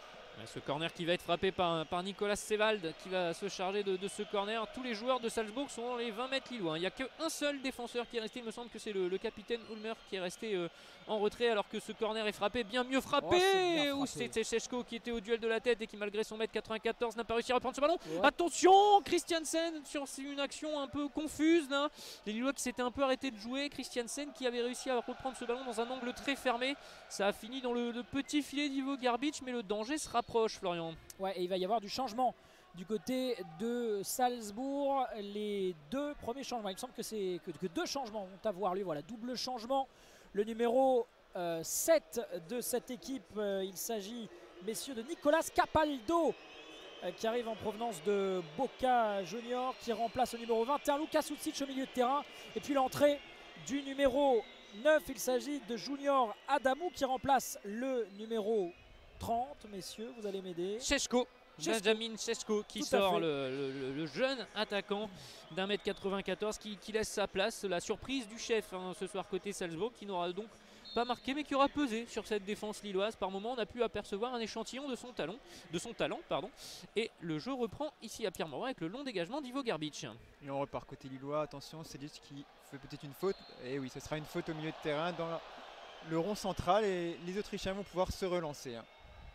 Ce corner qui va être frappé par, par Nicolas Sevald qui va se charger de, de ce corner. Tous les joueurs de Salzbourg sont dans les vingt mètres lillois. Il n'y a qu'un seul défenseur qui est resté. Il me semble que c'est le, le capitaine Ulmer qui est resté euh, en retrait, alors que ce corner est frappé, bien mieux frappé. Ou oh, c'était Sechko qui était au duel de la tête et qui, malgré son mètre quatre-vingt-quatorze, n'a pas réussi à reprendre ce ballon. Ouais. Attention, Christiansen sur une action un peu confuse là. Les Lillois qui s'étaient un peu arrêtés de jouer. Christiansen qui avait réussi à reprendre ce ballon dans un angle très fermé. Ça a fini dans le, le petit filet d'Ivo Garbic, mais le danger sera proche, Florian. Ouais, et il va y avoir du changement du côté de Salzbourg. Les deux premiers changements, il me semble que, c'est, que, que deux changements vont avoir lieu. Voilà, double changement. Le numéro euh, sept de cette équipe, euh, il s'agit, messieurs, de Nicolas Capaldo, euh, qui arrive en provenance de Boca Junior, qui remplace le numéro vingt et un, Luka Sucic, au milieu de terrain. Et puis l'entrée du numéro neuf, il s'agit de Junior Adamou, qui remplace le numéro trente, messieurs, vous allez m'aider. Sechko, Benjamin Sechko qui Tout sort le, le, le jeune attaquant d'un mètre quatre-vingt-quatorze qui, qui laisse sa place. La surprise du chef hein, ce soir côté Salzbourg, qui n'aura donc pas marqué mais qui aura pesé sur cette défense lilloise. Par moment on a pu apercevoir un échantillon de son talent, de son talent pardon. Et le jeu reprend ici à Pierre-Mauroy avec le long dégagement d'Ivo Garbic. Et on repart côté lillois, attention, c'est juste qui fait peut-être une faute. Et oui, ce sera une faute au milieu de terrain dans la, le rond central, et les Autrichiens vont pouvoir se relancer. Hein.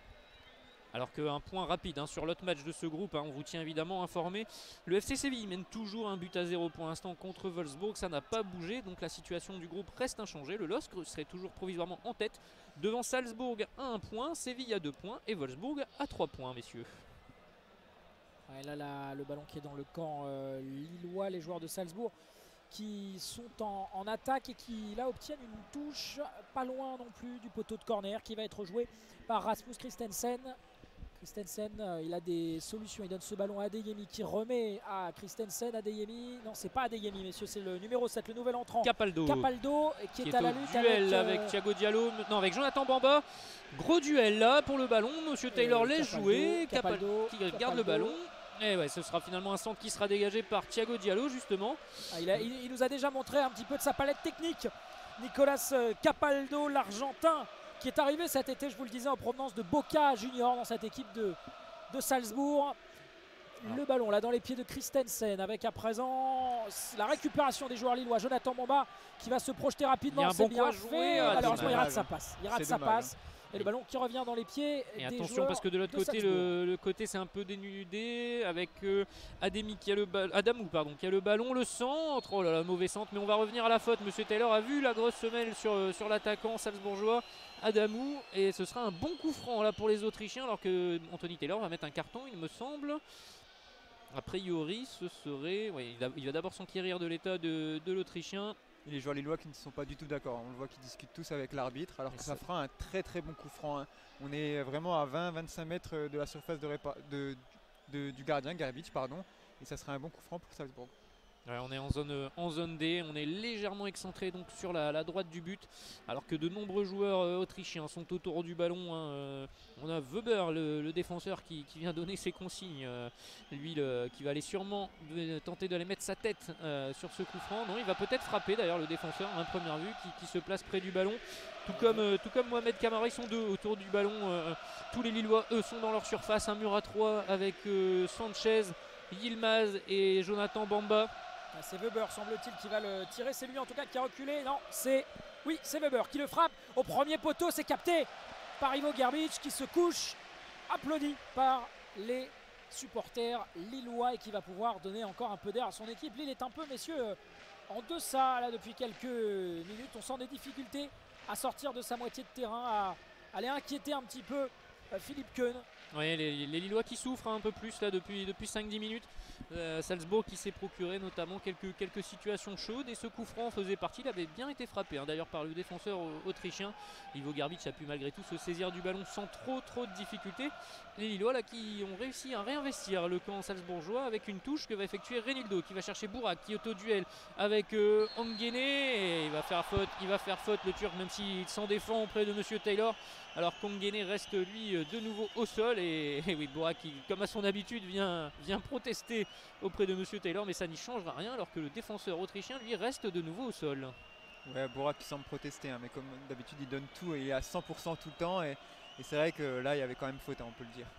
Alors qu'un point rapide hein, sur l'autre match de ce groupe, hein, on vous tient évidemment informé. Le F C Séville mène toujours un but à zéro pour l'instant contre Wolfsburg, ça n'a pas bougé, donc la situation du groupe reste inchangée. Le L O S K serait toujours provisoirement en tête devant Salzbourg à un point, Séville à deux points et Wolfsburg à trois points, messieurs. Ouais, là, là, le ballon qui est dans le camp euh, lillois, les joueurs de Salzbourg qui sont en, en attaque et qui là obtiennent une touche pas loin non plus du poteau de corner qui va être joué par Rasmus Christensen. Christensen, euh, il a des solutions, il donne ce ballon à Adeyemi qui remet à Christensen. Adeyemi, non c'est pas Adeyemi messieurs, c'est le numéro sept, le nouvel entrant. Capaldo. Capaldo qui, qui est, est à la lutte duel avec, avec Thiago Diallo, non avec Jonathan Bamba. Gros duel là pour le ballon, Monsieur Taylor euh, laisse Capaldo, jouer, Capaldo, Capaldo qui Capaldo. garde le ballon. Et ouais, ce sera finalement un centre qui sera dégagé par Thiago Diallo justement. Ah, il, a, il, il nous a déjà montré un petit peu de sa palette technique. Nicolas Capaldo, l'Argentin, qui est arrivé cet été, je vous le disais, en provenance de Boca Junior dans cette équipe de, de Salzbourg. Ah. Le ballon là dans les pieds de Christensen avec à présent la récupération des joueurs lillois. Jonathan Bamba qui va se projeter rapidement. C'est bon bien jouer, fait. Malheureusement, il rate sa passe. Il rate sa dommage, passe. Et le ballon qui revient dans les pieds. Et des attention parce que de l'autre côté, le, le côté c'est un peu dénudé avec euh, Ademi qui a le ballon, Adamou pardon, qui a le ballon, le centre. Oh là là, mauvais centre. Mais on va revenir à la faute. Monsieur Taylor a vu la grosse semelle sur, sur l'attaquant salzbourgeois Adamou et ce sera un bon coup franc là pour les Autrichiens alors que Anthony Taylor va mettre un carton, il me semble. A priori, ce serait, ouais, il va d'abord s'enquérir de l'état de, de l'Autrichien. Les joueurs lillois qui ne sont pas du tout d'accord. On le voit qu'ils discutent tous avec l'arbitre alors que ça fera un très très bon coup franc. Hein. On est vraiment à vingt à vingt-cinq mètres de la surface de de, de, du gardien, Garbic, pardon. Et ça sera un bon coup franc pour Salzbourg. Ouais, on est en zone, en zone D, on est légèrement excentré donc sur la, la droite du but alors que de nombreux joueurs euh, autrichiens sont autour du ballon. Hein. Euh, on a Weber, le, le défenseur qui, qui vient donner ses consignes, euh, lui le, qui va aller sûrement de, tenter d'aller mettre sa tête euh, sur ce coup franc. Non, il va peut-être frapper d'ailleurs le défenseur à première vue qui, qui se place près du ballon. Tout comme, euh, tout comme Mohamed Kamara, ils sont deux autour du ballon. Euh, tous les Lillois, eux, sont dans leur surface. Un mur à trois avec euh, Sanchez, Yilmaz et Jonathan Bamba. C'est Weber, semble-t-il, qui va le tirer. C'est lui en tout cas qui a reculé. Non, c'est oui, c'est Weber qui le frappe. Au premier poteau, c'est capté par Ivo Garbic qui se couche, applaudi par les supporters lillois et qui va pouvoir donner encore un peu d'air à son équipe. Lille est un peu, messieurs, en deçà là depuis quelques minutes. On sent des difficultés à sortir de sa moitié de terrain, à aller inquiéter un petit peu Philippe Keun. Oui, les, les Lillois qui souffrent un peu plus là depuis, depuis cinq dix minutes. Euh, Salzbourg qui s'est procuré notamment quelques, quelques situations chaudes et ce coup franc faisait partie, il avait bien été frappé hein, d'ailleurs par le défenseur autrichien. Ivo Garbic a pu malgré tout se saisir du ballon sans trop trop de difficultés. Les Lillois là qui ont réussi à réinvestir le camp salzbourgeois avec une touche que va effectuer Renildo qui va chercher Bourak qui est auto-duel avec euh, Anguene et il va faire faute, il va faire faute le Turc même s'il s'en défend auprès de Monsieur Taylor. Alors qu'Anguene reste lui de nouveau au sol et, et oui, Bourak qui comme à son habitude vient, vient protester auprès de Monsieur Taylor mais ça n'y changera rien alors que le défenseur autrichien lui reste de nouveau au sol. Ouais, Bourak qui semble protester hein, mais comme d'habitude il donne tout et il est à cent pour cent tout le temps et, et c'est vrai que là il y avait quand même faute hein, on peut le dire.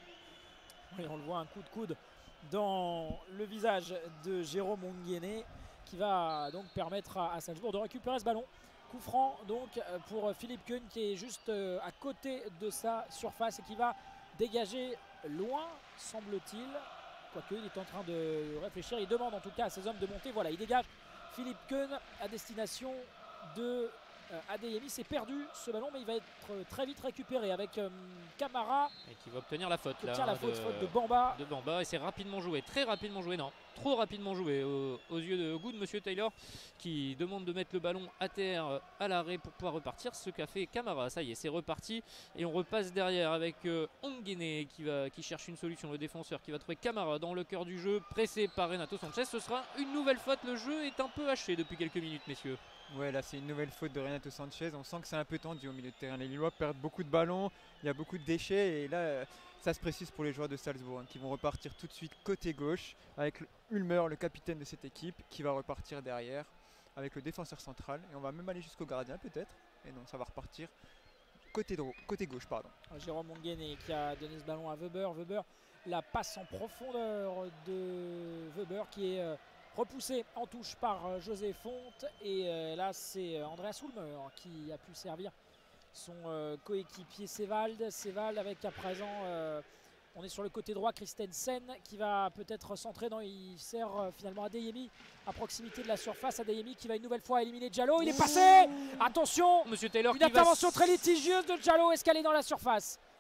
Oui, on le voit un coup de coude dans le visage de Jérôme Anguene qui va donc permettre à, à Salzbourg de récupérer ce ballon. Coup franc donc pour Philippe Keun qui est juste à côté de sa surface et qui va dégager loin semble-t-il. Quoique il est en train de réfléchir, il demande en tout cas à ses hommes de monter. Voilà, il dégage Philippe Keun à destination de euh, Adeyemi. C'est perdu ce ballon mais il va être très vite récupéré avec euh, Kamara. Et qui va obtenir la faute. Qui là, obtient la de, faute, faute de Bamba. De Bamba et c'est rapidement joué, très rapidement joué, non, trop rapidement joué aux, aux yeux de goût de Monsieur Taylor qui demande de mettre le ballon à terre à l'arrêt pour pouvoir repartir, ce qu'a fait Kamara. Ça y est, c'est reparti et on repasse derrière avec euh, Anguene qui, va, qui cherche une solution, le défenseur qui va trouver Kamara dans le cœur du jeu, pressé par Renato Sanchez. Ce sera une nouvelle faute, le jeu est un peu haché depuis quelques minutes messieurs. Ouais, là c'est une nouvelle faute de Renato Sanchez, on sent que c'est un peu tendu au milieu de terrain. Les Lillois perdent beaucoup de ballons, il y a beaucoup de déchets et là ça se précise pour les joueurs de Salzbourg hein, qui vont repartir tout de suite côté gauche avec Ulmer, le capitaine de cette équipe, qui va repartir derrière avec le défenseur central et on va même aller jusqu'au gardien peut-être. Et non, ça va repartir côté, côté gauche. Pardon. Jérôme Anguene qui a donné ce ballon à Weber. Weber, la passe en profondeur de Weber qui est euh, repoussé en touche par euh, José Fonte et euh, là c'est euh, Andreas Ulmer qui a pu servir son euh, coéquipier Sevald. Sevald avec à présent, euh, on est sur le côté droit, Christensen qui va peut-être centrer. Non, il sert euh, finalement Adeyemi à proximité de la surface. Adeyemi qui va une nouvelle fois éliminer Diallo. Il est passé. Attention, Monsieur Taylor une qui intervention va... très litigieuse de Diallo. Est-ce qu'elle est dans la surface?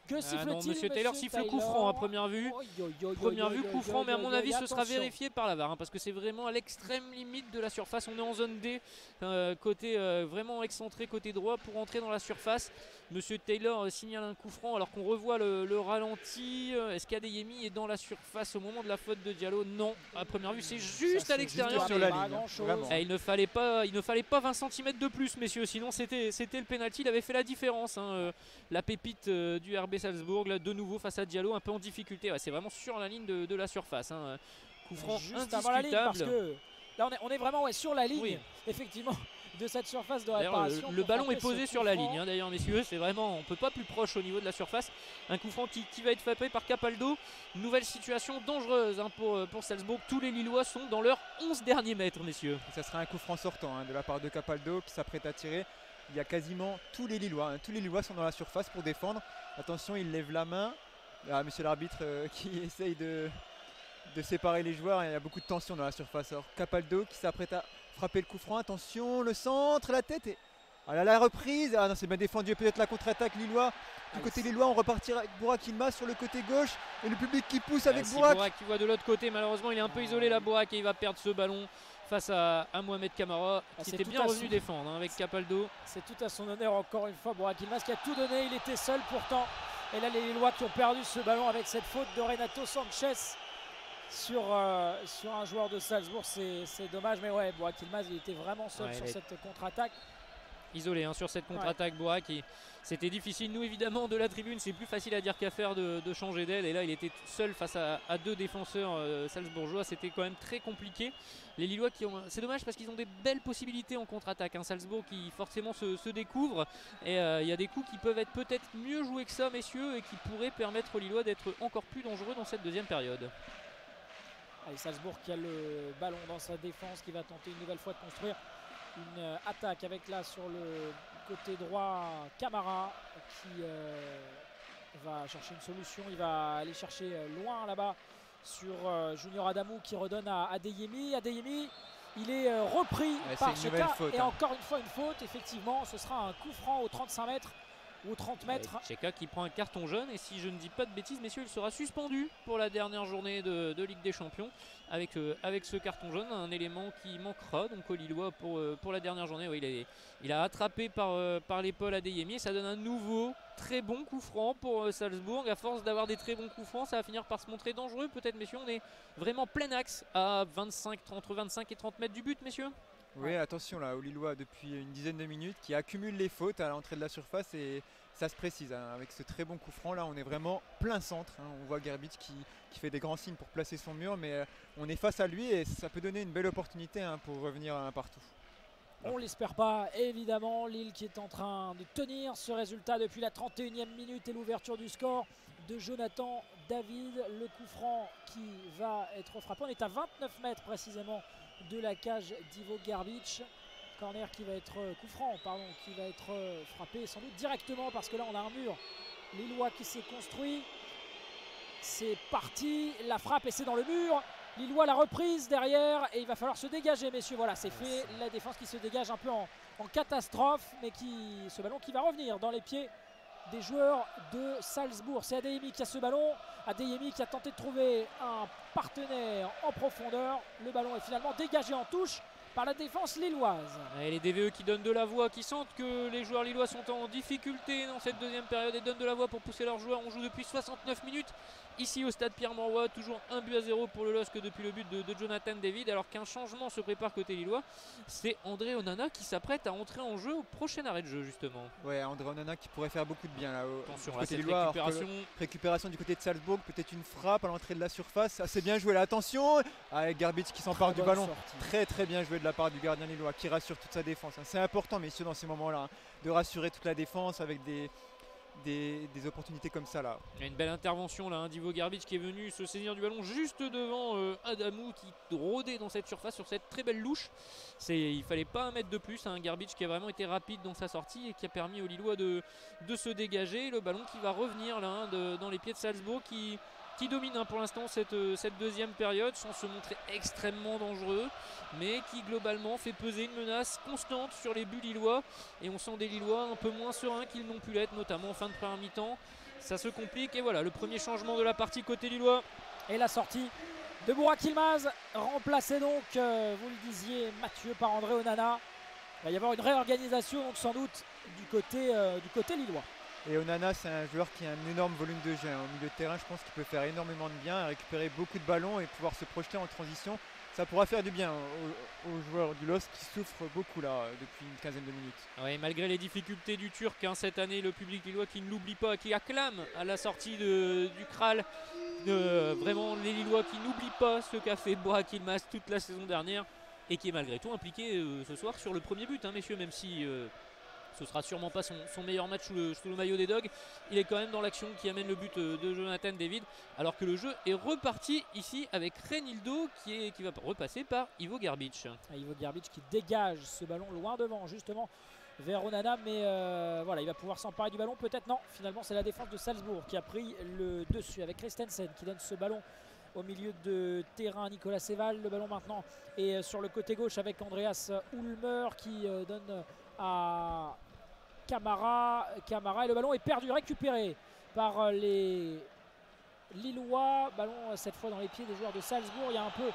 Que siffle-t-il, ah non, Monsieur Taylor siffle Taylor. coup franc à première vue. Oh, yo, yo, yo, Première yo, vue, yo, coup yo, franc, yo, mais à yo, mon yo, avis, ce sera attention. vérifié par la V A R, hein, parce que c'est vraiment à l'extrême limite de la surface. On est en zone D, euh, côté euh, vraiment excentré, côté droit, pour entrer dans la surface. Monsieur Taylor euh, signale un coup franc, alors qu'on revoit le, le ralenti. Euh, Est-ce qu'Adeyemi est dans la surface au moment de la faute de Diallo? Non, à première vue, c'est juste Ça, à c'est l'extérieur. juste sur mais- la ligne, hein, vraiment. Eh, il ne fallait pas, il ne fallait pas vingt centimètres de plus, messieurs, sinon c'était c'était le penalty, il avait fait la différence, hein, euh, la pépite euh, du R B Salzbourg, là, de nouveau face à Diallo, un peu en difficulté. Ouais, c'est vraiment sur la ligne de, de la surface, hein. Coup franc Juste avant la ligne, parce indiscutable. que là on est, on est vraiment ouais, sur la ligne, Oui. effectivement, de cette surface de D'ailleurs, réparation. le, le pour ballon frapper est posé ce sur coup la franc. ligne, hein, d'ailleurs, messieurs, c'est vraiment, on peut pas plus proche au niveau de la surface. Un coup franc qui, qui va être frappé par Capaldo. Nouvelle situation dangereuse, hein, pour, euh, pour Salzbourg. Tous les Lillois sont dans leurs onze derniers mètres, messieurs. Ça sera un coup franc sortant, hein, de la part de Capaldo qui s'apprête à tirer. Il y a quasiment tous les Lillois, hein, tous les Lillois sont dans la surface pour défendre. Attention, il lève la main. Ah, monsieur l'arbitre euh, qui essaye de, de séparer les joueurs. Il y a beaucoup de tension dans la surface. Alors Capaldo qui s'apprête à frapper le coup franc. Attention, le centre, la tête. Et... Ah là, la reprise. Ah non, c'est bien défendu. Peut-être la contre-attaque Lillois. Du Ah, côté il- Lillois, on repartira avec Burak Yilmaz sur le côté gauche. Et le public qui pousse avec Ah, si Burak. Burak qui voit de l'autre côté, malheureusement il est un peu isolé là, Burak, et il va perdre ce ballon face à, à Mohamed Kamara, Ah, qui c'est était tout bien à revenu son- défendre, hein, avec Capaldo. C'est tout à son honneur encore une fois, Burak Yilmaz qui a tout donné, il était seul pourtant. Et là les Lillois qui ont perdu ce ballon avec cette faute de Renato Sanchez sur, euh, sur un joueur de Salzbourg, c'est c'est dommage. Mais ouais, Burak Yilmaz il était vraiment seul Ouais, sur il est- cette contre-attaque. Isolé, hein, sur cette contre-attaque, Burak. et C'était difficile. Nous, évidemment, de la tribune, c'est plus facile à dire qu'à faire de, de changer d'aile. Et là, il était seul face à, à deux défenseurs euh, salzbourgeois. C'était quand même très compliqué. Les Lillois, qui ont, c'est dommage parce qu'ils ont des belles possibilités en contre-attaque. Hein. Salzbourg qui forcément se, se découvre. Et euh, il y a des coups qui peuvent être peut-être mieux joués que ça, messieurs, et qui pourraient permettre aux Lillois d'être encore plus dangereux dans cette deuxième période. Allez, Salzbourg qui a le ballon dans sa défense, qui va tenter une nouvelle fois de construire une euh, attaque avec là sur le côté droit Camara qui euh, va chercher une solution. Il va aller chercher euh, loin là-bas sur euh, Junior Adamou qui redonne à Adeyemi. Adeyemi, il est euh, repris Ouais, par c'est une nouvelle Cheka faute, et hein. encore une fois une faute. Effectivement, ce sera un coup franc aux trente-cinq mètres ou aux trente mètres. Cheka qui prend un carton jaune, et si je ne dis pas de bêtises, messieurs, il sera suspendu pour la dernière journée de, de Ligue des Champions avec, euh, avec ce carton jaune, un élément qui manquera donc aux Lillois pour, euh, pour la dernière journée. Oui, il, est, il a attrapé par, euh, par l'épaule Adeyemi, et ça donne un nouveau très bon coup franc pour euh, Salzbourg. À force d'avoir des très bons coups francs, ça va finir par se montrer dangereux peut-être, messieurs. On est vraiment plein axe à vingt-cinq, entre vingt-cinq et trente mètres du but, messieurs. Oui, attention là, aux Lillois depuis une dizaine de minutes qui accumulent les fautes à l'entrée de la surface et ça se précise, hein. Avec ce très bon coup franc là, on est vraiment plein centre, hein. On voit Gerbic qui, qui fait des grands signes pour placer son mur, mais euh, on est face à lui et ça peut donner une belle opportunité, hein, pour revenir un partout. On l'espère pas, évidemment. Lille qui est en train de tenir ce résultat depuis la trente et unième minute et l'ouverture du score de Jonathan David. Le coup franc qui va être frappé. On est à vingt-neuf mètres précisément de la cage d'Ivo Gerbic. Corner qui va être, coup franc, pardon, qui va être frappé sans doute directement parce que là on a un mur lillois qui s'est construit. C'est parti, la frappe et c'est dans le mur. Lillois la reprise derrière et il va falloir se dégager, messieurs. Voilà, c'est fait. La défense qui se dégage un peu en, en catastrophe, mais qui, ce ballon qui va revenir dans les pieds des joueurs de Salzbourg. C'est Adeyemi qui a ce ballon. Adeyemi qui a tenté de trouver un partenaire en profondeur. Le ballon est finalement dégagé en touche par la défense lilloise. Et les D V E qui donnent de la voix, qui sentent que les joueurs lillois sont en difficulté dans cette deuxième période et donnent de la voix pour pousser leurs joueurs. On joue depuis soixante-neuf minutes ici au stade Pierre-Mauroy, toujours un but à zéro pour le L O S C depuis le but de, de Jonathan David, alors qu'un changement se prépare côté lillois. C'est André Onana qui s'apprête à entrer en jeu au prochain arrêt de jeu justement. Ouais, André Onana qui pourrait faire beaucoup de bien là. Au, Attention du là, côté cette lillois, alors que récupération. récupération du côté de Salzbourg, peut-être une frappe à l'entrée de la surface, assez bien joué là, attention. Ah, Gerbic qui s'empare Très du bonne ballon. sortie. Très très bien joué de la part du gardien lillois qui rassure toute sa défense, hein. C'est important, messieurs, dans ces moments-là, hein, de rassurer toute la défense avec des, des, des opportunités comme ça là. Il y a une belle intervention là, hein, d'Ivo Gerbic qui est venu se saisir du ballon juste devant euh, Adamou qui rôdait dans cette surface sur cette très belle louche. C'est, il fallait pas un mètre de plus, un hein, Gerbic qui a vraiment été rapide dans sa sortie et qui a permis aux Lillois de, de se dégager. Le ballon qui va revenir là, hein, de, dans les pieds de Salzbourg qui, qui domine, hein, pour l'instant cette, cette deuxième période sans se montrer extrêmement dangereux, mais qui globalement fait peser une menace constante sur les buts lillois, et on sent des Lillois un peu moins sereins qu'ils n'ont pu l'être, notamment en fin de première mi-temps. ça se complique. Et voilà, le premier changement de la partie côté lillois. Et la sortie de Bourak Yilmaz, remplacé donc, euh, vous le disiez, Mathieu par André Onana. Il va y avoir une réorganisation donc sans doute du côté, euh, du côté lillois. Et Onana, c'est un joueur qui a un énorme volume de jeu. Au milieu de terrain, je pense qu'il peut faire énormément de bien, récupérer beaucoup de ballons et pouvoir se projeter en transition. Ça pourra faire du bien aux, aux joueurs du L O S qui souffrent beaucoup là depuis une quinzaine de minutes. Ouais, malgré les difficultés du Turc hein, cette année, le public lillois qui ne l'oublie pas, qui acclame à la sortie de, du Kral. De, vraiment les Lillois qui n'oublient pas ce qu'a fait Bourak Yilmaz toute la saison dernière et qui est malgré tout impliqué euh, ce soir sur le premier but, hein, messieurs, même si euh, ce sera sûrement pas son, son meilleur match sous le, sous le maillot des Dogs. Il est quand même dans l'action qui amène le but de Jonathan David, alors que le jeu est reparti ici avec Reinildo qui, est, qui va repasser par Ivo Garbic. Ah, Ivo Garbic qui dégage ce ballon loin devant justement vers Onana, mais euh, voilà, il va pouvoir s'emparer du ballon, peut-être non. Finalement, c'est la défense de Salzbourg qui a pris le dessus avec Christensen qui donne ce ballon au milieu de terrain. Nicolas Seval, le ballon maintenant est sur le côté gauche avec Andreas Ulmer qui euh, donne à Camara. Camara et le ballon est perdu, récupéré par les Lillois. Ballon cette fois dans les pieds des joueurs de Salzbourg. Il y a un peu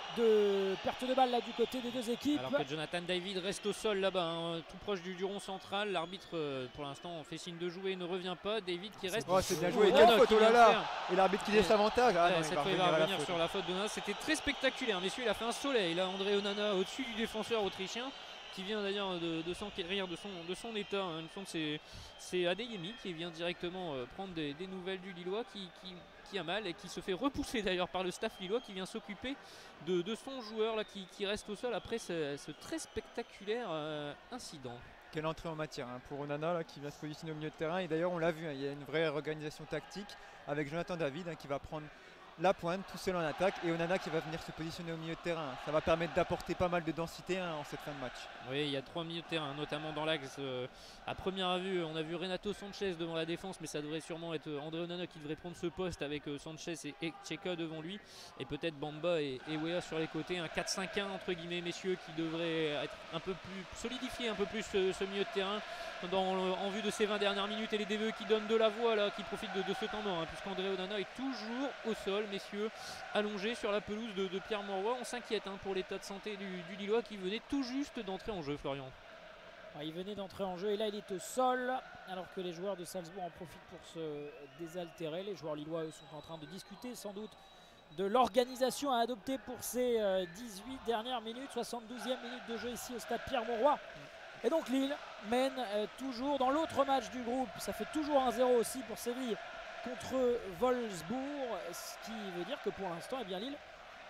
de perte de balle là du côté des deux équipes. Alors que Jonathan David reste au sol là-bas, hein, tout proche du, du rond central. L'arbitre euh, pour l'instant fait signe de jouer, ne revient pas. David qui reste. Oh, c'est bien joué, quelle faute, oh là là. Et l'arbitre qui laisse l'avantage. Ah, ouais, cette fois il va revenir sur la faute d'Onana. C'était très spectaculaire, messieurs. Il a fait un soleil là, André Onana au-dessus du défenseur autrichien, qui vient d'ailleurs de, de s'enquérir de son, de son état. Hein. C'est Adeyemi qui vient directement euh, prendre des, des nouvelles du Lillois qui, qui, qui a mal et qui se fait repousser d'ailleurs par le staff lillois qui vient s'occuper de, de son joueur là, qui, qui reste au sol après ce, ce très spectaculaire euh, incident. Quelle entrée en matière hein, pour Onana là, qui vient se positionner au milieu de terrain. Et d'ailleurs on l'a vu, hein, il y a une vraie organisation tactique avec Jonathan David hein, qui va prendre la pointe tout seul en attaque et Onana qui va venir se positionner au milieu de terrain. Ça va permettre d'apporter pas mal de densité hein, en cette fin de match. Oui, il y a trois milieux de terrain, notamment dans l'axe. Euh, à première vue, on a vu Renato Sanchez devant la défense, mais ça devrait sûrement être André Onana qui devrait prendre ce poste avec euh, Sanchez et, et Tcheka devant lui. Et peut-être Bamba et, et Wea sur les côtés. Un quatre cinq un entre guillemets, messieurs, qui devrait être un peu plus solidifié, un peu plus ce, ce milieu de terrain dans, en vue de ces vingt dernières minutes et les D V E qui donnent de la voix là, qui profitent de, de ce temps mort, hein, puisqu'André Onana est toujours au sol, messieurs, allongé sur la pelouse de, de Pierre Mauroy. On s'inquiète hein, pour l'état de santé du, du Lillois qui venait tout juste d'entrer en jeu, Florian. Ah, il venait d'entrer en jeu et là il est au sol alors que les joueurs de Salzbourg en profitent pour se désaltérer. Les joueurs lillois eux sont en train de discuter sans doute de l'organisation à adopter pour ces euh, dix-huit dernières minutes, soixante-douzième minute de jeu ici au stade Pierre Mauroy. Et donc Lille mène euh, toujours dans l'autre match du groupe, ça fait toujours un zéro aussi pour Séville contre Wolfsburg, ce qui veut dire que pour l'instant, eh bien Lille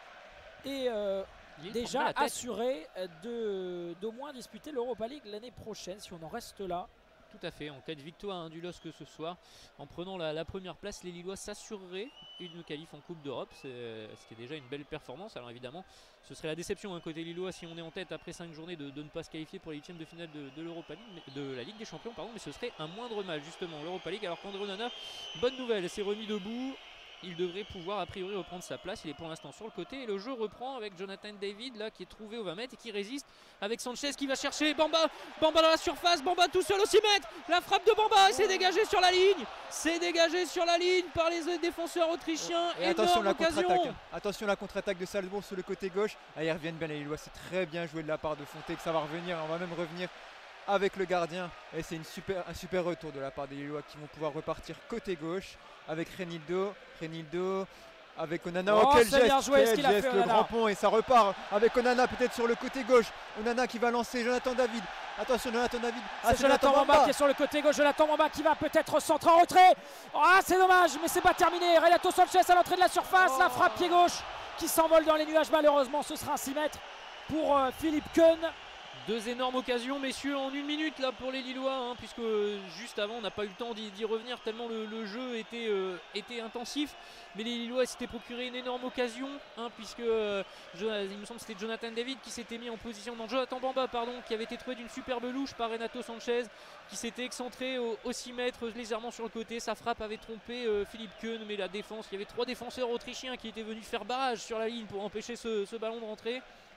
est euh, Lille déjà assuré d'au moins disputer l'Europa League l'année prochaine, si on en reste là. Tout à fait, en cas de victoire hein, du L O S C ce soir, en prenant la, la première place, les Lillois s'assureraient une qualif en Coupe d'Europe, ce qui est déjà une belle performance. Alors évidemment, ce serait la déception hein, côté Lillois si on est en tête après cinq journées de, de ne pas se qualifier pour les huitièmes de finale de, de l'Europa League, de la Ligue des Champions, pardon, mais ce serait un moindre mal justement l'Europa League. Alors qu'André Onana, bonne nouvelle, s'est remis debout. Il devrait pouvoir a priori reprendre sa place. Il est pour l'instant sur le côté et le jeu reprend avec Jonathan David là qui est trouvé au vingt mètres et qui résiste avec Sanchez qui va chercher Bamba. Bamba dans la surface, Bamba tout seul au six mètres. La frappe de Bamba, c'est dégagé sur la ligne. C'est dégagé sur la ligne par les défenseurs autrichiens. Et attention la contre-attaque. Attention la contre-attaque de Salzbourg sur le côté gauche. Ah, ils reviennent bien les Lillois, c'est très bien joué de la part de Fonté que ça va revenir. On va même revenir avec le gardien et c'est une super, un super retour de la part des Lillois qui vont pouvoir repartir côté gauche avec Reinildo, Reinildo avec Onana. Oh, oh quel geste, bien joué, quel ce qu'il a geste fait, le Onana. grand pont et ça repart avec Onana peut-être sur le côté gauche. Onana qui va lancer Jonathan David. Attention Jonathan David. Ah, c'est Jonathan Bamba qui est sur le côté gauche. Jonathan Bamba qui va peut-être centrer en retrait. Ah, c'est dommage, mais c'est pas terminé. Renato Sanchez à l'entrée de la surface. Oh. La frappe pied gauche qui s'envole dans les nuages. Malheureusement, ce sera un six mètres pour euh, Philippe Keun. Deux énormes occasions, messieurs, en une minute là pour les Lillois, hein, puisque juste avant on n'a pas eu le temps d'y revenir tellement le, le jeu était, euh, était intensif. Mais les Lillois s'étaient procuré une énorme occasion, hein, puisque euh, il me semble que c'était Jonathan David qui s'était mis en position, non Jonathan Bamba pardon, qui avait été trouvé d'une superbe louche par Renato Sanchez, qui s'était excentré au, au six mètres légèrement sur le côté. Sa frappe avait trompé euh, Philippe Keun, mais la défense, il y avait trois défenseurs autrichiens qui étaient venus faire barrage sur la ligne pour empêcher ce, ce ballon de rentrer.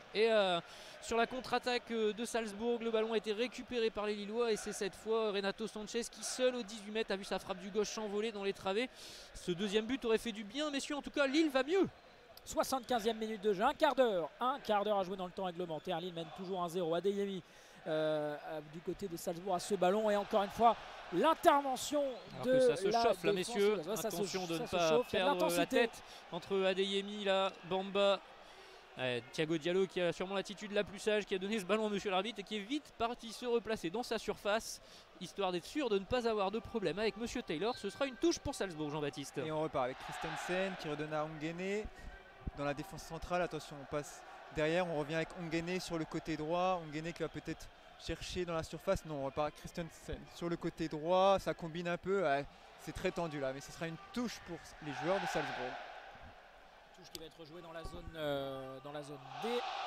Et euh, sur la contre-attaque de Salzbourg, le ballon a été récupéré par les Lillois et c'est cette fois Renato Sanchez qui seul au dix-huit mètres a vu sa frappe du gauche s'envoler dans les travées. Ce deuxième but aurait fait du bien, messieurs, en tout cas Lille va mieux. soixante-quinzième minute de jeu, un quart d'heure, un quart d'heure à jouer dans le temps réglementaire. Lille mène toujours un zéro. Adeyemi euh, du côté de Salzbourg à ce ballon et encore une fois l'intervention de que ça se la chauffe là, défense. messieurs. Ouais, ça Attention se, de ne ça pas chauffe, perdre la tête entre Adeyemi, là, Bamba. Euh, Thiago Diallo qui a sûrement l'attitude la plus sage, qui a donné ce ballon à monsieur l'arbitre et qui est vite parti se replacer dans sa surface, histoire d'être sûr de ne pas avoir de problème avec monsieur Taylor. Ce sera une touche pour Salzbourg, Jean-Baptiste. Et on repart avec Christensen qui redonne à Ongene dans la défense centrale. Attention, on passe derrière, on revient avec Ongene sur le côté droit. Ongene qui va peut-être chercher dans la surface. Non, on repart avec Christensen sur le côté droit. Ça combine un peu. Ouais, c'est très tendu là, mais ce sera une touche pour les joueurs de Salzbourg. Touche qui va être jouée dans la zone, euh, dans la zone D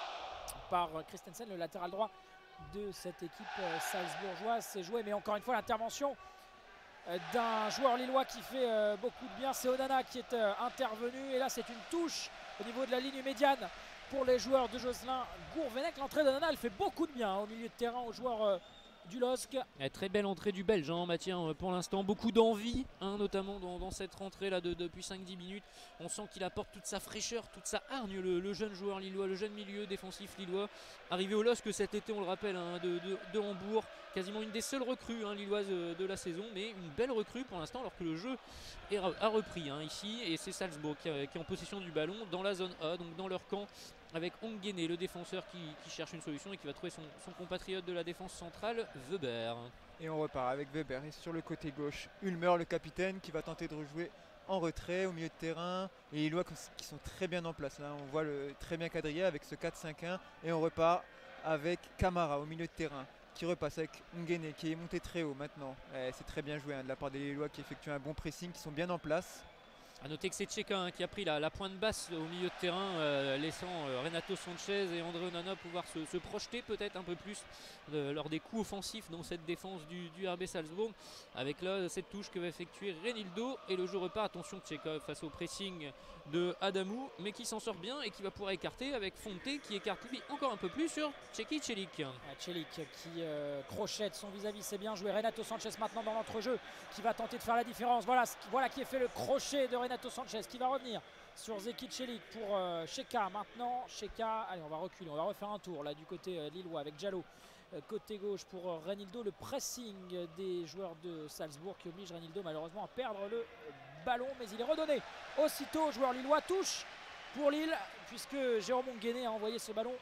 par Christensen, le latéral droit de cette équipe euh, salzbourgeoise. C'est joué, mais encore une fois l'intervention euh, d'un joueur lillois qui fait euh, beaucoup de bien. C'est Onana qui est euh, intervenu et là c'est une touche au niveau de la ligne médiane pour les joueurs de Jocelyn Gourvenec. L'entrée d'Onana elle fait beaucoup de bien hein, au milieu de terrain aux joueurs euh, du L O S C. Eh, très belle entrée du Belge, hein, Mathieu, pour l'instant. Beaucoup d'envie, hein, notamment dans, dans cette rentrée là de, depuis cinq dix minutes. On sent qu'il apporte toute sa fraîcheur, toute sa hargne, le, le jeune joueur lillois, le jeune milieu défensif lillois. Arrivé au L O S C cet été, on le rappelle, hein, de, de, de Hambourg. Quasiment une des seules recrues hein, lilloises de la saison, mais une belle recrue pour l'instant, alors que le jeu est, a repris hein, ici. Et c'est Salzbourg qui, qui est en possession du ballon dans la zone A, donc dans leur camp, avec Ongene, le défenseur qui, qui cherche une solution et qui va trouver son, son compatriote de la défense centrale, Weber. Et on repart avec Weber. Et sur le côté gauche, Ulmer, le capitaine, qui va tenter de rejouer en retrait au milieu de terrain. Et les Lillois qui sont très bien en place. Là, on voit le très bien quadrillé avec ce quatre cinq un. Et on repart avec Camara au milieu de terrain, qui repasse avec Ongene, qui est monté très haut maintenant. C'est très bien joué hein, de la part des Lillois qui effectuent un bon pressing, qui sont bien en place. A noter que c'est Tcheka hein, qui a pris la, la pointe basse au milieu de terrain, euh, laissant euh, Renato Sanchez et André Onana pouvoir se, se projeter peut-être un peu plus euh, lors des coups offensifs dans cette défense du, du R B Salzbourg. Avec là cette touche que va effectuer Renildo et le jeu repart. Attention Tcheka face au pressing de Adamou, mais qui s'en sort bien et qui va pouvoir écarter avec Fonte qui écarte lui encore un peu plus sur Tcheki Celik. Ouais, Celik qui euh, crochette son vis-à-vis, c'est bien joué. Renato Sanchez maintenant dans l'entrejeu qui va tenter de faire la différence. Voilà, voilà qui est fait le crochet de Renato Sanchez qui va revenir sur Zeki Celik pour euh, Cheka maintenant. Cheka, allez on va reculer, on va refaire un tour là du côté euh, lillois avec Diallo. Euh, côté gauche pour euh, Renildo, le pressing des joueurs de Salzbourg qui oblige Renildo malheureusement à perdre le euh, ballon, mais il est redonné aussitôt. Joueur lillois, touche pour Lille puisque Jérôme Ongene a envoyé ce ballon.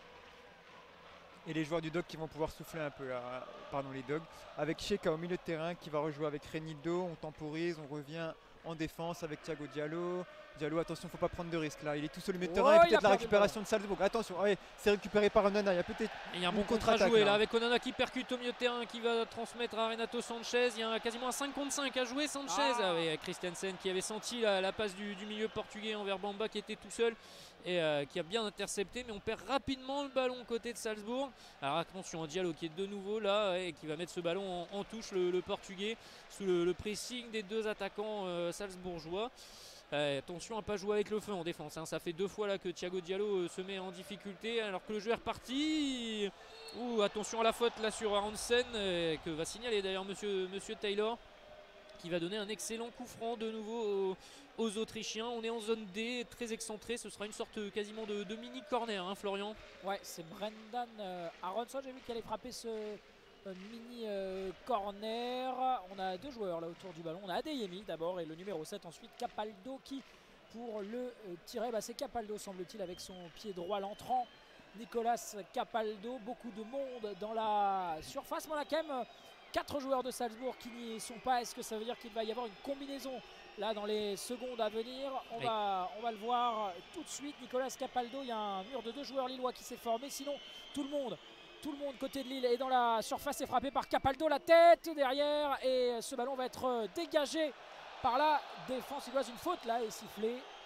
Et les joueurs du Dog qui vont pouvoir souffler un peu là, pardon les Dogs, avec Cheka au milieu de terrain qui va rejouer avec Renildo. On temporise, on revient en défense avec Thiago Diallo. Diallo, attention, il ne faut pas prendre de risque là. Il est tout seul au milieu de terrain Oh, et peut-être la récupération de Salzbourg. Attention, ouais, c'est récupéré par Onana. Il y a peut-être il y a un bon contre à jouer là. là avec Onana qui percute au milieu de terrain, qui va transmettre à Renato Sanchez. Il y a quasiment un cinq contre cinq à jouer. Sanchez ah. avec Christensen qui avait senti la, la passe du, du milieu portugais envers Bamba qui était tout seul et euh, qui a bien intercepté, mais on perd rapidement le ballon côté de Salzbourg. Alors attention, Diallo qui est de nouveau là et qui va mettre ce ballon en, en touche, le, le portugais, sous le, le pressing des deux attaquants euh, salzbourgeois. Euh, attention à ne pas jouer avec le feu en défense, hein. Ça fait deux fois là que Thiago Diallo euh, se met en difficulté alors que le jeu est reparti. Ouh, attention à la faute là sur Aronsen euh, que va signaler d'ailleurs monsieur, monsieur Taylor, qui va donner un excellent coup franc de nouveau aux, aux Autrichiens. On est en zone D, très excentré, ce sera une sorte quasiment de, de mini corner hein, Florian. Ouais, c'est Brendan euh, Aronson, j'ai vu qu'il allait frapper ce euh, mini euh, corner. On a deux joueurs là autour du ballon, on a Adeyemi d'abord et le numéro sept ensuite, Capaldo qui pour le euh, tirer, bah, c'est Capaldo semble-t-il avec son pied droit l'entrant. Nicolas Capaldo, beaucoup de monde dans la surface, mais on a quand même quatre joueurs de Salzbourg qui n'y sont pas. Est-ce que ça veut dire qu'il va y avoir une combinaison là dans les secondes à venir? On, oui. va, on va le voir tout de suite. Nicolas Capaldo, il y a un mur de deux joueurs lillois qui s'est formé. Sinon, tout le monde, tout le monde côté de Lille est dans la surface, est frappé par Capaldo, la tête derrière. Et ce ballon va être dégagé par la défense. Il doit une faute là et sifflé.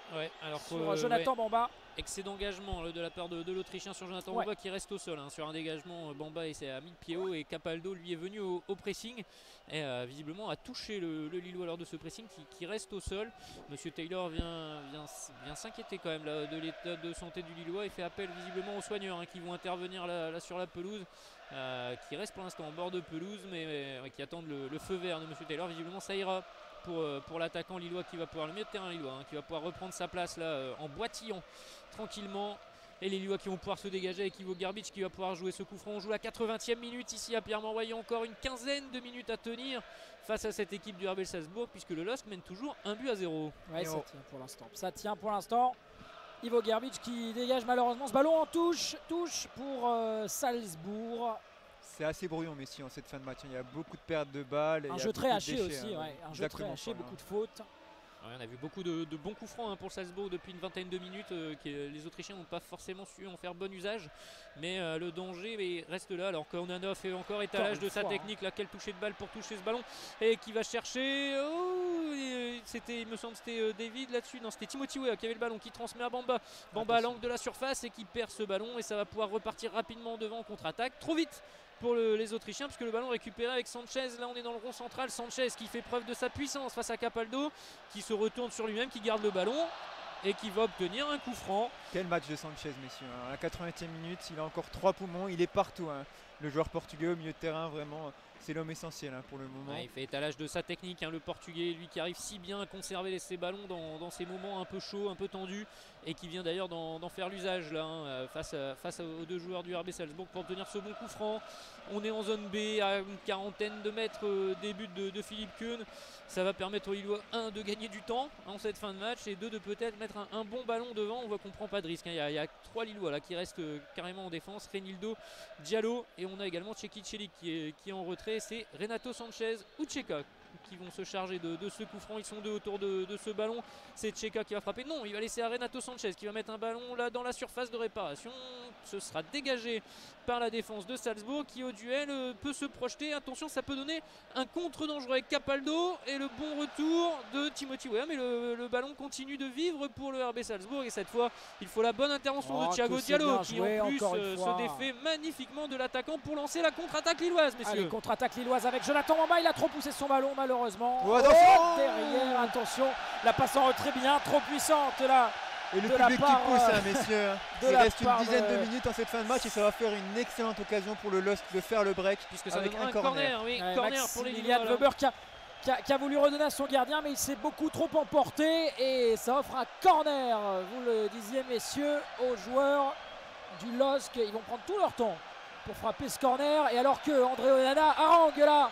Ouais, alors sur que, Jonathan ouais, Bamba. excès d'engagement de la part de, de l'Autrichien sur Jonathan Ouais. Bamba qui reste au sol. Hein, sur un dégagement, Bamba et s'est mis le pied haut et Capaldo lui est venu au, au pressing et euh, visiblement a touché le, le Lillois lors de ce pressing qui, qui reste au sol. Monsieur Taylor vient, vient, vient s'inquiéter quand même là, de l'état de santé du Lillois et fait appel visiblement aux soigneurs hein, qui vont intervenir là, là sur la pelouse. Euh, qui reste pour l'instant en bord de pelouse mais, mais ouais, qui attendent le, le feu vert de Monsieur Taylor. Visiblement ça ira pour, pour l'attaquant lillois qui va pouvoir, le milieu de terrain lillois, hein, qui va pouvoir reprendre sa place là euh, en boitillant tranquillement. Et les Lillois qui vont pouvoir se dégager avec Ivo Garbic qui va pouvoir jouer ce coup franc. On joue la quatre-vingtième minute ici à Pierre-Mauroy. Encore une quinzaine de minutes à tenir face à cette équipe du R B Salzbourg puisque le L O S C mène toujours un but à zéro. Ouais, ça tient pour l'instant. Ça tient pour l'instant. Ivo Garbic qui dégage malheureusement ce ballon en touche. Touche pour euh, Salzbourg. C'est assez brouillon Messi en cette fin de match. Il y a beaucoup de pertes de balles. Un il y jeu a très beaucoup de haché déchets, aussi. hein. Ouais. Un jeu très haché, Exactement, beaucoup de fautes. Ouais, on a vu beaucoup de, de bons coups francs hein, pour le Salzbourg depuis une vingtaine de minutes. Euh, qui, les Autrichiens n'ont pas forcément su en faire bon usage. Mais euh, le danger mais reste là. Alors qu'Onana fait encore étalage de sa fois, technique. Là, quel toucher de balle pour toucher ce ballon. Et qui va chercher. Oh, c'était, il me semble que c'était euh, David là-dessus. Non, c'était Timothy Weah qui avait le ballon qui transmet à Bamba. Bamba à l'angle de la surface et qui perd ce ballon. Et ça va pouvoir repartir rapidement devant en contre-attaque. Trop vite pour le, les Autrichiens puisque le ballon récupéré avec Sanchez. Là on est dans le rond central. Sanchez qui fait preuve de sa puissance face à Capaldo qui se retourne sur lui-même, qui garde le ballon et qui va obtenir un coup franc. Quel match de Sanchez messieurs. À la quatre-vingtième minute il a encore trois poumons. Il est partout hein. Le joueur portugais au milieu de terrain vraiment. C'est l'homme essentiel hein, pour le moment. Ouais, il fait étalage de sa technique, hein, le portugais, lui qui arrive si bien à conserver ses ballons dans, dans ces moments un peu chauds, un peu tendus, et qui vient d'ailleurs d'en faire l'usage là, hein, face, à, face aux deux joueurs du R B Salzbourg pour obtenir ce bon coup franc. On est en zone B à une quarantaine de mètres euh, des buts de, de Philippe Keun. Ça va permettre aux Lillois, un, de gagner du temps en cette fin de match, et deux, de peut-être mettre un, un bon ballon devant. On voit qu'on ne prend pas de risque. Hein. Il, y a, il y a trois Lillois là, qui restent euh, carrément en défense. Renildo, Diallo, et on a également Tchéki Tchelik qui est, qui est en retrait. C'est Renato Sanchez ou Tcheka qui vont se charger de, de ce coup franc. Ils sont deux autour de, de ce ballon. C'est Tcheka qui va frapper. Non, il va laisser à Renato Sanchez qui va mettre un ballon là dans la surface de réparation. Ce sera dégagé par la défense de Salzbourg qui au duel euh, peut se projeter. Attention, ça peut donner un contre dangereux avec Capaldo et le bon retour de Timothy Weah. Mais le, le ballon continue de vivre pour le R B Salzbourg et cette fois il faut la bonne intervention oh, de Thiago Diallo qui joué, en plus euh, se défait magnifiquement de l'attaquant pour lancer la contre-attaque lilloise, messieurs. Allez, contre-attaque lilloise avec Jonathan Bamba. Il a trop poussé son ballon malheureusement. Oh, attention oh, derrière, attention, la passe en retrait bien trop puissante là. Et le de public la part, qui pousse euh, hein, messieurs. de Il la reste une part dizaine de- de minutes en cette fin de match et ça va faire une excellente occasion pour le L O S C de faire le break Puisque ça avec donnera un un corner. corner, oui, Ouais, corner pour les Maximilian Lillois. là. Weber qui a, qui, a, qui a voulu redonner à son gardien mais il s'est beaucoup trop emporté et ça offre un corner, vous le disiez messieurs, aux joueurs du L O S C. Ils vont prendre tout leur temps pour frapper ce corner et alors que André Onana harangue là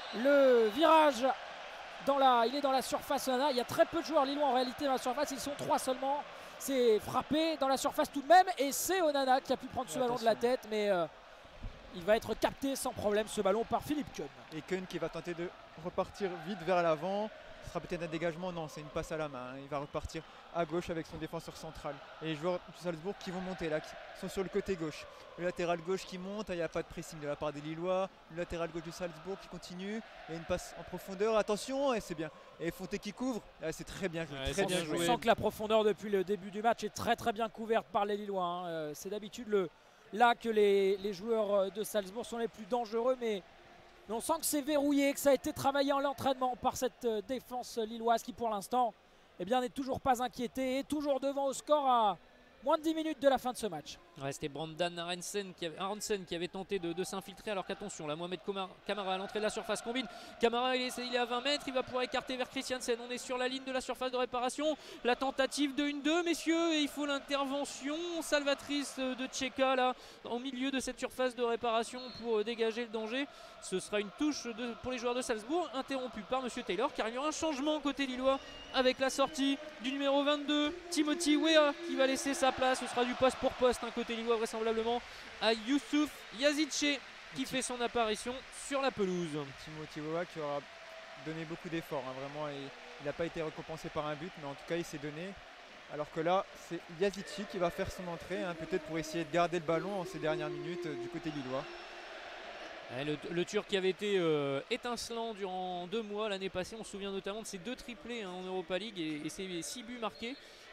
le virage dans la, il est dans la surface Onana. Il y a très peu de joueurs lillois en réalité dans la surface, ils sont trois seulement. C'est frappé dans la surface tout de même et c'est Onana qui a pu prendre ce ballon de la tête mais euh, il va être capté sans problème ce ballon par Philippe Keun. Et Keun qui va tenter de repartir vite vers l'avant. Ce sera peut-être un dégagement, non, c'est une passe à la main. Il va repartir à gauche avec son défenseur central. Et les joueurs du Salzbourg qui vont monter là, qui sont sur le côté gauche. Le latéral gauche qui monte, il n'y a pas de pressing de la part des Lillois. Le latéral gauche du Salzbourg qui continue. Il y a une passe en profondeur, attention, et c'est bien. Et Fonté qui couvre, là, c'est très bien joué. Ouais, très c'est bien bien joué. On joué. sent que la profondeur depuis le début du match est très très bien couverte par les Lillois. Hein. Euh, c'est d'habitude le, là que les, les joueurs de Salzbourg sont les plus dangereux mais Mais on sent que c'est verrouillé, que ça a été travaillé en l'entraînement par cette euh, défense lilloise qui pour l'instant eh bien, n'est toujours pas inquiétée et toujours devant au score à moins de dix minutes de la fin de ce match. Ouais, c'était Brandon Aronsen qui avait, Aronsen qui avait tenté de, de s'infiltrer alors qu'attention, là Mohamed Komar- Kamara à l'entrée de la surface combine. Kamara il est, il est à vingt mètres, il va pouvoir écarter vers Christiansen. On est sur la ligne de la surface de réparation. La tentative de un deux messieurs et il faut l'intervention salvatrice de Tcheka là au milieu de cette surface de réparation pour dégager le danger. Ce sera une touche de, pour les joueurs de Salzbourg interrompue par Monsieur Taylor car il y aura un changement côté lillois avec la sortie du numéro vingt-deux Timothy Weah qui va laisser sa place. Ce sera du poste pour poste un côté lillois vraisemblablement à Youssouf Yazidche qui fait son apparition sur la pelouse. Timothy Weah qui aura donné beaucoup d'efforts, hein, vraiment, et il n'a pas été récompensé par un but, mais en tout cas il s'est donné. Alors que là, c'est Yazidche qui va faire son entrée, hein, peut-être pour essayer de garder le ballon en ces dernières minutes euh, du côté lillois. Ouais, le, le Turc qui avait été euh, étincelant durant deux mois l'année passée, on se souvient notamment de ses deux triplés hein, en Europa League et, et ses six buts marqués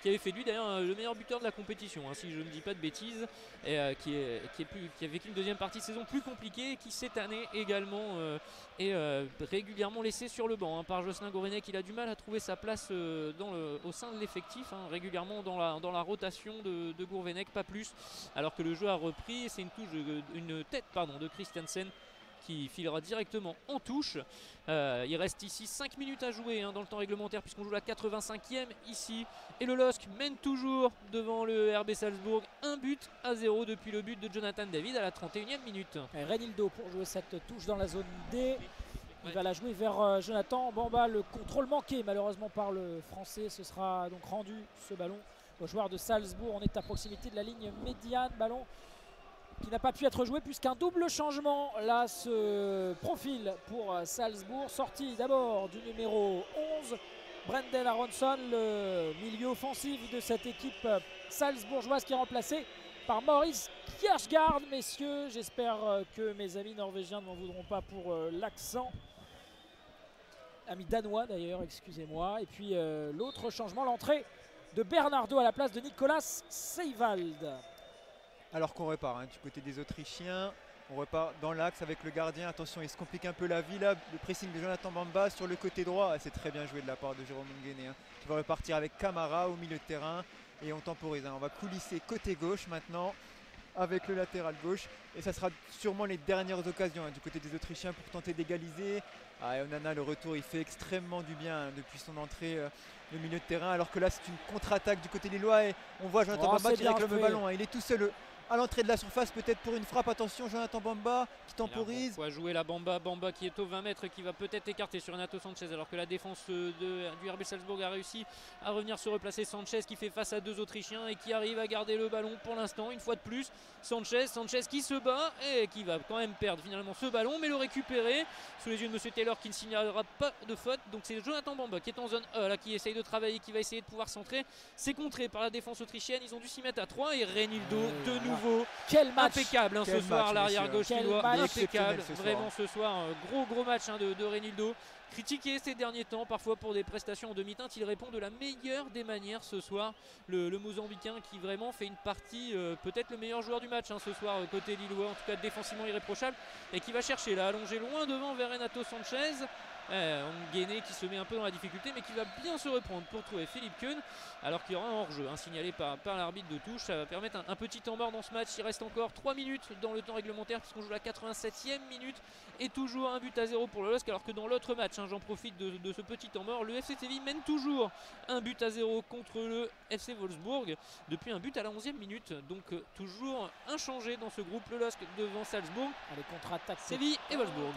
qui avait fait de lui d'ailleurs le meilleur buteur de la compétition, hein, si je ne dis pas de bêtises, et euh, qui, est, qui, est plus, qui a vécu une deuxième partie de saison plus compliquée et qui cette année également euh, est euh, régulièrement laissé sur le banc hein, par Jocelyn Gourvenec. Il a du mal à trouver sa place euh, dans le, au sein de l'effectif, hein, régulièrement dans la, dans la rotation de, de Gourvenec, pas plus, alors que le jeu a repris. C'est une touche, de, une tête pardon, de Christiansen qui filera directement en touche. Euh, il reste ici cinq minutes à jouer hein, dans le temps réglementaire puisqu'on joue la quatre-vingt-cinquième ici. Et le L O S C mène toujours devant le R B Salzbourg. Un but à zéro depuis le but de Jonathan David à la trente et unième minute. Renildo pour jouer cette touche dans la zone D. Il va la jouer vers euh, Jonathan Bamba. Le contrôle manqué malheureusement par le français. Ce sera donc rendu ce ballon au joueur de Salzbourg. On est à proximité de la ligne médiane. Ballon qui n'a pas pu être joué puisqu'un double changement là se profile pour Salzbourg. Sortie d'abord du numéro onze, Brendan Aronson, le milieu offensif de cette équipe salzbourgeoise qui est remplacé par Maurice Kierkegaard. Messieurs, j'espère que mes amis norvégiens ne m'en voudront pas pour l'accent. Amis danois d'ailleurs, excusez-moi. Et puis euh, l'autre changement, l'entrée de Bernardo à la place de Nicolas Seiwald. Alors qu'on repart hein, du côté des Autrichiens, on repart dans l'axe avec le gardien. Attention, il se complique un peu la vie là. Le pressing de Jonathan Bamba sur le côté droit. Ah, c'est très bien joué de la part de Jérôme Nguéné hein, qui va repartir avec Camara au milieu de terrain. Et on temporise. Hein. On va coulisser côté gauche maintenant avec le latéral gauche. Et ça sera sûrement les dernières occasions hein, du côté des Autrichiens pour tenter d'égaliser. Ah, et Onana, le retour, il fait extrêmement du bien hein, depuis son entrée euh, au milieu de terrain. Alors que là, c'est une contre-attaque du côté lillois. Et on voit Jonathan oh, Bamba qui réclame le fait. ballon. Hein. Il est tout seul à l'entrée de la surface, peut-être pour une frappe. Attention, Jonathan Bamba qui temporise. Il va jouer la Bamba, Bamba qui est au vingt mètres, qui va peut-être écarter sur Renato Sanchez, alors que la défense de, du R B Salzbourg a réussi à revenir se replacer. Sanchez qui fait face à deux Autrichiens et qui arrive à garder le ballon pour l'instant, une fois de plus. Sanchez, Sanchez qui se bat et qui va quand même perdre finalement ce ballon, mais le récupérer sous les yeux de Monsieur Taylor qui ne signalera pas de faute. Donc c'est Jonathan Bamba qui est en zone E, là, qui essaye de travailler, qui va essayer de pouvoir centrer. C'est contré par la défense autrichienne. Ils ont dû s'y mettre à trois et Renildo euh, de nouveau. Quel match, impeccable hein, Quel ce soir, match, l'arrière gauche lillois, impeccable, ce vraiment ce soir, un gros gros match hein, de, de Renildo. Critiqué ces derniers temps, parfois pour des prestations en demi-teinte, il répond de la meilleure des manières ce soir. Le, le Mozambicain qui vraiment fait une partie, euh, peut-être le meilleur joueur du match hein, ce soir, euh, côté lillois, en tout cas défensivement irréprochable, et qui va chercher là, allongé loin devant vers Renato Sanchez. Euh, Nguéné qui se met un peu dans la difficulté mais qui va bien se reprendre pour trouver Philippe Keun, alors qu'il y aura un hors-jeu hein, signalé par, par l'arbitre de touche. Ça va permettre un, un petit temps mort dans ce match. Il reste encore trois minutes dans le temps réglementaire puisqu'on joue la quatre-vingt-septième minute et toujours un but à zéro pour le L O S C, alors que dans l'autre match hein, j'en profite de, de ce petit temps mort, le F C Séville mène toujours un but à zéro contre le F C Wolfsburg depuis un but à la onzième minute. Donc euh, toujours inchangé dans ce groupe, le L O S C devant Salzbourg. Allez, contre-attaque Séville et Wolfsburg.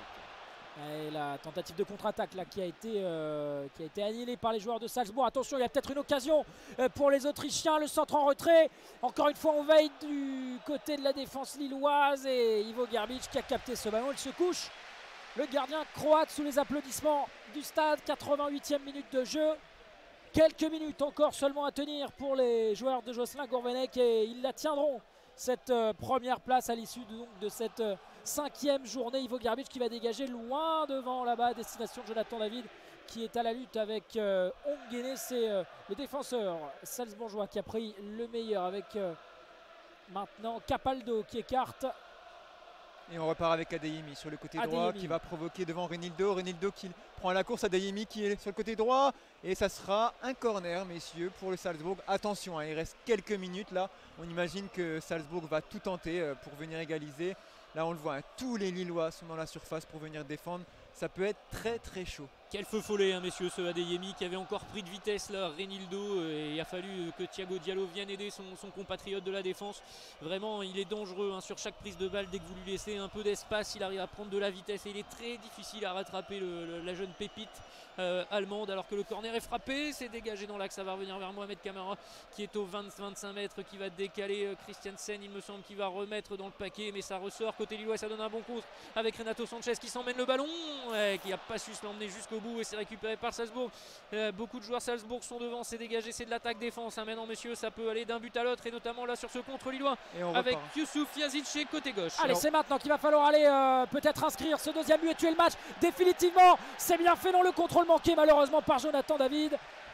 Et la tentative de contre-attaque là qui a été euh, qui a été annihilée par les joueurs de Salzbourg. Attention, il y a peut-être une occasion euh, pour les Autrichiens. Le centre en retrait. Encore une fois, on veille du côté de la défense lilloise et Ivo Garbic qui a capté ce ballon. Il se couche. Le gardien croate sous les applaudissements du stade. quatre-vingt-huitième minute de jeu. Quelques minutes encore seulement à tenir pour les joueurs de Jocelyn Gourvenec et ils la tiendront cette euh, première place à l'issue de, de cette euh, cinquième journée. Ivo Garbic qui va dégager loin devant là-bas, destination de Jonathan David qui est à la lutte avec euh, Nguéné. C'est euh, le défenseur salzbourgeois qui a pris le meilleur avec euh, maintenant Capaldo qui écarte. Et on repart avec Adeyemi sur le côté Adeyemi. droit qui va provoquer devant Renildo. Renildo qui prend à la course, Adeyemi qui est sur le côté droit. Et ça sera un corner, messieurs, pour le Salzbourg. Attention, hein, il reste quelques minutes là. On imagine que Salzbourg va tout tenter euh, pour venir égaliser. Là, on le voit, hein, tous les Lillois sont dans la surface pour venir défendre. Ça peut être très très chaud. Quel feu follet, hein, messieurs, ce Adeyemi qui avait encore pris de vitesse là, Renildo, et il a fallu que Thiago Diallo vienne aider son, son compatriote de la défense. Vraiment, il est dangereux hein, sur chaque prise de balle. Dès que vous lui laissez un peu d'espace, il arrive à prendre de la vitesse et il est très difficile à rattraper le, le, la jeune pépite euh, allemande. Alors que le corner est frappé, c'est dégagé dans l'axe, ça va revenir vers Mohamed Camara qui est au vingt à vingt-cinq mètres, qui va décaler euh, Christiansen, il me semble qu'il va remettre dans le paquet, mais ça ressort côté lillois, ça donne un bon contre avec Renato Sanchez qui s'emmène le ballon, ouais, qui n'a pas su se l'emmener jusqu'au bout et c'est récupéré par Salzbourg. Euh, beaucoup de joueurs Salzbourg sont devant, c'est dégagé, c'est de l'attaque-défense. Hein. Maintenant, messieurs, ça peut aller d'un but à l'autre et notamment là sur ce contre lillois avec repart. Youssouf Yazici côté gauche. Allez, c'est maintenant qu'il va falloir aller euh, peut-être inscrire ce deuxième but et tuer le match définitivement. C'est bien fait dans le contrôle manqué malheureusement par Jonathan David.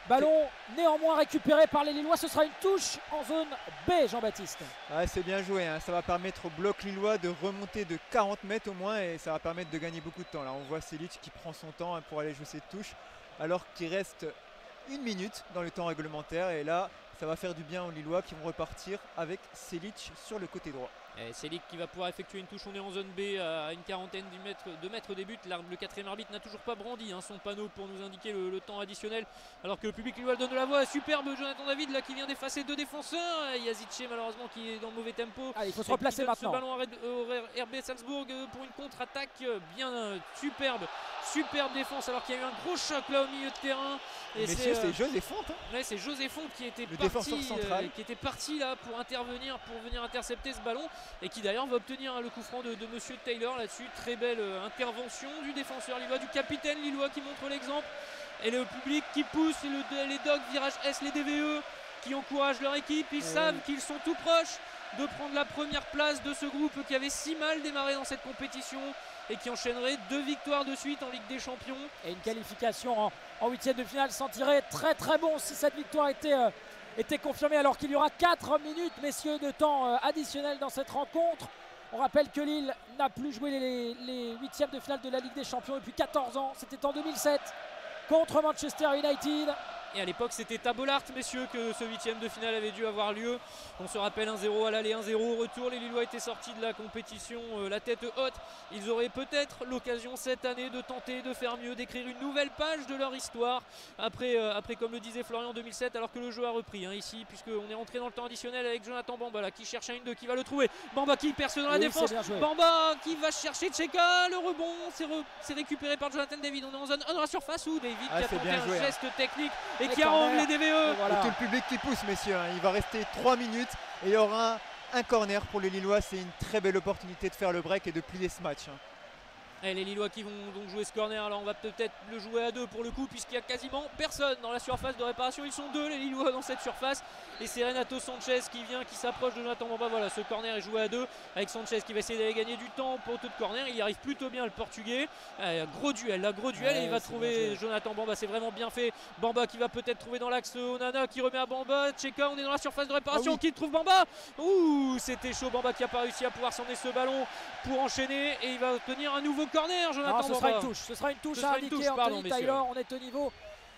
Ballon néanmoins récupéré par les Lillois, ce sera une touche en zone B, Jean-Baptiste. Ouais, c'est bien joué, hein. Ça va permettre au bloc lillois de remonter de quarante mètres au moins et ça va permettre de gagner beaucoup de temps. Là, on voit Selic qui prend son temps, hein, pour aller jouer cette touche alors qu'il reste une minute dans le temps réglementaire et là, ça va faire du bien aux Lillois qui vont repartir avec Selic sur le côté droit. Et Selic qui va pouvoir effectuer une touche, on est en zone B à une quarantaine de mètres, de mètres des buts. Le quatrième arbitre n'a toujours pas brandi, hein, son panneau pour nous indiquer le, le temps additionnel alors que le public lillois donne de la voix. Superbe Jonathan David là qui vient d'effacer deux défenseurs. Yazice malheureusement qui est dans le mauvais tempo. Ah, il faut se replacer maintenant. Ce ballon au R B Salzbourg pour une contre-attaque bien euh, superbe. Superbe défense alors qu'il y a eu un gros choc là au milieu de terrain. Et Messieurs, c'est euh, José Fonte. Hein. Ouais, c'est José Fonte qui était, le parti, central. Euh, qui était parti là pour intervenir, pour venir intercepter ce ballon et qui d'ailleurs va obtenir hein, le coup franc de, de Monsieur Taylor là-dessus. Très belle euh, intervention du défenseur lillois, du capitaine lillois qui montre l'exemple. Et le public qui pousse, et le, les dogs, virage S, les D V E qui encouragent leur équipe. Ils euh, savent oui. qu'ils sont tout proches de prendre la première place de ce groupe qui avait si mal démarré dans cette compétition et qui enchaînerait deux victoires de suite en Ligue des Champions. Et une qualification en, en huitième de finale s'en tirait très très bon si cette victoire était, euh, était confirmée alors qu'il y aura quatre minutes, messieurs, de temps euh, additionnel dans cette rencontre. On rappelle que Lille n'a plus joué les, les huitièmes de finale de la Ligue des Champions depuis quatorze ans. C'était en deux mille sept contre Manchester United. Et à l'époque c'était à Bollaert, messieurs, que ce huitième de finale avait dû avoir lieu. On se rappelle un zéro à l'aller, un zéro au retour. Les Lillois étaient sortis de la compétition euh, la tête haute. Ils auraient peut-être l'occasion cette année de tenter de faire mieux, d'écrire une nouvelle page de leur histoire. Après, euh, après comme le disait Florian, deux mille sept, alors que le jeu a repris hein, ici, puisqu'on est entré dans le temps additionnel avec Jonathan Bamba là, qui cherche un une deux, qui va le trouver. Bamba qui perce dans la oui, défense. Bamba qui va chercher Tcheka. Le rebond, c'est re, récupéré par Jonathan David. On est en zone un dans la surface où David ah, qui a tenté un joué, geste hein. technique et, et qui arrange les D V E. Voilà. Tout le public qui pousse, messieurs, hein. Il va rester trois minutes et il y aura un, un corner pour les Lillois. C'est une très belle opportunité de faire le break et de plier ce match. Hein. Et les Lillois qui vont donc jouer ce corner, alors on va peut-être le jouer à deux pour le coup puisqu'il n'y a quasiment personne dans la surface de réparation. Ils sont deux les Lillois dans cette surface et c'est Renato Sanchez qui vient, qui s'approche de Jonathan Bamba. Voilà, ce corner est joué à deux avec Sanchez qui va essayer d'aller gagner du temps pour tout de corner. Il y arrive plutôt bien le portugais. Euh, gros duel, là, gros duel ouais, et il va trouver Jonathan Bamba, c'est vraiment bien fait. Bamba qui va peut-être trouver dans l'axe Onana qui remet à Bamba. Tcheka, on est dans la surface de réparation, ah oui. qui trouve Bamba. Ouh, c'était chaud, Bamba qui n'a pas réussi à pouvoir s'emmener ce ballon pour enchaîner et il va obtenir un nouveau corner. Jonathan non, ce Bamba. sera une touche, ce sera une touche à indiquer Anthony Taylor. On est au niveau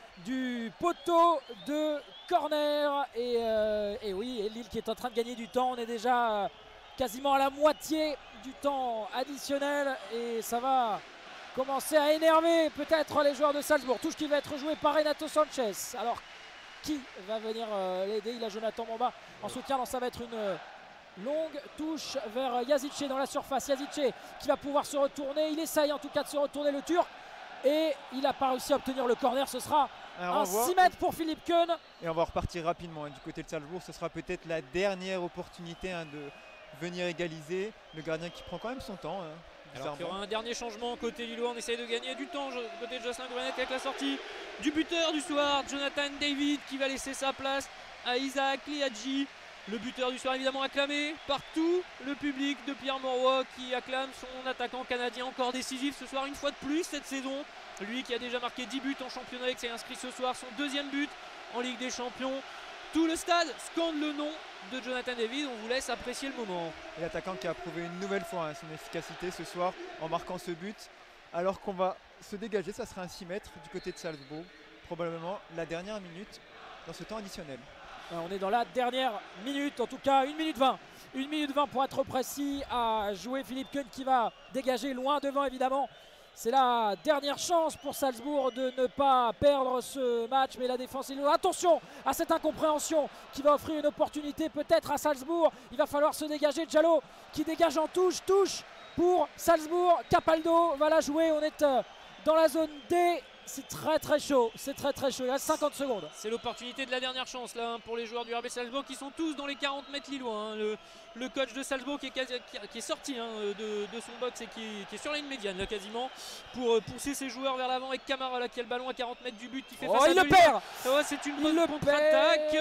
du poteau de corner et, euh, et oui, et Lille qui est en train de gagner du temps. On est déjà quasiment à la moitié du temps additionnel et ça va commencer à énerver peut-être les joueurs de Salzbourg. Touche qui va être jouée par Renato Sanchez. Alors qui va venir euh, l'aider? Il a Jonathan Bamba en soutien. Donc ça va être une euh, longue touche vers Yazice dans la surface. Yazice qui va pouvoir se retourner. Il essaye en tout cas de se retourner, le Turc. Et il n'a pas réussi à obtenir le corner. Ce sera alors un six mètres pour Philippe Keun. Et on va repartir rapidement hein, du côté de Salzbourg. Ce sera peut-être la dernière opportunité hein, de venir égaliser. Le gardien qui prend quand même son temps. Hein, alors qu'il y aura un dernier changement côté Lillois. On essaye de gagner du temps côté de Jocelyn Gourvenec avec la sortie du buteur du soir, Jonathan David, qui va laisser sa place à Isaac Liadji. Le buteur du soir évidemment acclamé par tout le public de Pierre Mauroy qui acclame son attaquant canadien encore décisif ce soir une fois de plus cette saison. Lui qui a déjà marqué dix buts en championnat et qui s'est inscrit ce soir son deuxième but en Ligue des Champions. Tout le stade scande le nom de Jonathan David. On vous laisse apprécier le moment. Et l'attaquant qui a prouvé une nouvelle fois hein, son efficacité ce soir en marquant ce but. Alors qu'on va se dégager, ça sera un six mètres du côté de Salzbourg. Probablement la dernière minute dans ce temps additionnel. On est dans la dernière minute, en tout cas une minute vingt. une minute vingt pour être précis à jouer. Philippe Keun qui va dégager loin devant évidemment. C'est la dernière chance pour Salzbourg de ne pas perdre ce match. Mais la défense, il... attention à cette incompréhension qui va offrir une opportunité peut-être à Salzbourg. Il va falloir se dégager. Diallo qui dégage en touche. Touche pour Salzbourg. Capaldo va la jouer. On est dans la zone D. C'est très très chaud, c'est très très chaud, il reste cinquante secondes. C'est l'opportunité de la dernière chance là hein, pour les joueurs du R B Salzbourg qui sont tous dans les quarante mètres lillois. Hein. Le, le coach de Salzbourg qui est, quasi, qui est sorti hein, de, de son box et qui, qui est sur la ligne médiane là quasiment pour euh, pousser ses joueurs vers l'avant avec Camara là qui a le ballon à quarante mètres du but qui fait oh, face il à le perd. Oh, c'est une bonne contre-attaque. Euh, oui,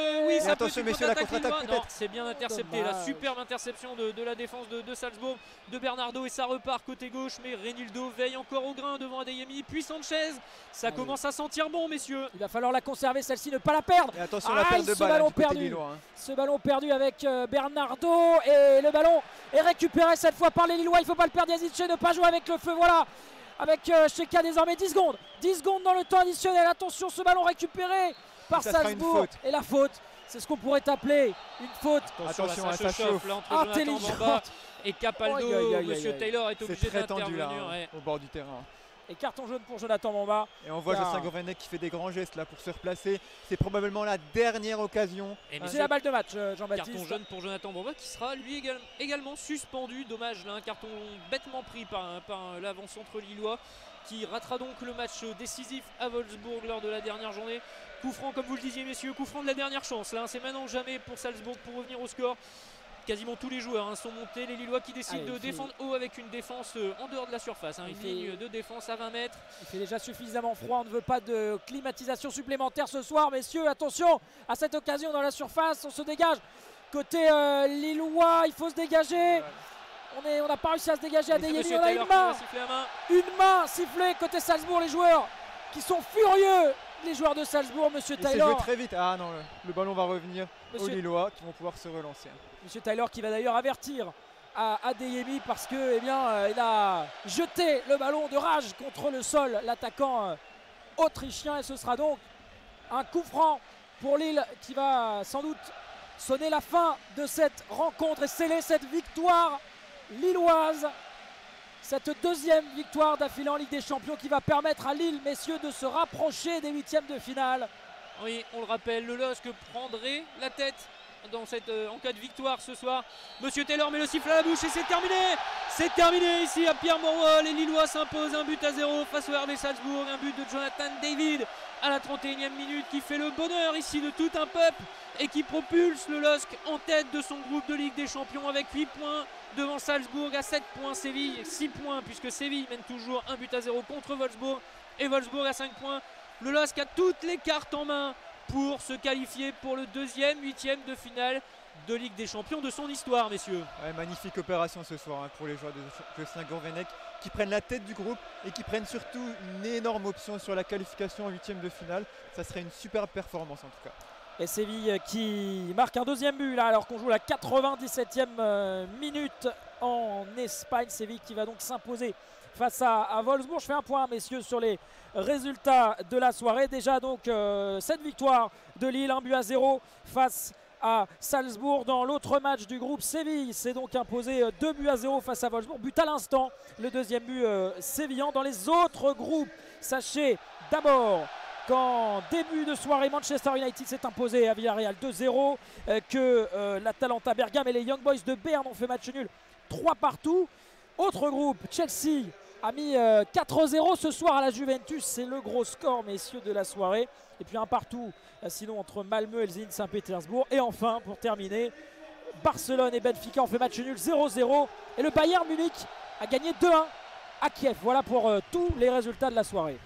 ça peut attention être une messieurs, la contre-attaque contre-attaque lilloise. Non, peut-être. c'est bien intercepté. La Dommage. superbe interception de, de la défense de, de Salzbourg, de Bernardo, et ça repart côté gauche. Mais Renildo veille encore au grain devant Adeyemi, puis Sanchez. Ça Allez. commence à sentir bon, messieurs. Il va falloir la conserver, celle-ci, ne pas la perdre. Et attention la Aïe, perte de ce balle hein, ballon du côté perdu. lillois. hein. Ce ballon perdu avec euh, Bernardo, et le ballon est récupéré cette fois par les Lillois. Il ne faut pas le perdre, Yazice, ne pas jouer avec le feu. Voilà, avec euh, Cheka désormais dix secondes. dix secondes dans le temps additionnel. Attention, ce ballon récupéré par Ça sera une Salzbourg. faute. Et la faute, c'est ce qu'on pourrait appeler une faute Attention, là, hein, ça ça se chauffe chauffe. là, entre Jonathan Bamba intelligente. et Capaldo. Aïe, aïe, aïe, Monsieur aïe, aïe. Taylor est C'est obligé très tendu là, d'intervenir. hein, ouais. au bord du terrain. Et carton jaune pour Jonathan Bamba. Et on voit Car- Jocelyn Gourvenec qui fait des grands gestes là pour se replacer. C'est probablement la dernière occasion. Et C'est messieurs, la balle de match, euh, carton Jean-Baptiste. jaune pour Jonathan Bamba qui sera lui égal- également suspendu. Dommage là, un carton bêtement pris par, par l'avant-centre lillois qui ratera donc le match décisif à Wolfsburg lors de la dernière journée. Coup franc, comme vous le disiez messieurs, coup franc de la dernière chance. Là, c'est maintenant ou jamais pour Salzbourg pour revenir au score. Quasiment tous les joueurs hein, sont montés. Les Lillois qui décident Allez, de il fait- défendre haut avec une défense euh, en dehors de la surface. hein, Il une fait- ligne de défense à vingt mètres. Il fait déjà suffisamment froid, on ne veut pas de climatisation supplémentaire ce soir, messieurs. Attention à cette occasion dans la surface, on se dégage. Côté euh, Lillois, il faut se dégager. On est- on n'a pas réussi à se dégager à Et c'est Adeyemi, Monsieur on a Taylor une qui va main, siffler la main. une main sifflée côté Salzbourg, les joueurs qui sont furieux. Les joueurs de Salzbourg, Monsieur Il s'est joué Taylor. très vite. Ah non, le, le ballon va revenir aux Monsieur, Lillois qui vont pouvoir se relancer. Monsieur Taylor qui va d'ailleurs avertir à Adeyemi parce que eh bien, euh, il a jeté le ballon de rage contre le sol, l'attaquant euh, autrichien, et ce sera donc un coup franc pour Lille qui va sans doute sonner la fin de cette rencontre et sceller cette victoire lilloise. Cette deuxième victoire d'affilée en Ligue des Champions qui va permettre à Lille, messieurs, de se rapprocher des huitièmes de finale. Oui, on le rappelle, le L O S C prendrait la tête dans cette, euh, en cas de victoire ce soir. Monsieur Taylor met le sifflet à la bouche et c'est terminé. C'est terminé ici à Pierre-Mauroy. Les Lillois s'imposent un but à zéro face au R B Salzbourg. Un but de Jonathan David à la trente et unième minute qui fait le bonheur ici de tout un peuple et qui propulse le L O S C en tête de son groupe de Ligue des Champions avec huit points devant Salzbourg, à sept points Séville, six points puisque Séville mène toujours un but à zéro contre Wolfsburg et Wolfsburg à cinq points. Le L O S C a toutes les cartes en main pour se qualifier pour le deuxième huitième de finale de Ligue des Champions de son histoire, messieurs. Ouais, magnifique opération ce soir hein, pour les joueurs de Jocelyn Gourvenec qui prennent la tête du groupe et qui prennent surtout une énorme option sur la qualification en huitième de finale. Ça serait une superbe performance en tout cas. Et Séville qui marque un deuxième but là alors qu'on joue la quatre-vingt-dix-septième euh, minute en Espagne. Séville qui va donc s'imposer face à, à Wolfsburg. Je fais un point messieurs sur les résultats de la soirée. Déjà donc euh, cette victoire de Lille, un but à zéro face à Salzbourg. Dans l'autre match du groupe, Séville s'est donc imposé euh, deux buts à zéro face à Wolfsburg. But à l'instant, le deuxième but euh, sévillan. Dans les autres groupes, sachez d'abord qu'en début de soirée, Manchester United s'est imposé à Villarreal deux zéro, euh, que euh, l'Atalanta Bergame et les Young Boys de Berne ont fait match nul trois partout. Autre groupe, Chelsea a mis euh, quatre zéro ce soir à la Juventus. C'est le gros score, messieurs, de la soirée. Et puis un partout, euh, sinon entre Malmö et le Zenit Saint-Pétersbourg. Et enfin, pour terminer, Barcelone et Benfica ont fait match nul zéro zéro. Et le Bayern Munich a gagné deux un à Kiev. Voilà pour euh, tous les résultats de la soirée.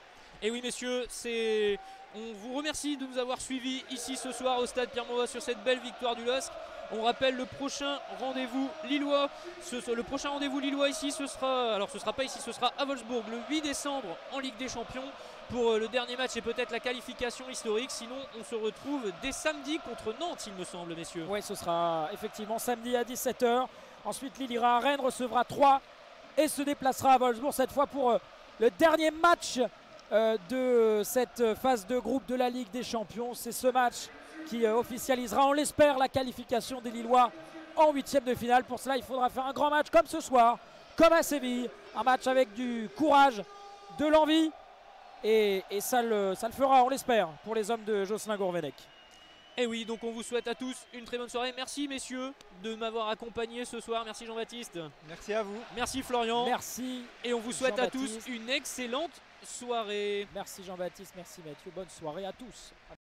Et oui messieurs, c'est... on vous remercie de nous avoir suivis ici ce soir au stade Pierre-Mauroy sur cette belle victoire du L O S C. On rappelle le prochain rendez-vous lillois. Ce, le prochain rendez-vous lillois ici, ce sera, alors ce sera pas ici, ce sera à Wolfsburg le huit décembre en Ligue des Champions pour le dernier match et peut-être la qualification historique. Sinon, on se retrouve dès samedi contre Nantes, il me semble, messieurs. Oui, ce sera effectivement samedi à dix-sept heures. Ensuite, Lille ira à Rennes, recevra Troyes et se déplacera à Wolfsburg cette fois pour euh, le dernier match euh, de cette phase de groupe de la Ligue des Champions. C'est ce match qui euh, officialisera, on l'espère, la qualification des Lillois en huitième de finale. Pour cela, il faudra faire un grand match comme ce soir, comme à Séville. Un match avec du courage, de l'envie. Et, et ça, le, ça le fera, on l'espère, pour les hommes de Jocelyn Gourvenec. Et oui, donc on vous souhaite à tous une très bonne soirée. Merci messieurs de m'avoir accompagné ce soir. Merci Jean-Baptiste. Merci à vous. Merci Florian. Merci. Et on vous souhaite à tous Jean-Baptiste. une excellente soirée. Merci Jean-Baptiste, merci Mathieu. Bonne soirée à tous.